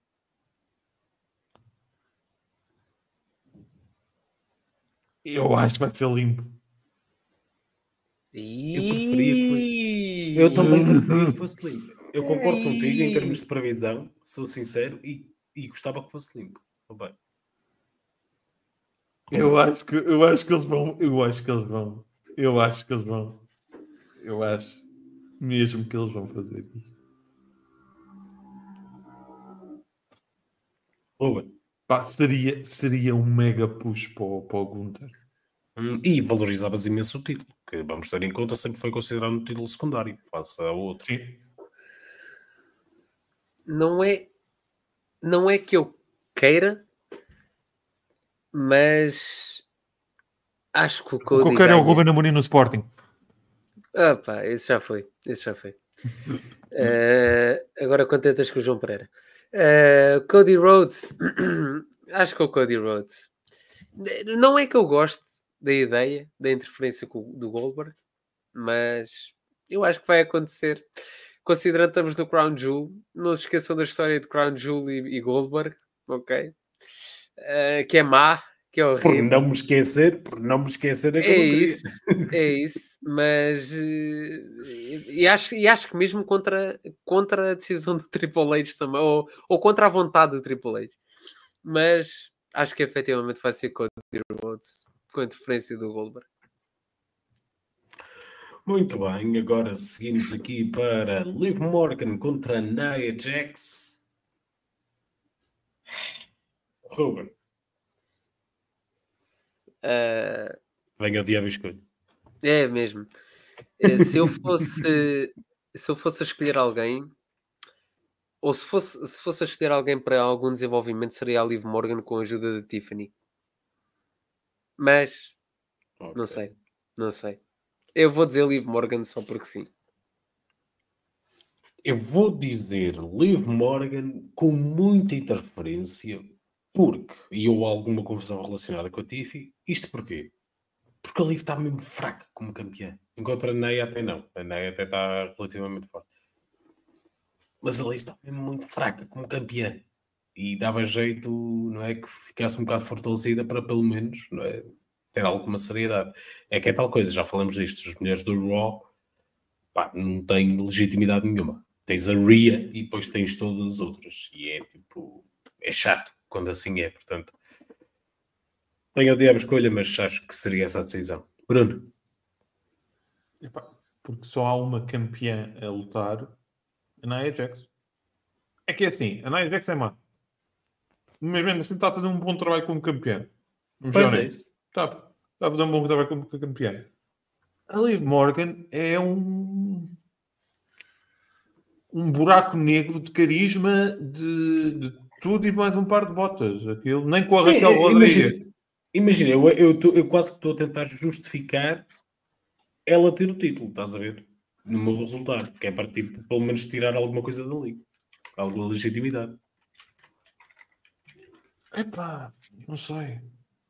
Eu acho que vai ser limpo. Eu preferia que... Eu também preferia que fosse limpo. Eu concordo contigo em termos de previsão, sou sincero, e gostava que fosse limpo. Bem. Eu acho que eles vão. Eu acho mesmo que eles vão fazer isto. Pá, seria um mega push para o Gunther. E valorizavas imenso o título, que vamos ter em conta, sempre foi considerado um título secundário, face a outro. Sim. Não é que eu queira, mas acho que o Cody O que eu quero é o ganha. Ruben Amorim no Sporting. Ah pá, esse já foi. Agora contentas com o João Pereira. Cody Rhodes. Acho que é o Cody Rhodes. Não é que eu goste da ideia da interferência do Goldberg, mas eu acho que vai acontecer. Considerando que estamos no Crown Jewel, não se esqueçam da história de Crown Jewel e Goldberg, ok? Que é má, que é horrível. Por não me esquecer é que É isso, mas e acho que mesmo contra a decisão do Triple H também, ou contra a vontade do Triple H, mas acho que efetivamente vai ser Cody Rhodes com a interferência do Goldberg. Muito bem, agora seguimos aqui para Liv Morgan contra Nia Jax. Ruben. Venha o diabo e escolha. É mesmo. Se eu fosse a escolher alguém, ou se fosse a escolher alguém para algum desenvolvimento, seria a Liv Morgan com a ajuda de Tiffany. Mas não sei. Eu vou dizer Liv Morgan só porque sim. Eu vou dizer Liv Morgan com muita interferência, porque, e houve alguma confusão relacionada com a Tiffy, isto porquê? Porque a Liv está mesmo fraca como campeã, enquanto a Nia até não. A Nia até está relativamente forte. Mas a Liv está mesmo muito fraca como campeã. E dava jeito, não é, que ficasse um bocado fortalecida para pelo menos, não é, ter alguma seriedade. É que é tal coisa, já falamos disto, as mulheres do Raw, pá, não têm legitimidade nenhuma. Tens a Rhea e depois tens todas as outras. E é tipo, é chato quando assim é, portanto. Tenho o diabo escolha, mas acho que seria essa a decisão. Bruno? Epá, porque só há uma campeã a lutar, a Nia Jax. É que é assim, a Nia Jax é má. Mas mesmo assim está a fazer um bom trabalho como campeã. Pois é isso. Está a fazer um bom trabalho como campeã. A Liv Morgan é um buraco negro de carisma de tudo e mais um par de botas. Aquilo, nem com a Raquel Rodrigues. Imagina, eu quase que estou a tentar justificar ela ter o título, estás a ver? No meu resultado, que é para tipo, pelo menos tirar alguma coisa dali. Alguma legitimidade. Epá, não sei.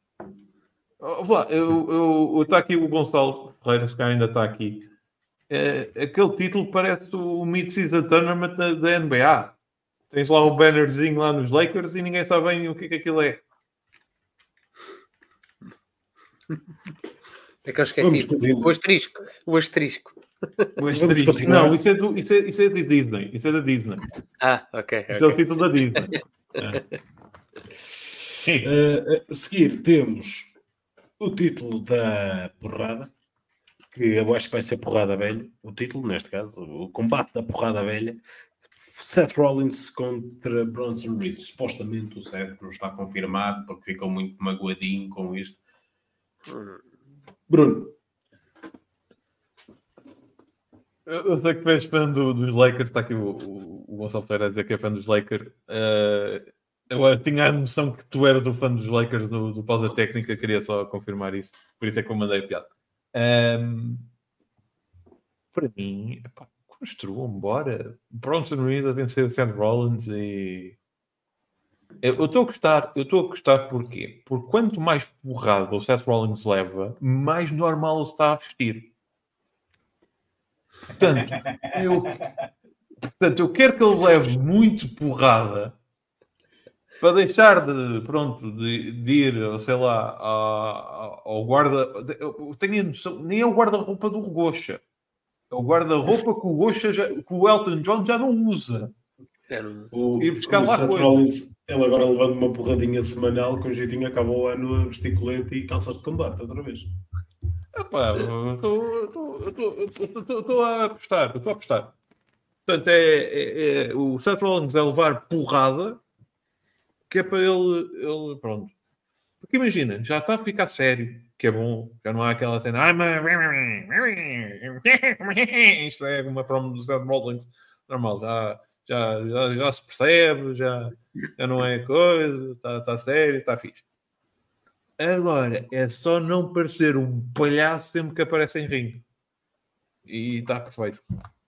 Eu está aqui o Gonçalo Ferreira, se cá ainda está aqui. Aquele título parece o Mid-Season Tournament da NBA. Tens lá o bannerzinho lá nos Lakers e ninguém sabe bem o que aquilo é. É que eu esqueci. O asterisco. Não, isso é da Disney. Isso é da Disney. Ok. Isso é o título da Disney. A seguir temos o título da porrada, que eu acho que vai ser porrada velha, o título neste caso, o combate da porrada velha. Seth Rollins contra Bronson Reed. Supostamente o Seth não está confirmado porque ficou muito magoadinho com isto. Bruno. Eu sei que tu és fã dos Lakers, está aqui o Gonçalo Ferreira a dizer que é fã dos Lakers. Eu tinha a noção que tu eras o fã dos Lakers do pausa técnica, queria só confirmar isso, por isso é que eu mandei a piada. Para mim, construam, bora. Bronson Reed a vencer o Seth Rollins e... Eu estou a gostar porquê? Porque quanto mais porrada o Seth Rollins leva, mais normal ele está a vestir. Portanto, eu quero que ele leve muito porrada para deixar de ir, sei lá, ao guarda... Eu tenho a noção, nem é o guarda-roupa do Gosha. É o guarda-roupa que o Elton John já não usa. Ir buscar o lá Seth coisa. Rollins, ele agora levando uma porradinha semanal, com o jeitinho acaba o ano a vestir colete e calças de combate outra vez. Estou a apostar. Portanto, o Seth Rollins a levar porrada, que é para ele pronto. Porque imagina, já está a ficar sério, que é bom, já não há aquela cena, isto é uma promo do Seth Rollins normal, já se percebe, já não é coisa, está sério, está fixe. Agora, é só não parecer um palhaço sempre que aparece em ringue. E está perfeito.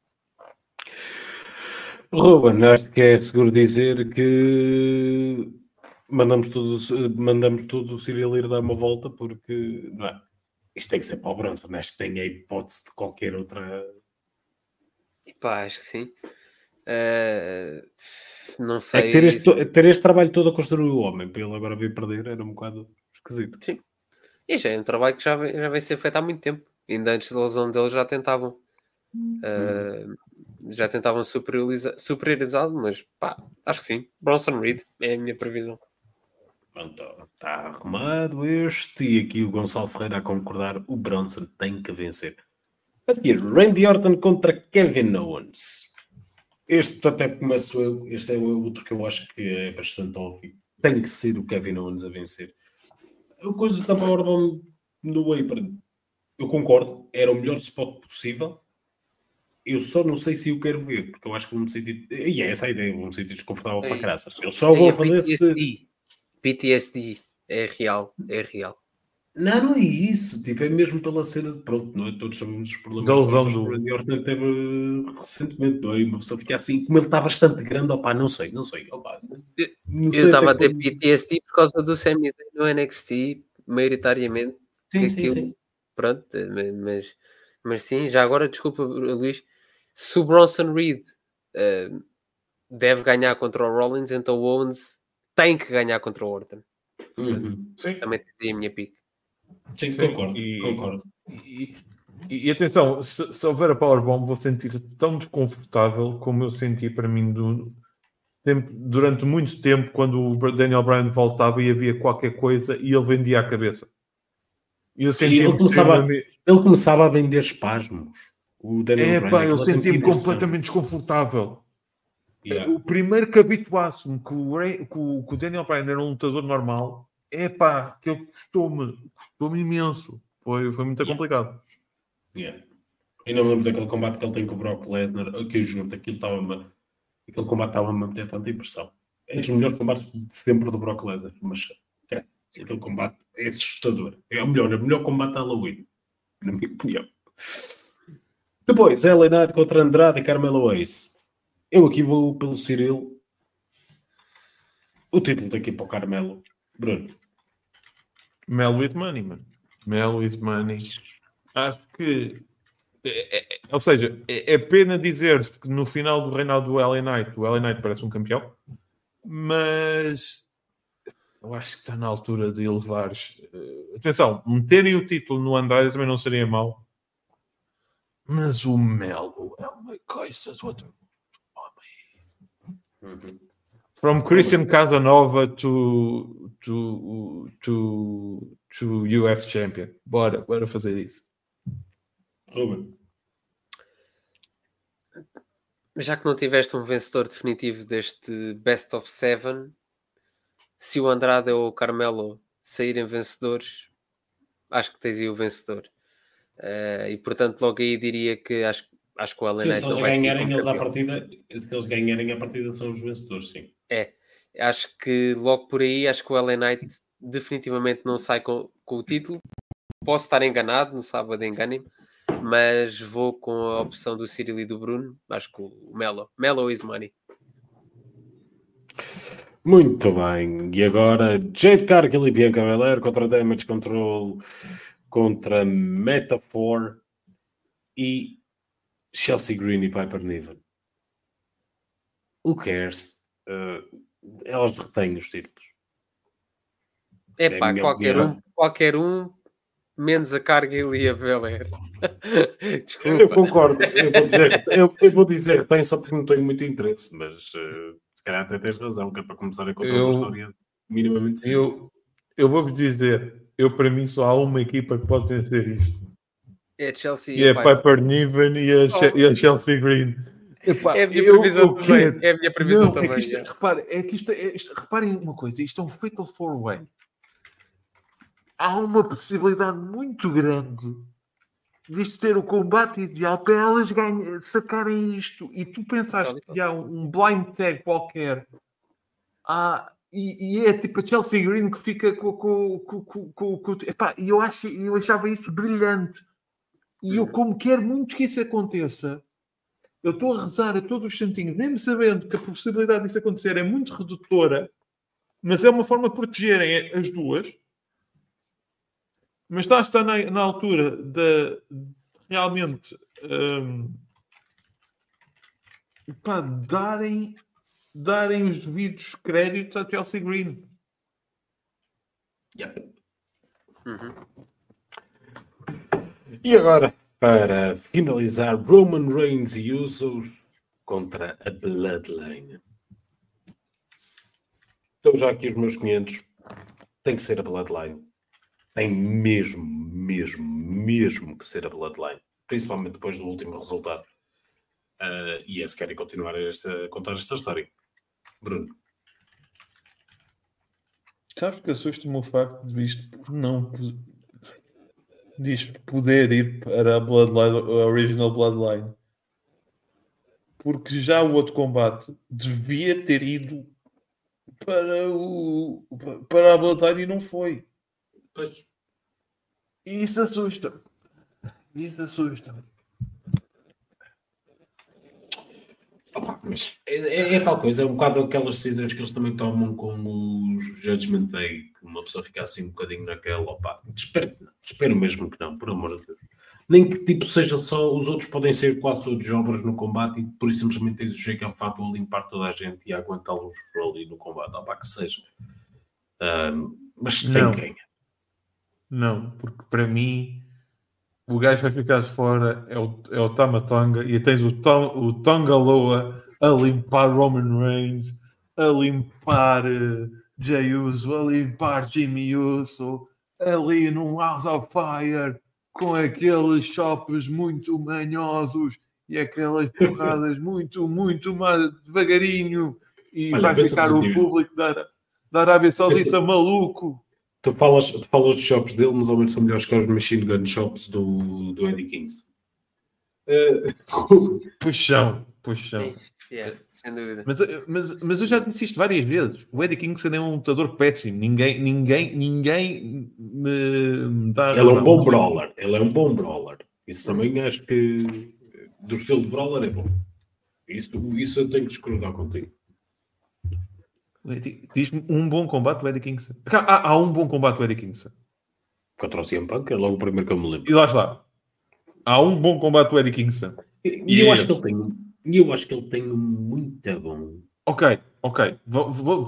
Ruben, acho que é seguro dizer que mandamos todos o Cyril ir dar uma volta, porque não é? Isto tem que ser para o Bronson, acho que tem a hipótese de qualquer outra. Pá, acho que sim. Não sei. É que ter este trabalho todo a construir o homem para ele agora vir perder era um bocado esquisito. Sim. E já é um trabalho que já vem ser feito há muito tempo. Ainda antes da lesão dele já tentavam. Já tentavam superiorizá-lo, mas pá, acho que sim. Bronson Reed é a minha previsão. Pronto, está arrumado este. E aqui o Gonçalo Ferreira a concordar. O Bronson tem que vencer. A seguir, Randy Orton contra Kevin Owens. Este até começo eu. Este é o outro que eu acho que é bastante óbvio. Tem que ser o Kevin Owens a vencer. A coisa da Powerbomb no Apron. Eu concordo. Era o melhor spot possível. Eu só não sei se eu quero ver. Porque eu acho que vou me sentir... E é essa a ideia. Vou-me sentir desconfortável para caraças. Eu só vou fazer se... PTSD. É real. Não é isso. Tipo, é mesmo pela cena de... Pronto, não é? Todos sabemos os problemas Da lesão que o Randy Orton teve recentemente, não é? Uma pessoa fica assim, como ele está bastante grande, opá, não sei. Opá, não sei eu estava a ter como... PTSD por causa do Sami Zayn no NXT, maioritariamente. Sim. Pronto, mas sim, já agora, desculpa, Luís, se o Bronson Reed deve ganhar contra o Rollins, então o Owens tem que ganhar contra o Orton. Sim. Também dizia a minha pique. Sim, concordo. E atenção, se houver a Powerbomb, vou sentir tão desconfortável como eu senti para mim durante muito tempo, quando o Daniel Bryan voltava e havia qualquer coisa e ele vendia a cabeça. E eu senti ele começava a vender espasmos. O Daniel Bryan. Eu senti-me completamente desconfortável. Yeah. O primeiro que habituasse-me que o Daniel Bryan era um lutador normal, aquele custou-me imenso. Foi muito complicado. Yeah. Eu não me lembro daquele combate que ele tem com o Brock Lesnar, que eu juro, aquele combate estava-me a meter tanta impressão. É um dos melhores combates de sempre do Brock Lesnar, mas aquele combate é assustador. É o melhor combate da Halloween, na minha opinião. Depois, LA Knight contra Andrade e Carmelo Hayes. Eu aqui vou pelo Cyril. O título daqui para o Carmelo. Bruno. Mel with money, mano. Mel with money. Acho que... ou seja, é pena dizer-se que no final do reinado do LA Knight, o LA Knight parece um campeão, mas eu acho que está na altura de elevares... atenção, meterem o título no Andrade também não seria mau, mas o Melo é uma coisa do outro. From Christian Casanova to US Champion. Bora fazer isso. Ruben. Já que não tiveste um vencedor definitivo deste Best of Seven, se o Andrade ou o Carmelo saírem vencedores, acho que tens aí o vencedor. E portanto logo aí diria que acho que o LA Knight não vai ser se eles ganharem a partida são os vencedores, sim. Acho que logo por aí, acho que o LA Knight definitivamente não sai com o título. Posso estar enganado, no sábado enganem-me, mas vou com a opção do Cyril e do Bruno. Acho que o Melo is money. Muito bem. E agora Jade Cargill e Bianca Belair contra Damage Control, contra Metaphor e Chelsea Green e Piper Niven. Who cares? Elas retêm os títulos. Qualquer um Menos a Cargill e a Belair. Desculpa. Eu concordo. Eu vou dizer tem só porque não tenho muito interesse, mas se calhar até tens razão, que é para começar a contar uma história minimamente simples. Eu vou-vos dizer, para mim só há uma equipa que pode vencer isto. É a Chelsea E é a Piper Niven e a Chelsea Green. Epá, é a minha previsão também. quero. É a minha previsão Não, também. é que isto, reparem uma coisa, isto é um Fatal 4-Way. Há uma possibilidade muito grande disto ter o combate ideal para elas sacarem isto. E tu pensaste que há um blind tag qualquer. E é tipo a Chelsea Green que fica com epá, e eu achava isso brilhante. E eu, como quero muito que isso aconteça, eu estou a rezar a todos os santinhos, mesmo sabendo que a possibilidade disso acontecer é muito redutora, mas é uma forma de protegerem as duas. Mas está na altura de realmente darem os devidos créditos à Chelsea Green. Yeah. E agora, para finalizar, Roman Reigns e Usos contra a Bloodline. Estou já aqui os meus 500. Tem que ser a Bloodline. Tem mesmo que ser a Bloodline. Principalmente depois do último resultado. E é se querem continuar a contar esta história. Bruno. Sabes que assusta-me o facto de isto poder ir para a Bloodline, a Original Bloodline. Porque já o outro combate devia ter ido para a Bloodline e não foi. Pois. E isso assusta-me. Mas é tal coisa, é um bocado aquelas decisões que eles também tomam com os Judgment Day, que uma pessoa fica assim um bocadinho naquela, espero mesmo que não, por amor de Deus. Nem que tipo seja só, os outros podem ser quase todos jovens no combate e por isso simplesmente tens o Jake ao fato a limpar toda a gente e a aguentá-los ali no combate, que seja. Mas tem quem? Não, porque para mim o gajo vai ficar de fora é o Tama Tonga e tens o Tonga Loa a limpar Roman Reigns, a limpar Jey Uso, a limpar Jimmy Uso ali num House of Fire com aqueles choppes muito manhosos e aquelas porradas muito mais devagarinho e vai ficar o público da Arábia Saudita maluco. Tu falas dos shops dele, mas ao menos são melhores que os Machine Gun Shops do Eddie Kingston. Puxão. Sem dúvida. Mas eu já disse isto várias vezes. O Eddie Kingston é um lutador péssimo. Ninguém me dá. Ele é um bom brawler. Isso também acho que do estilo de brawler é bom. Isso eu tenho que discordar contigo. Diz-me um bom combate do Eddie Kingston. Há um bom combate do Eddie Kingston. Contra o CM Punk, é logo o primeiro que eu me lembro. E lá está. Há um bom combate do Eddie Kingston. E eu acho que ele tem um muito bom. Ok. Vou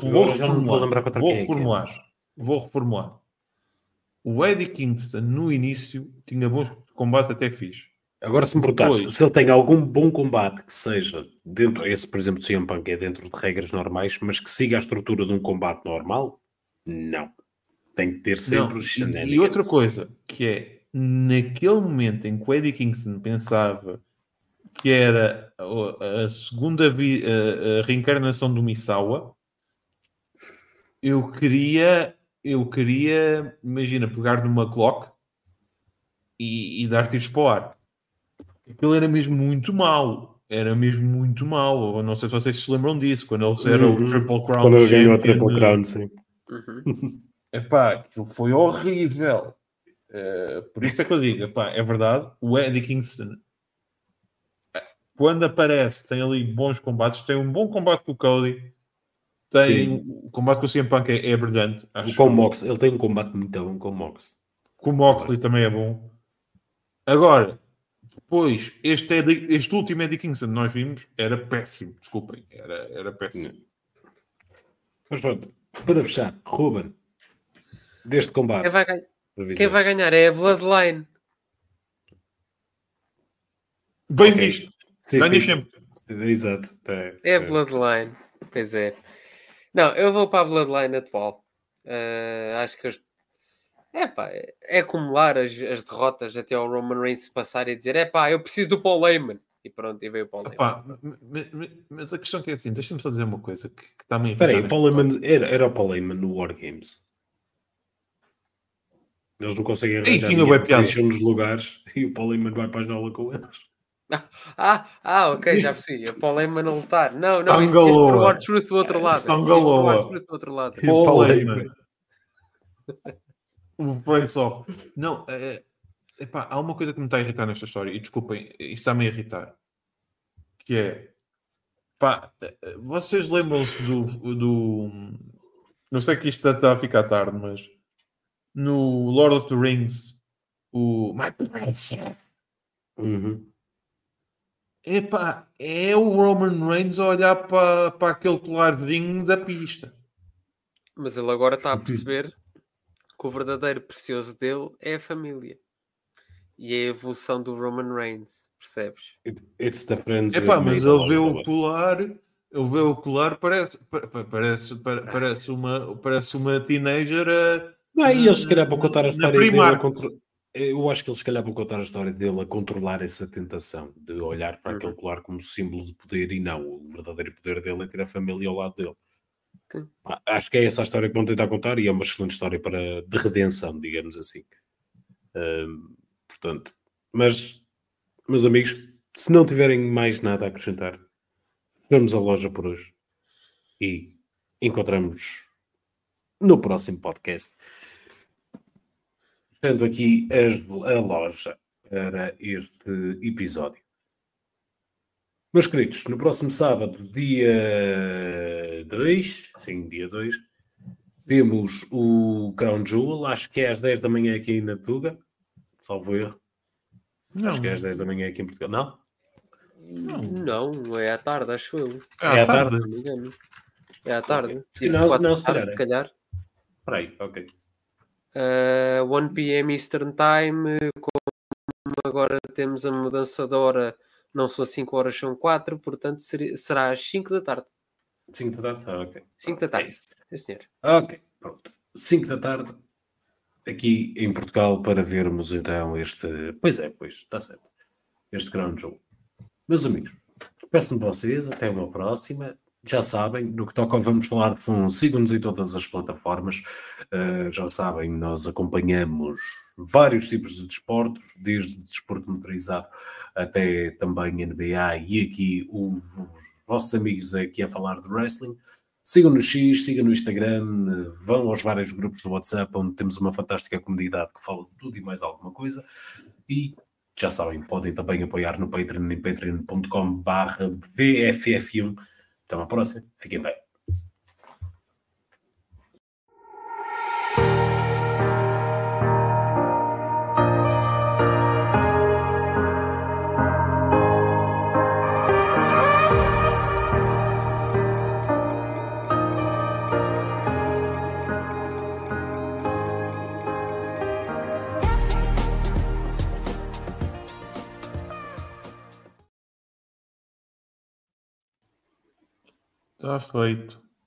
reformular. O Eddie Kingston, no início, tinha bons combates até fixe. Agora, se me perguntares se ele tem algum bom combate que seja dentro, esse, por exemplo, do CM Punk é dentro de regras normais, mas que siga a estrutura de um combate normal, não. Tem que ter sempre os shenanigans. E outra coisa, que é, naquele momento em que o Eddie Kingston pensava que era a segunda a reencarnação do Misawa, eu queria, imagina, pegar numa Glock e dar tiros para o ar. Ele era mesmo muito mau. Eu não sei se vocês se lembram disso, quando ele era o Triple Crown. Quando ele ganhou a Triple Crown, sim. Epá, aquilo foi horrível. Por isso é que eu digo, epá, é verdade, o Eddie Kingston, quando aparece, tem ali bons combates. Tem um bom combate com o Cody. O combate com o CM Punk é brilhante. Com o Mox, ele tem um combate muito bom com o Mox. Com o Moxley também é bom. Agora, depois, este último Eddie Kingston que nós vimos era péssimo. Desculpem, era péssimo. Mas pronto, para fechar, Ruben, deste combate. Quem vai ganhar é a Bloodline. Bem Ok. visto. Sim, Ganhas sim. sempre. Exato. É a Bloodline. Pois é. Não, eu vou para a Bloodline atual. Acho que é acumular as derrotas até ao Roman Reigns se passar e dizer eu preciso do Paul Heyman. E pronto, e veio o Paul Heyman. Epá, mas a questão que é assim, deixa-me só dizer uma coisa que está-me a Espera aí, irritar o nesta Paul história. Heyman era o Paul Heyman no War Games. Eles não conseguem Ei, arranjar tinha ninguém bué piada. que deixam nos lugares e o Paul Heyman vai para a jaula com eles. Ok, já percebi. O Paul Heyman a lutar. Não, isso Tangaloa. ias pôr o R-Truth do outro lado. Tangaloa. R-Truth do outro lado. E o Paul Paul Heyman. O Brace Off. Não, epá, há uma coisa que me está a irritar nesta história, e desculpem, isto está-me a irritar, que é, pá, vocês lembram-se do... Não sei que isto está a ficar tarde, mas no Lord of the Rings, o My Precious. Uhum. Epá, é o Roman Reigns a olhar para aquele colarzinho da pista. Mas ele agora está a perceber que o verdadeiro precioso dele é a família. E é a evolução do Roman Reigns. Percebes? It's the friends Epá, we've mas made ele along vê the o way. colar, parece uma teenager E eles se calhar vão contar a na história dele Primark. Eu acho que eles se calhar vão contar a história dele a controlar essa tentação de olhar para aquele Uhum. colar como símbolo de poder e não, o verdadeiro poder dele é ter a família ao lado dele. Sim. Acho que é essa a história que vão tentar contar e é uma excelente história de redenção, digamos assim. Portanto, mas, meus amigos, se não tiverem mais nada a acrescentar, vamos à loja por hoje e encontramos no próximo podcast. Fechando aqui a loja para este episódio. Meus queridos, no próximo sábado, dia 2, sim, dia 2, temos o Crown Jewel, acho que é às 10 da manhã aqui na Tuga, salvo erro. Acho que é às 10 da manhã aqui em Portugal. Não, é à tarde, acho eu. É à tarde? Não me engano. É à tarde. Ok. Tipo, Não, 4 da se calhar tarde, é. se calhar. Espera aí, ok. 1 p.m. Eastern Time, como agora temos a mudança de hora, não são 5 horas, são 4, portanto será às 5 da tarde. 5 da tarde? Ok. 5 da É tarde. isso. Sim, senhor. Ok, pronto. 5 da tarde, aqui em Portugal, para vermos então este... Pois, está certo. Este Crown Jewel. Meus amigos, peço-me vocês, até uma próxima. Já sabem, no que toca Vamos Falar de Fundo, sigam-nos em todas as plataformas. Já sabem, nós acompanhamos vários tipos de desportos, desde desporto motorizado até também NBA e aqui os vossos amigos aqui a falar de wrestling. Sigam no X, sigam no Instagram, vão aos vários grupos do WhatsApp, onde temos uma fantástica comunidade que fala de tudo e mais alguma coisa. E já sabem, podem também apoiar no Patreon, em patreon.com/VFF1. Até uma próxima. Fiquem bem. Está feito.